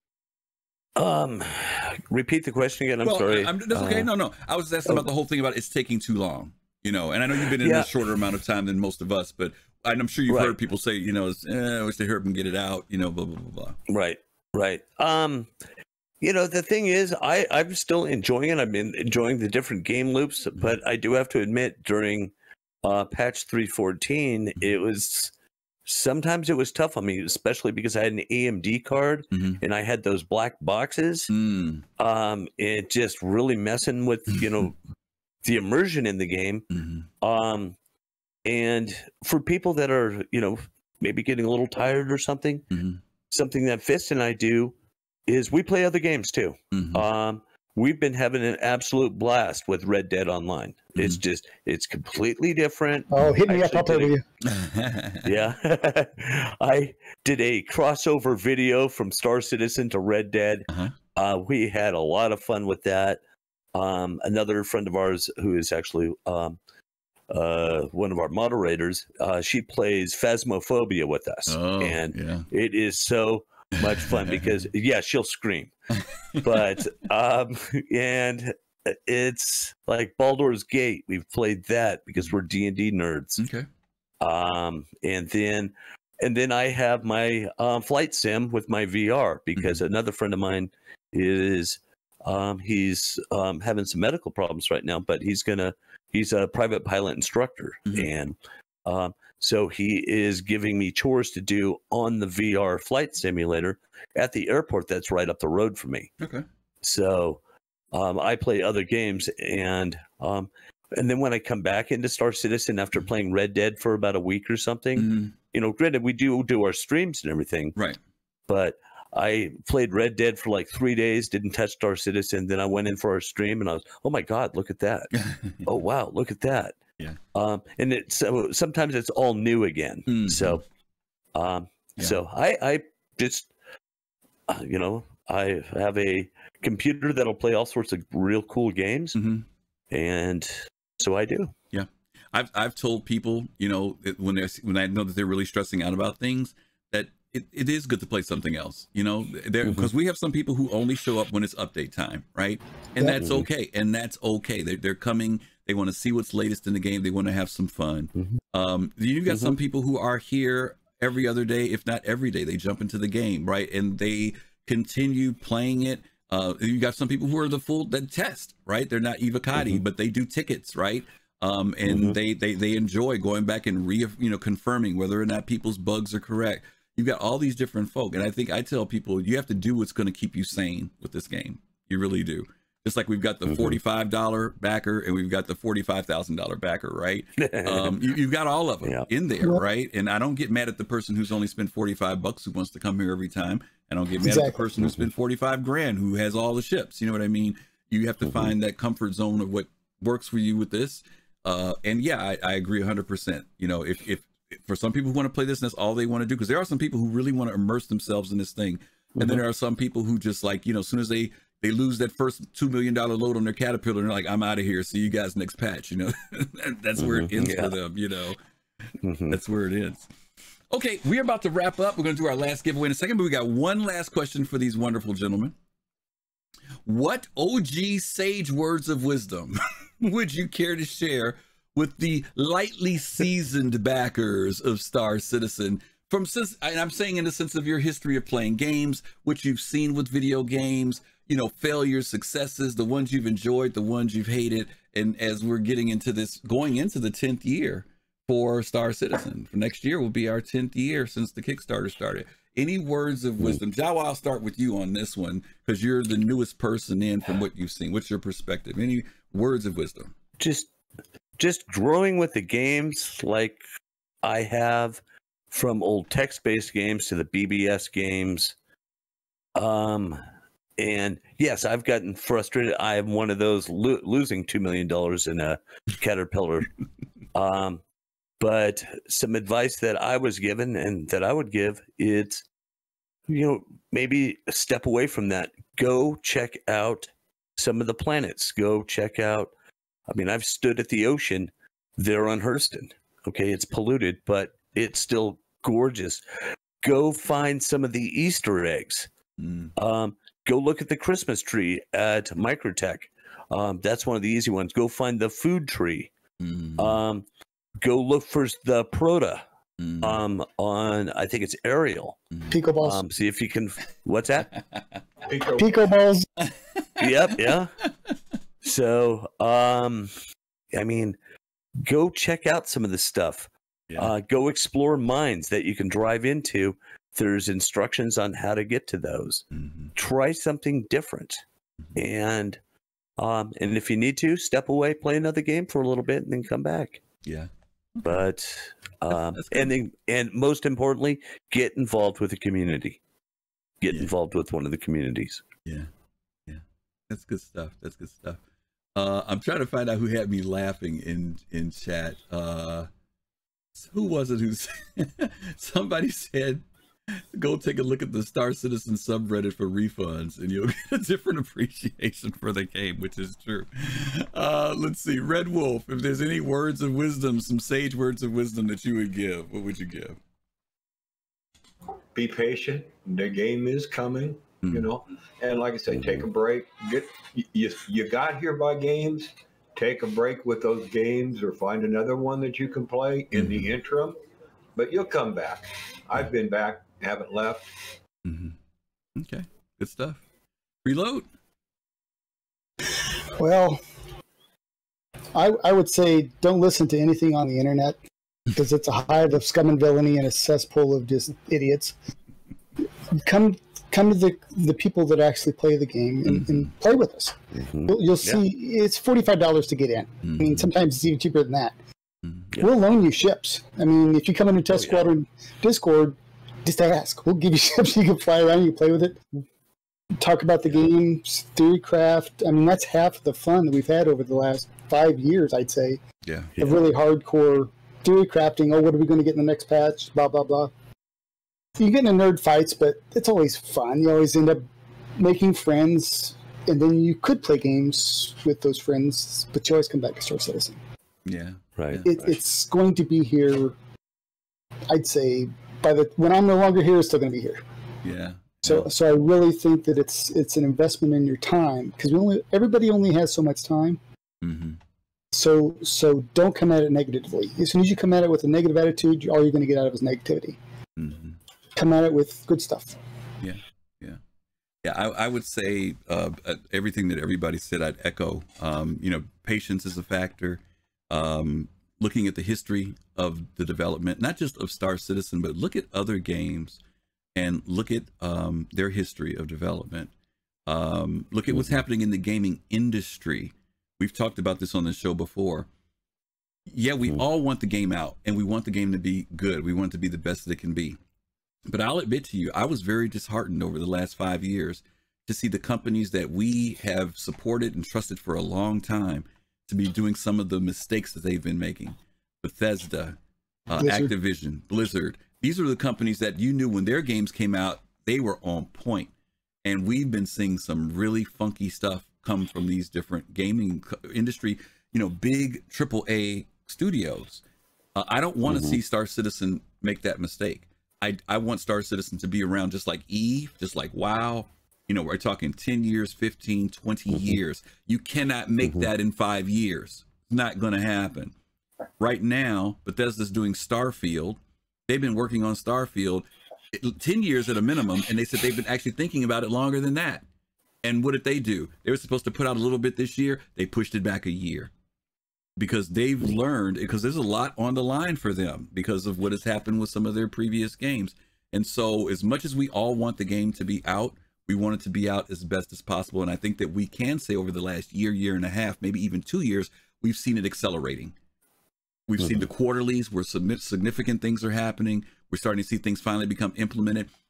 Um, repeat the question again. I'm well, sorry. I'm, that's okay. Uh, no, no. I was asking about the whole thing about it's taking too long. You know, and I know you've been in Yeah. a shorter amount of time than most of us, but I'm sure you've Right. heard people say, you know, it's, eh, I wish they heard them get it out. You know, blah blah blah blah. Right, right. Um, you know, the thing is, I I'm still enjoying it. I've been enjoying the different game loops, but I do have to admit, during uh, patch three fourteen, it was sometimes it was tough on me, especially because I had an A M D card and I had those black boxes. Mm. Um, it just really messing with you know the immersion in the game. Mm-hmm. Um, and for people that are you know maybe getting a little tired or something, Mm-hmm. something that Fist and I do is we play other games too. Mm-hmm. Um, we've been having an absolute blast with Red Dead Online. Mm-hmm. It's just it's completely different. Oh, hit me I up. I'll actually play did with you. a- Yeah, I did a crossover video from Star Citizen to Red Dead. Uh-huh. Uh, we had a lot of fun with that. Um, another friend of ours who is actually um, uh, one of our moderators, uh, she plays Phasmophobia with us, Oh, and yeah. it is so much fun because yeah, she'll scream, but um, and it's like Baldur's Gate. We've played that because we're D and D nerds. Okay. Um, and then and then I have my um, flight sim with my V R because another friend of mine is um, he's um, having some medical problems right now, but he's gonna he's a private pilot instructor, and um, so he is giving me chores to do on the V R flight simulator at the airport that's right up the road from me. Okay. So um, I play other games, and um, and then when I come back into Star Citizen after playing Red Dead for about a week or something, you know, granted we do do our streams and everything, right? But I played Red Dead for like three days, didn't touch Star Citizen. Then I went in for our stream, and I was, oh my god, look at that! Oh wow, look at that! Yeah. Um, and it's so sometimes it's all new again. Mm-hmm. So, um, Yeah. so I I just uh, you know I have a computer that'll play all sorts of real cool games, Mm-hmm. and so I do. Yeah, I've I've told people, you know, that when they when I know that they're really stressing out about things, that it, it is good to play something else, you know, there because we have some people who only show up when it's update time, right? And Yeah. that's okay, and that's okay. They they're coming. They want to see what's latest in the game. They want to have some fun. Um, you've got some people who are here every other day, if not every day. They jump into the game, right, and they continue playing it. Uh, you got some people who are the full that test, right? They're not evocati, but they do tickets, right? Um, and Mhm. they they they enjoy going back and re you know confirming whether or not people's bugs are correct. You've got all these different folk, and I think I tell people you have to do what's going to keep you sane with this game. You really do. Just like we've got the forty-five dollar backer and we've got the forty-five thousand dollar backer, right? Um, you, you've got all of them in there, Yeah. right? And I don't get mad at the person who's only spent forty-five bucks who wants to come here every time. I don't get mad at the Exactly. person who spent forty-five grand who has all the ships. You know what I mean? You have to find that comfort zone of what works for you with this. Uh, and yeah, I, I agree one hundred percent. You know, if, if for some people who want to play this and that's all they want to do, because there are some people who really want to immerse themselves in this thing. And then there are some people who just like, you know, as soon as they, they lose that first two million dollars load on their Caterpillar, they're like, I'm out of here. See you guys next patch. You know, that's where it ends Yeah. for them, you know, that's where it ends. Okay, we're about to wrap up. We're going to do our last giveaway in a second, but we got one last question for these wonderful gentlemen. What O G sage words of wisdom would you care to share with the lightly seasoned backers of Star Citizen? From since, and I'm saying in the sense of your history of playing games, what you've seen with video games, you know, failures, successes, the ones you've enjoyed, the ones you've hated, and as we're getting into this, going into the tenth year for Star Citizen, for next year will be our tenth year since the Kickstarter started. Any words of wisdom? Jawa, I'll start with you on this one because you're the newest person in from what you've seen. What's your perspective? Any words of wisdom? Just just growing with the games like I have, from old text-based games to the B B S games. Um, and yes, I've gotten frustrated. I am one of those lo- losing two million dollars in a Caterpillar. um, but some advice that I was given and that I would give, it's, you know, maybe a step away from that. Go check out some of the planets. Go check out, I mean, I've stood at the ocean there on Hurston. Okay, it's polluted, but it's still gorgeous. Go find some of the Easter eggs. Mm. Um, go look at the Christmas tree at Microtech. Um, that's one of the easy ones. Go find the food tree. Mm. Um, go look for the Proto. Mm. Um, on I think it's Ariel. Pico balls. Um, see if you can. What's that? Pico, Pico balls. Yep. Yeah. So, um, I mean, go check out some of the stuff. Yeah. Uh, go explore mines that you can drive into. There's instructions on how to get to those. Mm-hmm. Try something different, Mm-hmm. and um, and if you need to, step away, play another game for a little bit, and then come back. Yeah. But um, that's good. and then, and most importantly, get involved with the community. Get Yeah. involved with one of the communities. Yeah. Yeah. That's good stuff. That's good stuff. Uh, I'm trying to find out who had me laughing in, in chat. Uh, who was it who said, somebody said, go take a look at the Star Citizen subreddit for refunds and you'll get a different appreciation for the game, which is true. Uh, let's see. RedWolfe, if there's any words of wisdom, some sage words of wisdom that you would give, what would you give? be patient. The game is coming, mm. you know. And like I say, take a break. Get you, you got here by games. Take a break with those games or find another one that you can play in mm-hmm. the interim. But you'll come back. I've been back, haven't left. Mm-hmm. Okay, good stuff. Reload. Well, I I would say don't listen to anything on the internet because it's a hive of scum and villainy and a cesspool of just idiots. Come come to the the people that actually play the game and, mm-hmm. and play with us. Mm-hmm. You'll, you'll see yeah. it's forty-five dollars to get in. Mm-hmm. I mean, sometimes it's even cheaper than that. Mm-hmm. We'll loan you ships. I mean, if you come into Test oh, yeah. Squadron Discord, just ask. We'll give you ships. You can fly around. You can play with it. Talk about the games, theory craft. I mean, that's half the fun that we've had over the last five years, I'd say. Yeah. The yeah. really hardcore theory crafting. Oh, what are we going to get in the next patch? Blah, blah, blah. You get into nerd fights, but it's always fun. You always end up making friends, and then you could play games with those friends, but you always come back to Star Citizen. Yeah. Right. It, right. It's going to be here, I'd say, by the when I'm no longer here, it's still going to be here. Yeah. So, so I really think that it's it's an investment in your time because we only everybody only has so much time. Mm-hmm. So, so don't come at it negatively. As soon as you come at it with a negative attitude, all you're going to get out of is negativity. Mm-hmm. Come at it with good stuff. Yeah, yeah, yeah. I, I would say uh, everything that everybody said. I'd echo. Um, you know, patience is a factor. Um, looking at the history of the development, not just of Star Citizen, but look at other games. And look at um, their history of development. Um, look at what's happening in the gaming industry. We've talked about this on the show before. Yeah, we all want the game out, and we want the game to be good. We want it to be the best that it can be. But I'll admit to you, I was very disheartened over the last five years to see the companies that we have supported and trusted for a long time to be doing some of the mistakes that they've been making. Bethesda, uh, Blizzard. Activision, Blizzard. These are the companies that you knew when their games came out, they were on point. And we've been seeing some really funky stuff come from these different gaming industry, you know, big triple A studios. Uh, I don't want to mm-hmm. see Star Citizen make that mistake. I, I want Star Citizen to be around just like Eve, just like WoW. You know, we're talking ten years, fifteen, twenty mm-hmm. years. You cannot make mm-hmm. that in five years. It's not going to happen. Right now, Bethesda's doing Starfield. They've been working on Starfield ten years at a minimum, and they said they've been actually thinking about it longer than that. And what did they do? They were supposed to put out a little bit this year. They pushed it back a year because they've learned, because there's a lot on the line for them because of what has happened with some of their previous games. And so as much as we all want the game to be out, we want it to be out as best as possible. And I think that we can say over the last year, year and a half, maybe even two years, we've seen it accelerating. We've mm-hmm. seen the quarterlies where significant things are happening. We're starting to see things finally become implemented.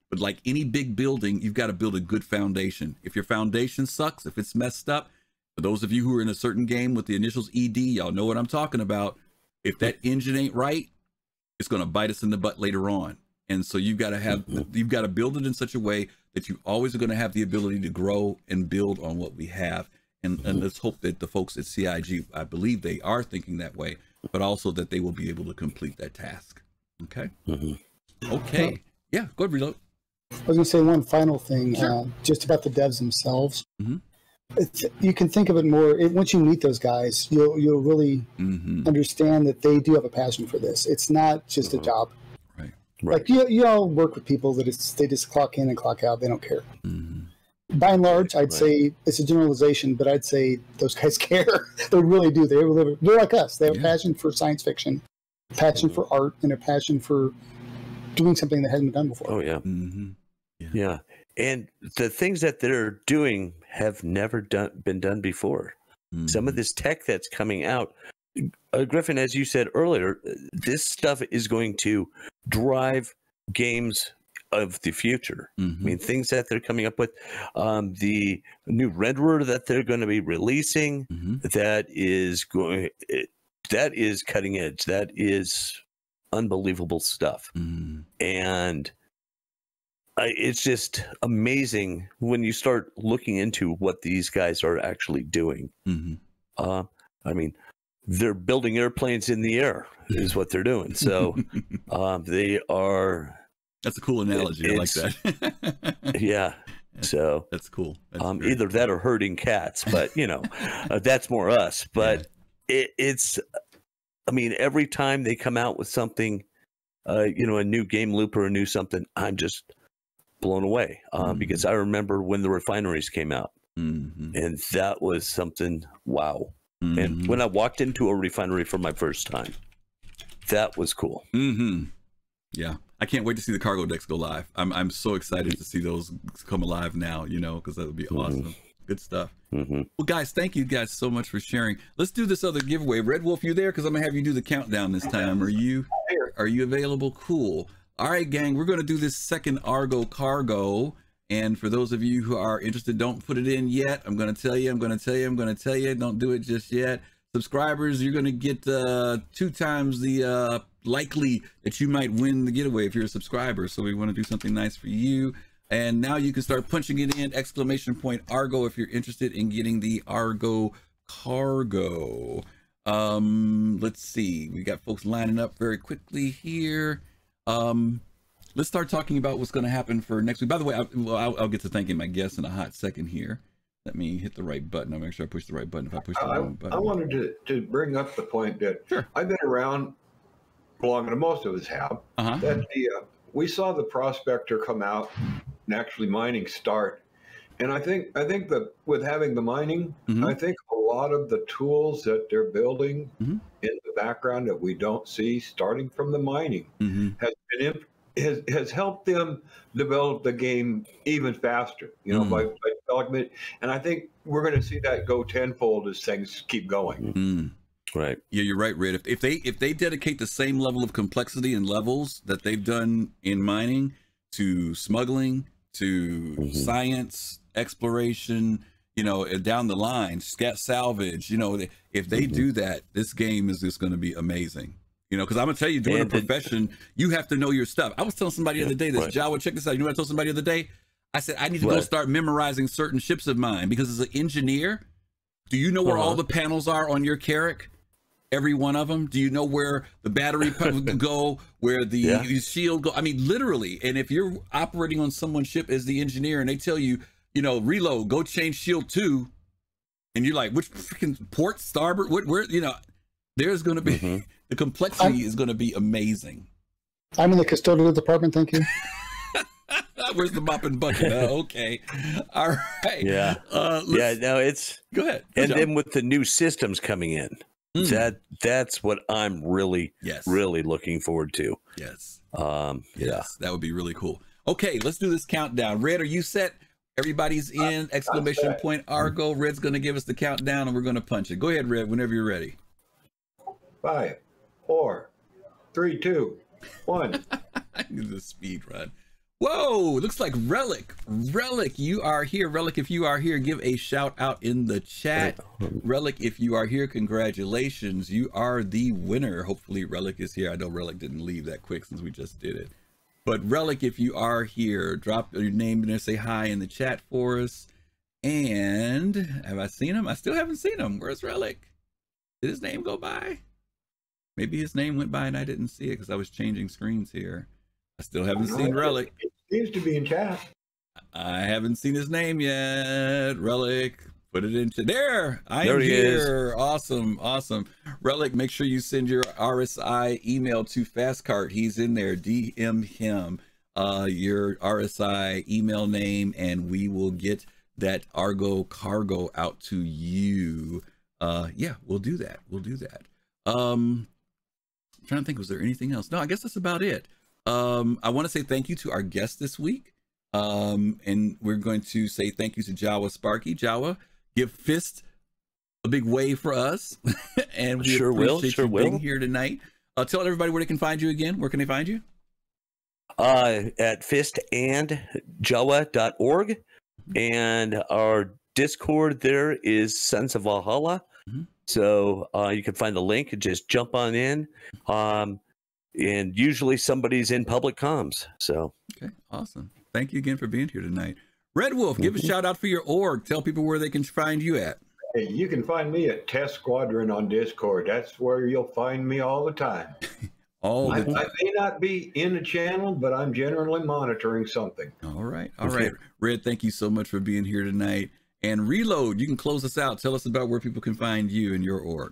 But like any big building, you've got to build a good foundation. If your foundation sucks, if it's messed up, for those of you who are in a certain game with the initials E D, y'all know what I'm talking about. If that engine ain't right, it's going to bite us in the butt later on. And so you've got to have, you've got to build it in such a way that you always are going to have the ability to grow and build on what we have. And, and let's hope that the folks at C I G, I believe they are thinking that way, but also that they will be able to complete that task. Okay. Mm-hmm. Okay. Yeah. Go ahead, Reload. I was going to say one final thing, Sure. uh, just about the devs themselves. Mm-hmm. It's, you can think of it more, it, once you meet those guys, you'll, you'll really mm-hmm. understand that they do have a passion for this. It's not just uh-huh. a job. Right. Like you, you all work with people that it's, they just clock in and clock out. They don't care. Mm-hmm. By and large, I'd Right. say it's a generalization, but I'd say those guys care. They really do. They really, they're like us. They have Yeah. a passion for science fiction, a passion for art, and a passion for doing something that hasn't been done before. Oh yeah. Mm-hmm. yeah, yeah, and the things that they're doing have never done been done before. Mm-hmm. Some of this tech that's coming out, uh, Griffin, as you said earlier, this stuff is going to drive games of the future. Mm-hmm. I mean, things that they're coming up with, um, the new renderer that they're going to be releasing, mm-hmm. that is going, it, that is cutting edge. That is unbelievable stuff, mm-hmm. and I, it's just amazing when you start looking into what these guys are actually doing. Mm-hmm. Uh, I mean, they're building airplanes in the air is what they're doing. So um, they are. That's a cool analogy. I like that. yeah. So that's cool. That's um, either that or herding cats, but you know, uh, that's more us. But yeah. it, it's, I mean, every time they come out with something, uh, you know, a new game loop or a new something, I'm just blown away uh, mm-hmm. because I remember when the refineries came out, mm-hmm. and that was something. Wow. Mm-hmm. And when I walked into a refinery for my first time, that was cool. Mm-hmm. Yeah. I can't wait to see the cargo decks go live. I'm I'm so excited to see those come alive now, you know, because that would be mm-hmm. awesome. Good stuff. Mm-hmm. Well, guys, thank you guys so much for sharing. Let's do this other giveaway. RedWolfe, you there? Because I'm going to have you do the countdown this time. Are you, are you available? Cool. All right, gang, we're going to do this second Argo cargo. And for those of you who are interested, don't put it in yet. I'm going to tell you, I'm going to tell you, I'm going to tell you. Don't do it just yet. Subscribers, you're going to get uh, two times the uh, likely that you might win the getaway if you're a subscriber. So we want to do something nice for you. And now you can start punching it in, exclamation point Argo, if you're interested in getting the Argo cargo. Um, let's see. We got folks lining up very quickly here. Um, let's start talking about what's going to happen for next week. By the way, I, well, I'll, I'll get to thanking my guests in a hot second here. Let me hit the right button. I'll make sure I push the right button. If I push the I, wrong button. I wanted to, to bring up the point that sure. I've been around longer than most of us have. Uh-huh. That the uh, we saw the prospector come out and actually mining start. And I think I think that with having the mining, mm-hmm. I think a lot of the tools that they're building mm-hmm. in the background that we don't see starting from the mining mm-hmm. has been imp- has has helped them develop the game even faster. You know, mm-hmm. by, by development. And I think we're going to see that go tenfold as things keep going. Mm-hmm. Right. Yeah, you're right, Red. If, if they if they dedicate the same level of complexity and levels that they've done in mining to smuggling, to mm-hmm. science, exploration, you know, down the line, scat salvage, you know, if they mm-hmm. do that, this game is just going to be amazing. You know, because I'm going to tell you, doing and a profession, you have to know your stuff. I was telling somebody the other day, this right. Jawa, check this out. You know what I told somebody the other day? I said, I need to what? go start memorizing certain ships of mine because as an engineer, do you know where uh-huh. all the panels are on your Carrack? Every one of them? Do you know where the battery go, where the yeah. shield go? I mean, literally. And if you're operating on someone's ship as the engineer and they tell you, you know, reload, go change shield two, and you're like, which freaking port, starboard, what, where, you know, there's going to be, mm-hmm. the complexity I'm, is going to be amazing. I'm in the custodial department, thank you. Where's the mop and bucket? Uh, okay. All right. Yeah. Uh, yeah, no, it's. Go ahead. Good and job. then with the new systems coming in, mm. that that's what I'm really, yes. really looking forward to. Yes. Um, yes. Yeah. That would be really cool. Okay, let's do this countdown. Red, are you set? Everybody's in. Exclamation point Argo. Red's going to give us the countdown and we're going to punch it. Go ahead, Red, whenever you're ready. Five, four, three, two, one. I need the speed run. Whoa, looks like Relic. Relic, you are here. Relic, if you are here, give a shout out in the chat. Relic, if you are here, congratulations. You are the winner. Hopefully Relic is here. I know Relic didn't leave that quick since we just did it. But Relic, if you are here, drop your name in there, say hi in the chat for us. And have I seen him? I still haven't seen him. Where's Relic? Did his name go by? Maybe his name went by and I didn't see it because I was changing screens here. I still haven't seen Relic. It seems to be in chat. I haven't seen his name yet. Relic, put it into there. I There am he here. is. Awesome, awesome. Relic, make sure you send your R S I email to Fastcart. He's in there. D M him uh, your R S I email name, and we will get that Argo cargo out to you. Uh, yeah, we'll do that. We'll do that. Um, I'm trying to think, was there anything else? No, I guess that's about it. Um, I want to say thank you to our guest this week. Um, and we're going to say thank you to JawaSparky. Jawa, give Fist a big wave for us. And we Sure will, appreciate sure you being will. here tonight. Uh, tell everybody where they can find you again. Where can they find you? Uh, at fist and jawa dot org. And our Discord there is Sons of Valhalla. Mm-hmm. So uh, you can find the link and just jump on in. Um, and usually somebody's in public comms. So okay, awesome. Thank you again for being here tonight. RedWolfe, give a shout out for your org. Tell people where they can find you at. Hey, you can find me at Test Squadron on Discord. That's where you'll find me all the time. all I, the time. I may not be in the channel, but I'm generally monitoring something. All right. All right. Red, thank you so much for being here tonight. And Reload, you can close us out. Tell us about where people can find you and your org.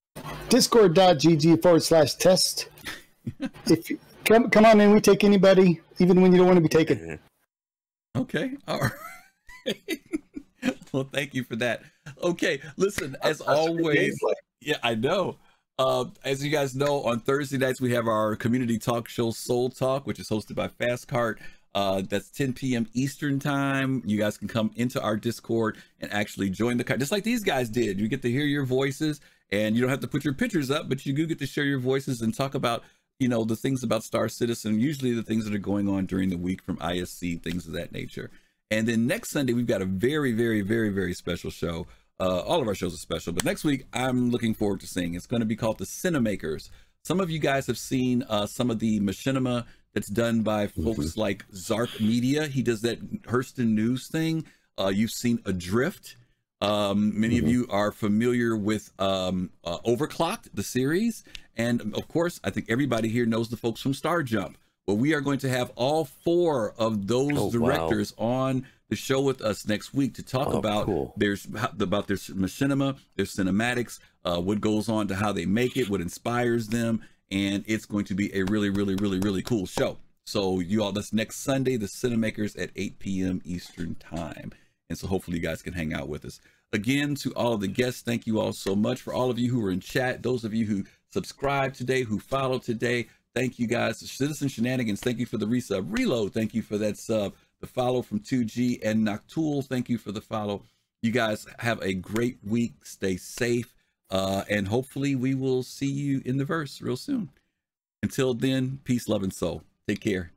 Discord.gg forward slash test. If you come come on in, we take anybody, even when you don't want to be taken. Okay. All right. Well, thank you for that. Okay. Listen, as That's a good always, gameplay. yeah, I know. Uh, as you guys know, on Thursday nights, we have our community talk show, Soul Talk, which is hosted by Fastcart. Uh, that's ten p m Eastern time. You guys can come into our Discord and actually join the, just like these guys did. You get to hear your voices, and you don't have to put your pictures up, but you do get to share your voices and talk about, you know, the things about Star Citizen, usually the things that are going on during the week from I S C, things of that nature. And then next Sunday, we've got a very, very, very, very special show. Uh, all of our shows are special, but next week, I'm looking forward to seeing. It's going to be called The Cinemakers. Some of you guys have seen uh, some of the machinima that's done by folks mm-hmm. like Zark Media. He does that Hurston News thing. Uh, you've seen Adrift. Um, many mm-hmm. of you are familiar with um, uh, Overclocked, the series. And of course, I think everybody here knows the folks from Star Jump. Well, we are going to have all four of those oh, directors wow. on the show with us next week to talk oh, about cool. their about their machinima, their cinematics, uh, what goes on to how they make it, what inspires them, and it's going to be a really, really, really, really cool show. So you all, that's next Sunday, the Cinemakers at eight p m Eastern time, and so hopefully you guys can hang out with us. Again, to all of the guests, thank you all so much. For all of you who were in chat, those of you who subscribed today, who followed today, thank you guys. Citizen Shenanigans, thank you for the resub. Reload, thank you for that sub. The follow from two G, and Noctool, thank you for the follow. You guys have a great week. Stay safe, uh, and hopefully we will see you in the verse real soon. Until then, peace, love, and soul. Take care.